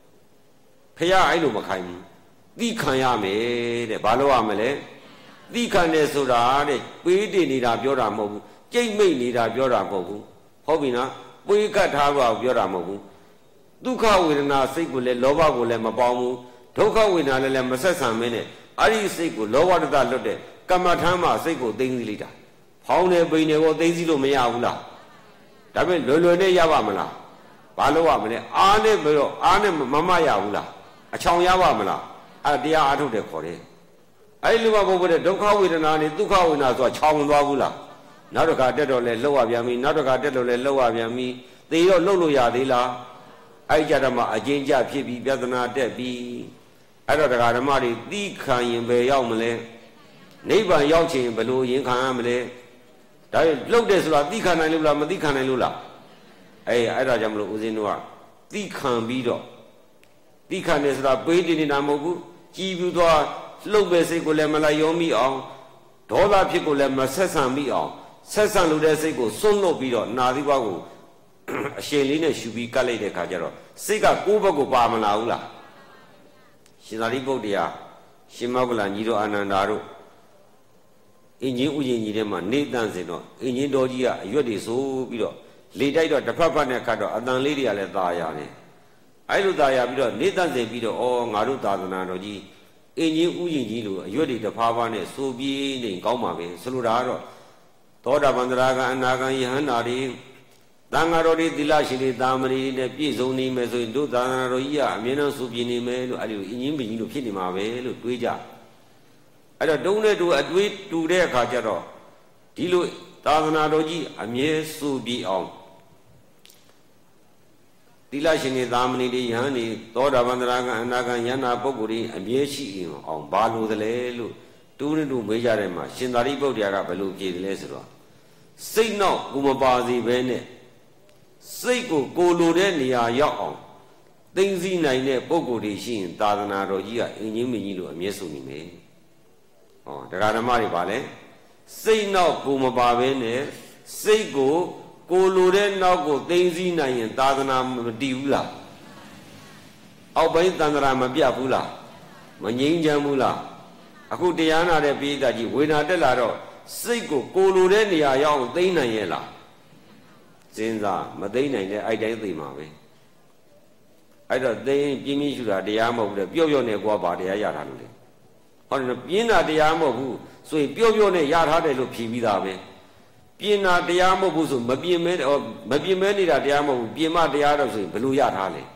ဖះအဲ့လိုမခိုင်းဘူးသိခံရမယ်တဲ့ဘာလို့ရမလဲသိခံတယ်ဆိုတာတဲ့ပေးတည်နေတာပြောတာမဟုတ်ဘူးကြိတ်မိတ်နေတာပြောတာမဟုတ်ဘူးဟုတ်ပြီနော်ပွေးကတ်ထားပါပြောတာမဟုတ်ဘူးဒုက္ခဝေဒနာစိတ်ကိုလည်းလောဘကိုလည်းမပေါင်းဘူးဒုက္ခဝေဒနာလည်းလည်းမဆက်ဆံမင်းနဲ့အဲ့ဒီစိတ်ကိုလောဘတတလွတ်တဲ့ကမ္မထမ်းမှာစိတ်ကိုသိသိလိုက်တာဖောင်းနေပိန်နေကိုသိသိလို့မရဘူးလားဒါပေမဲ့လွယ်လွယ်နဲ့ရပါမလားဘာလို့ရမလဲအားနဲ့ပြီးတော့အားနဲ့မမရဘူးလားအချောင်ရပါမလားအဲ့တရားအားထုတ်တယ်ခေါ်တယ်အဲ့ဒီလိုမှဘုရားဒုက္ခဝေဒနာနဲ့ဒုက္ခဝေဒနာဆိုတာချောင်သွားဘူးလားနောက်တစ်ခါတက်တော့လဲလှုပ်ရပြန်ပြီနောက်တစ်ခါတက်တော့လဲလှုပ်ရပြန်ပြီသေတော့လှုပ်လို့ရသေးလားအဲ့ကြတော့မှအကျဉ်းကျဖြစ်ပြီးပြဿနာတက်ပြီးအဲ့တော့တရားဓမ္မတွေသိခံရင်ပဲရောက်မလဲနိဗ္ဗာန်ရောက်ချင်ဘယ်လိုရင်ခံရမလဲဒါလှုပ်တယ်ဆိုတာသိခံနိုင်လို့လားမသိခံနိုင်လို့လားအေးအဲ့ဒါကြောင့်မလို့ဦးဇင်းတို့ကသိခံပြီးတော့သိခံတယ်ဆိုတာပေးတင်နေတာမဟုတ်ဘူးကြည်ပြီးတော့လှုပ်ပဲစိတ်ကိုလည်းမလိုက်ရောမိအောင်ဒေါသဖြစ်ကိုလည်းမဆက်ဆံမိအောင်ဆက်ဆံလို့တဲ့စိတ်ကိုစွန့်လွတ်ပြီးတော့နာသီးပွားကိုအရှင်လေးနဲ့ရှူပြီးကတ်လိုက်တဲ့ခါကျတော့စိတ်ကကိုယ့်ဘက်ကိုပါမလာဘူးလားရှင်သာရိပုတ္တရာရှင်မောဂလညီတော်အာနန္ဒာတို့အင်ဂျင်ဥယျာဉ်ကြီးထဲမှာနေတန့်စင်တော့အင်ဂျင်တော်ကြီးကအရွက်တွေဆိုပြီးတော့လေတိုက်တော့တစ်ဖက်ဖက်နဲ့ခတ်တော့အတန်လေးတွေကလည်းตาရတယ်အဲ့လိုตาရပြီးတော့နေတန့်စင်ပြီးတော့ဩငါတို့သာသနာတော်ကြီးအင်ဂျင်ဥယျာဉ်ကြီးလိုအရွက်တွေတစ်ဖားဖားနဲ့ဆိုပြေးနေကောင်းပါပဲဆိုလိုတာကတော့သောတာပန်တရာကံအနာကံယဟန္တာတွေတန်ဃာတော်တွေသီလရှင်တွေတာမဏေတွေနဲ့ပြည့်စုံနေမယ်ဆိုရင်တို့သာသနာတော်ကြီးကအမြဲတမ်းဆိုပြနေမယ်လို့အဲ့ဒီအင်းကြီးပင်ကြီးလို့ဖြစ်နေမှာပဲလို့တွေးကြအဲ့တော့တုံးနဲ့တူအတွေးတူတဲ့အခါကျတော့ဒီလိုသာသနာတော်ကြီးအမြဲဆိုပြအောင်သီလရှင်တွေတာမဏေတွေယဟန်တွေသောတာပန်တရာကံအနာကံယန္တာပုဂ္ဂိုလ်တွေအမြဲရှိအောင်ဘာလို့သလဲလို့တူးနဲ့တူမေးကြတဲ့မှာရှင်သာရိပုတ္တရာကဘယ်လိုဖြေတယ်လဲဆိုတော့စိတ်နောက်ကိုမပါစေဘဲနဲ့စိတ်ကိုကိုလိုတဲ့နေရာရောက်အောင်သိသိနိုင်တဲ့ပုဂ္ဂိုလ်တွေရှိရင်သာသနာတော်ကြီးကအင်းကြီးမင်းကြီးလိုအမြဲဆိုနေမယ်။ဟောတရားဓမ္မတွေပါလဲစိတ်နောက်ကိုမပါဘဲနဲ့စိတ်ကိုကိုလိုတဲ့နောက်ကိုသိသိနိုင်ရင်သာသနာမတည်ဘူးလား။အောက်ပိုင်းသန္တရာမပြတ်ဘူးလား။မငြိမ်းချမ်းဘူးလား။အခုတရားနာတဲ့ပိဋကကြီးဝေဒနာတက်လာတော့စိတ်ကိုကိုလိုတဲ့နေရာရောက်အောင်သိနိုင်ရဲ့လားစဉ်းစားမသိနိုင်တဲ့အဲ့တိုင်းသိမှာပဲအဲ့တော့သိရင်ပြင်းပြင်းရှူတာတရားမဟုတ်ဘူးပျော့ပျော့နဲ့ကွာပါတရားရတာလို့လေဟောတယ်ပြင်းတာတရားမဟုတ်ဘူးဆိုရင်ပျော့ပျော့နဲ့ရထားတယ်လို့ဖြေပြီးသားပဲပြင်းတာတရားမဟုတ်ဘူးဆိုမပြင်းမဲမပြင်းမဲနေတာတရားမဟုတ်ဘူးပြင်းမတရားတော့ဆိုရင်ဘယ်လိုရထားလဲ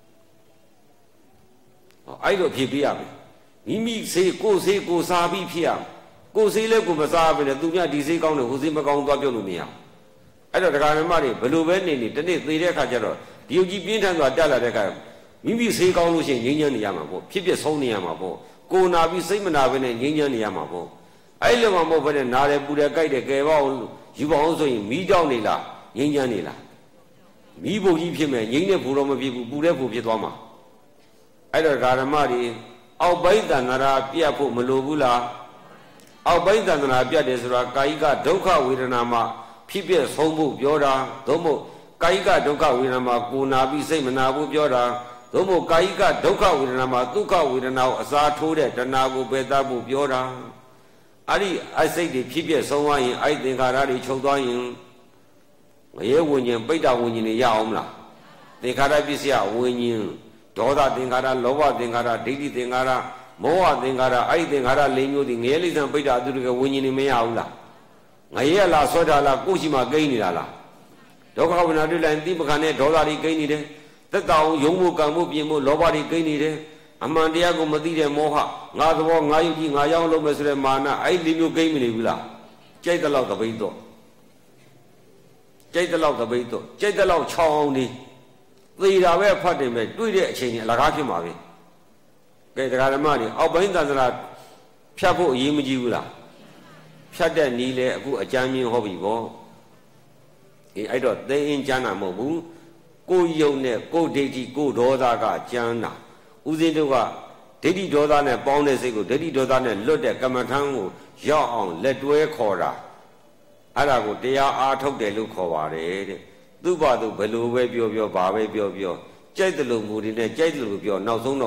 ဟောအဲ့လိုဖြေပြရမယ်မိမိစေကိုစေကိုစားပြီးဖြစ်ရကိုစေးလဲကိုမစားဘဲနဲ့သူများဒီစေးကောင်းတယ်ဟိုစေးမကောင်းသွားပြုတ်လို့မရအဲ့တော့ဒကာဓမ္မတွေဘယ်လိုပဲနေနေတနေ့သေတဲ့အခါကျတော့ဒီယုတ်ကြီးပြင်းထန်စွာတက်လာတဲ့အခါမိမိစေးကောင်းလို့ရှိရင်ငြိမ်းချမ်းနေရမှာပေါ့ဖြစ်ဖြစ်ဆုံးနေရမှာပေါ့ကိုနာပြီးစိတ်မနာဘဲနဲ့ငြိမ်းချမ်းနေရမှာပေါ့အဲ့လိုမှမဟုတ်ဘဲနဲ့နားတယ်ပူတယ်ကြိုက်တယ်ကဲပေါ့ယူပါအောင်ဆိုရင်မီးတောက်နေလားငြိမ်းချမ်းနေလားမီးပုံကြီးဖြစ်မယ်ငြိမ်းတဲ့ဘူတော့မဖြစ်ဘူးပူတဲ့ဘူဖြစ်သွားမှာအဲ့တော့ဒကာဓမ္မတွေအောက်ပိုင်းတန်ဃာပြတ်ဖို့မလိုဘူးလားအောက်ပိုင်းသန္တနာပြတ်တယ်ဆိုတာကာယကဒုက္ခဝေဒနာမှာဖြစ်ပြဆုံးဖို့ပြောတာသို့မဟုတ်ကာယကဒုက္ခဝေဒနာမှာကိုနာပြီးစိတ်မနာဘူးပြောတာသို့မဟုတ်ကာယကဒုက္ခဝေဒနာမှာဒုက္ခဝေဒနာကိုအစာထိုးတဲ့တဏှာကိုပယ်သဖို့ပြောတာအဲ့ဒီအစိတ်တွေဖြစ်ပြဆုံးသွားရင်အဲ့သင်္ခါရတွေချုပ်သွားရင်ငရဲဝิญဉ်ပိဋ္ဌဝิญဉ်တွေရအောင်မလားသင်္ခါရပစ္စယဝิญဉ်ဒေါသသင်္ခါရလောဘသင်္ခါရဒိဋ္ဌိသင်္ခါရမောဟသင်္ခါရအဲ့ဒီသင်္ခါရ၄မျိုးဒီငရဲလိစ္ဆန်ပိဋ္ဌအတုတကဝิญဉ်တွေမရဘူးလားငရဲလားဆွဲထားလားကိုရှိမှကိန်းနေတာလားဒုက္ခဝေဒနာတွေ့လိုက်တိပခါနဲ့ဒေါသတွေကိန်းနေတယ်သက်တောင်ယုံမှုကံမှုပြင်မှုလောဘတွေကိန်းနေတယ်အမှန်တရားကိုမသိတဲ့မောဟငါသဘောငါယုတ်ကြီးငါရောက်လို့မယ်ဆိုတဲ့မာနအဲ့ဒီမျိုးကိန်းမနေဘူးလားကြိုက်တဲ့လောက်တပိတ်တော့ကြိုက်တဲ့လောက်တပိတ်တော့ကြိုက်တဲ့လောက်ချောင်းနေသေတာပဲဖတ်တယ်မဲ့တွေ့တဲ့အချိန်ကြီးအလကားဖြစ်မှာပဲကဲတရားဓမ္မတွေအောက်ပိုင်းသန္တရာဖြတ်ဖို့အရေးမကြီးဘူးလားဖြတ်တဲ့နီးလေအခုအကြမ်းမြင်ဟောပြီပေါ့အေးအဲ့တော့သိရင်ကျမ်းတာမဟုတ်ဘူးကိုယုံနဲ့ကိုဒိဋ္ဌိကိုဒေါသကကျမ်းတာဦးဇင်းတို့ကဒိဋ္ဌိဒေါသနဲ့ပေါင်းတဲ့စိတ်ကိုဒိဋ္ဌိဒေါသနဲ့လွတ်တဲ့ကမ္မထံကိုရောက်အောင်လက်တွဲခေါ်တာအဲ့ဒါကိုတရားအားထုတ်တယ်လို့ခေါ်ပါတယ်တဲ့သူ့ဘာသူဘယ်လိုပဲပြောပြောဘာပဲပြောပြောကြိုက်တယ်လို့မူတွေနဲ့ကြိုက်တယ်လို့ပြောနောက်ဆုံးတော့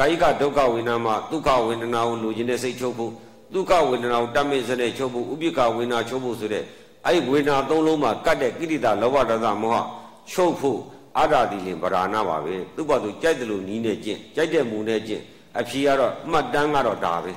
ကာယကဒုက္ခဝေဒနာမှာဒုက္ခဝေဒနာကိုလိုချင်တဲ့စိတ်ချုပ်ဖို့ဒုက္ခဝေဒနာကိုတတ်မဲ့စတဲ့ချုပ်ဖို့ဥပိ္ပခဝေဒနာချုပ်ဖို့ဆိုတဲ့အဲ့ဒီဝေဒနာသုံးလုံးမှာကတ်တဲ့ကိရိတာလောဘဒေါသမောဟချုပ်ဖို့အာရတိလင်ဗราဏပါပဲသူ့ဘာသူကြိုက်တယ်လို့နီးနေကျင့်ကြိုက်တဲ့မူနဲ့ကျင့်အဖြေကတော့မှတ်တမ်းကတော့ဒါပဲ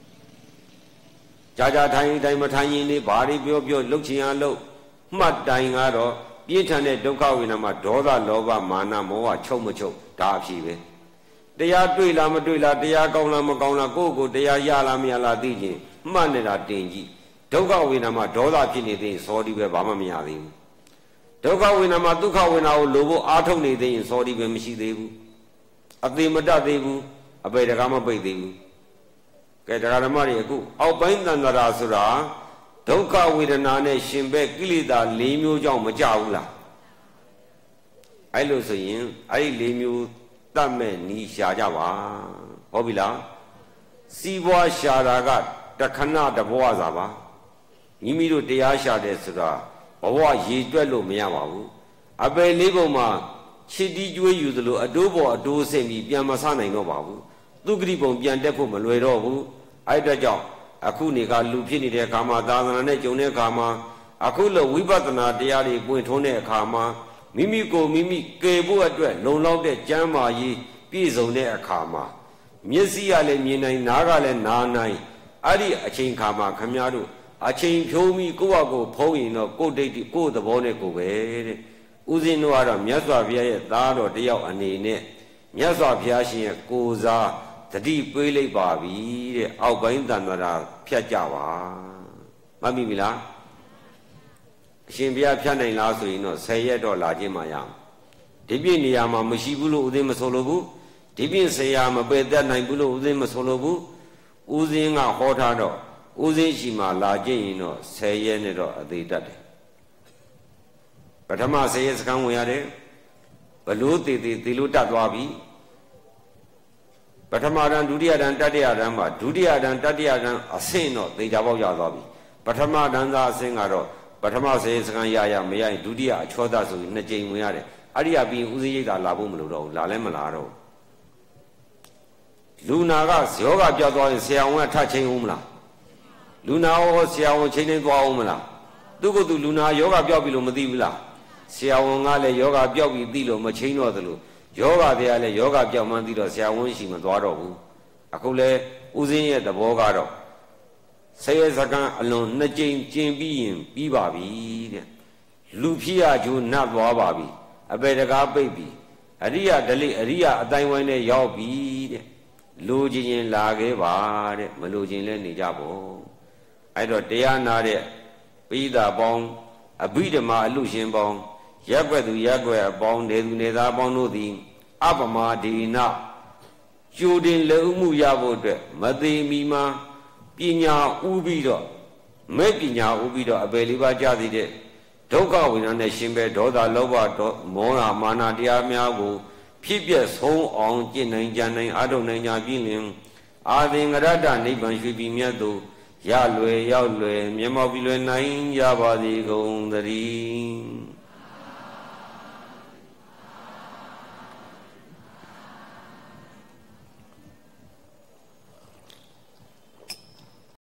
ကြာကြာထိုင်ထိုင်မထိုင်ရင်နေဘာတွေပြောပြောလှုပ်ချင်အောင်လှုပ်မှတ်တိုင်ကတော့ပြင်းထန်တဲ့ဒုက္ခဝေဒနာမှာဒေါသလောဘမာနမောဟချုပ်မချုပ်ဒါအဖြေပဲတရားတွေ့လားမတွေ့လားတရားကောင်းလားမကောင်းလားကိုယ့်ကိုယ်တရားရလားမရလားသိချင်းမှတ်နေတာတင်ကြည့်ဒုက္ခဝေဒနာမှာဒေါသဖြစ်နေသေးရင်စောဒီပဲဘာမှမရသေးဘူးဒုက္ခဝေဒနာမှာဒုက္ခဝေဒနာကိုလိုဖို့အားထုတ်နေသေးရင်စောဒီပဲမရှိသေးဘူးအသေးမတတ်သေးဘူးအပေတကားမပိတ်သေးဘူးကဲတရားဓမ္မတွေအခုအောက်ပိုင်းတန်တရာဆိုတာဒုက္ခဝေဒနာနဲ့ရှင်ဘက်ကိလေသာ၄မျိုးကြောင့်မကြဘူးလားအဲ့လိုဆိုရင်အဲ့ဒီ၄မျိုးတတ်မဲ့နီးရှာကြပါဟုတ်ပြီလားစီးပွားရှာတာကတခဏတဘဝစာပါမိမိတို့တရားရှာတယ်ဆိုတာဘဝရေတွက်လို့မရပါဘူးအပယ်လေးပုံမှာချစ်တီးကျွေးယူသလိုအတိုးပေါ်အတိုးဆင့်ပြီးပြန်မဆနိုင်တော့ပါဘူးသူဂရိပုံပြန်တက်ဖို့မလွယ်တော့ဘူးအဲ့အတွက်ကြောင့်အခုနေကလူဖြစ်နေတဲ့အခါမှာသာသနာနဲ့ကြုံတဲ့အခါမှာအခုလိုဝိပဿနာတရားတွေပွင့်ထွန်းတဲ့အခါမှာမိမိကိုမိမိကယ်ဖို့အတွက်လုံလောက်တဲ့ကျမ်းမာရေးပြည့်စုံတဲ့အခါမှာမျက်စိကလည်းမြင်နိုင်နားကလည်းနားနိုင်အဲ့ဒီအချိန်ခါမှာခမည်းတော်အချိန်ဖြိုးပြီးကိုယ့်အကိုဖုံးရင်တော့ကိုယ်ဒိဋ္ဌိကိုယ်သဘောနဲ့ကိုယ်ပဲတဲ့ဦးဇင်းတို့ကတော့မြတ်စွာဘုရားရဲ့သားတော်တယောက်အနေနဲ့မြတ်စွာဘုရားရှင်ရဲ့ကိုယ်စားတတိပေးလိုက်ပါပြီတဲ့အောက်ပိုင်းတန်ត្រာဖြတ်ကြပါမှတ်မိပြီလားအရှင်ဘုရားဖြတ်နိုင်လားဆိုရင်တော့ဆယ်ရက်တော့လာခြင်းမှရအောင်ဒီပြည့်နေရာမှာမရှိဘူးလို့ဦးဇင်းမဆိုလို့ဘူးဒီပြည့်ဆရာမပယ်တတ်နိုင်ဘူးလို့ဦးဇင်းမဆိုလို့ဘူးဦးဇင်းကဟောထားတော့ဦးဇင်းရှိမှလာခြင်းရင်တော့ဆယ်ရက်နဲ့တော့အသေးတတ်တယ်ပထမဆယ်ရက်စကံဝင်ရတယ်ဘလို့တည်တည်ဒီလိုတတ်သွားပြီပထမတန်းဒုတိယတန်းတတိယတန်းမှာဒုတိယတန်းတတိယတန်းအဆင့်တော့သေချာပေါက်ရသွားပြီပထမတန်းသားအဆင့်ကတော့ပထမဆယ်ရက်စကံရရမရရင်ဒုတိယအချောသဆိုရင်နှစ်ကြိမ်ဝင်ရတယ်အဲ့ဒီကပြီးဦးစီးရိတ်တာလာဖို့မလိုတော့ဘူးလာလဲမလာတော့လူနာကယောဂပြောက်သွားရင်ဆရာဝန်ကထချင်းဦးမလားလူနာဟောဆရာဝန်ချင်းချင်းသွားအောင်မလားသူကသူလူနာယောဂပြောက်ပြီလို့မသိဘူးလားဆရာဝန်ကလည်းယောဂပြောက်ပြီသိလို့မချင်းတော့သလိုယောဂတရားလည်းယောဂပြောက်မှန်းသိတော့ဆရာဝန်ရှိမသွားတော့ဘူးအခုလဲဦးစင်းရဲ့သဘောကတော့ဆယ်ရက်စကံအလွန်နှစ်ကြိမ်ကျင်ပြီးရင်ပြီးပါပြီတဲ့လူဖြစ်ရကျိုးနှပ်သွားပါပြီအပေတကားပိတ်ပြီအရိယဒလိအရိယအတိုင်းဝိုင်းနဲ့ရောက်ပြီတဲ့လိုချင်ရင်လာခဲ့ပါတဲ့မလိုချင်လဲနေကြပေါ့အဲ့တော့တရားနာတဲ့ပိဋကပေါင်းအဘိဓမ္မာအလူရှင်ပေါင်းရက်ွက်သူရက်ွက်အပေါင်းနေသူနေသားပေါင်းတို့သည်အပမဒေနကျိုးတင်လက်ဥမှုရဖို့အတွက်မသေးမီမှာပညာဥပြီးတော့မဲ့ပညာဥပြီးတော့အပေလေးပါးကြသည်တဲ့ဒုက္ခဝိညာဉ်နဲ့ရှင်ပဲဒေါသလောဘမောဟမာနတရားများကိုဖြစ်ပြဆုံးအောင်ကျင့်နိုင်ကြနိုင်အထုတ်နိုင်ကြပြီးလင်အာသင်္ကရတ္တနိဗ္ဗာန်ရှိပြီးမြတ်သူရလွယ်ရောက်လွယ်မျက်မှောက်ပြီးလွယ်နိုင်ကြပါစေကုန်သတည်း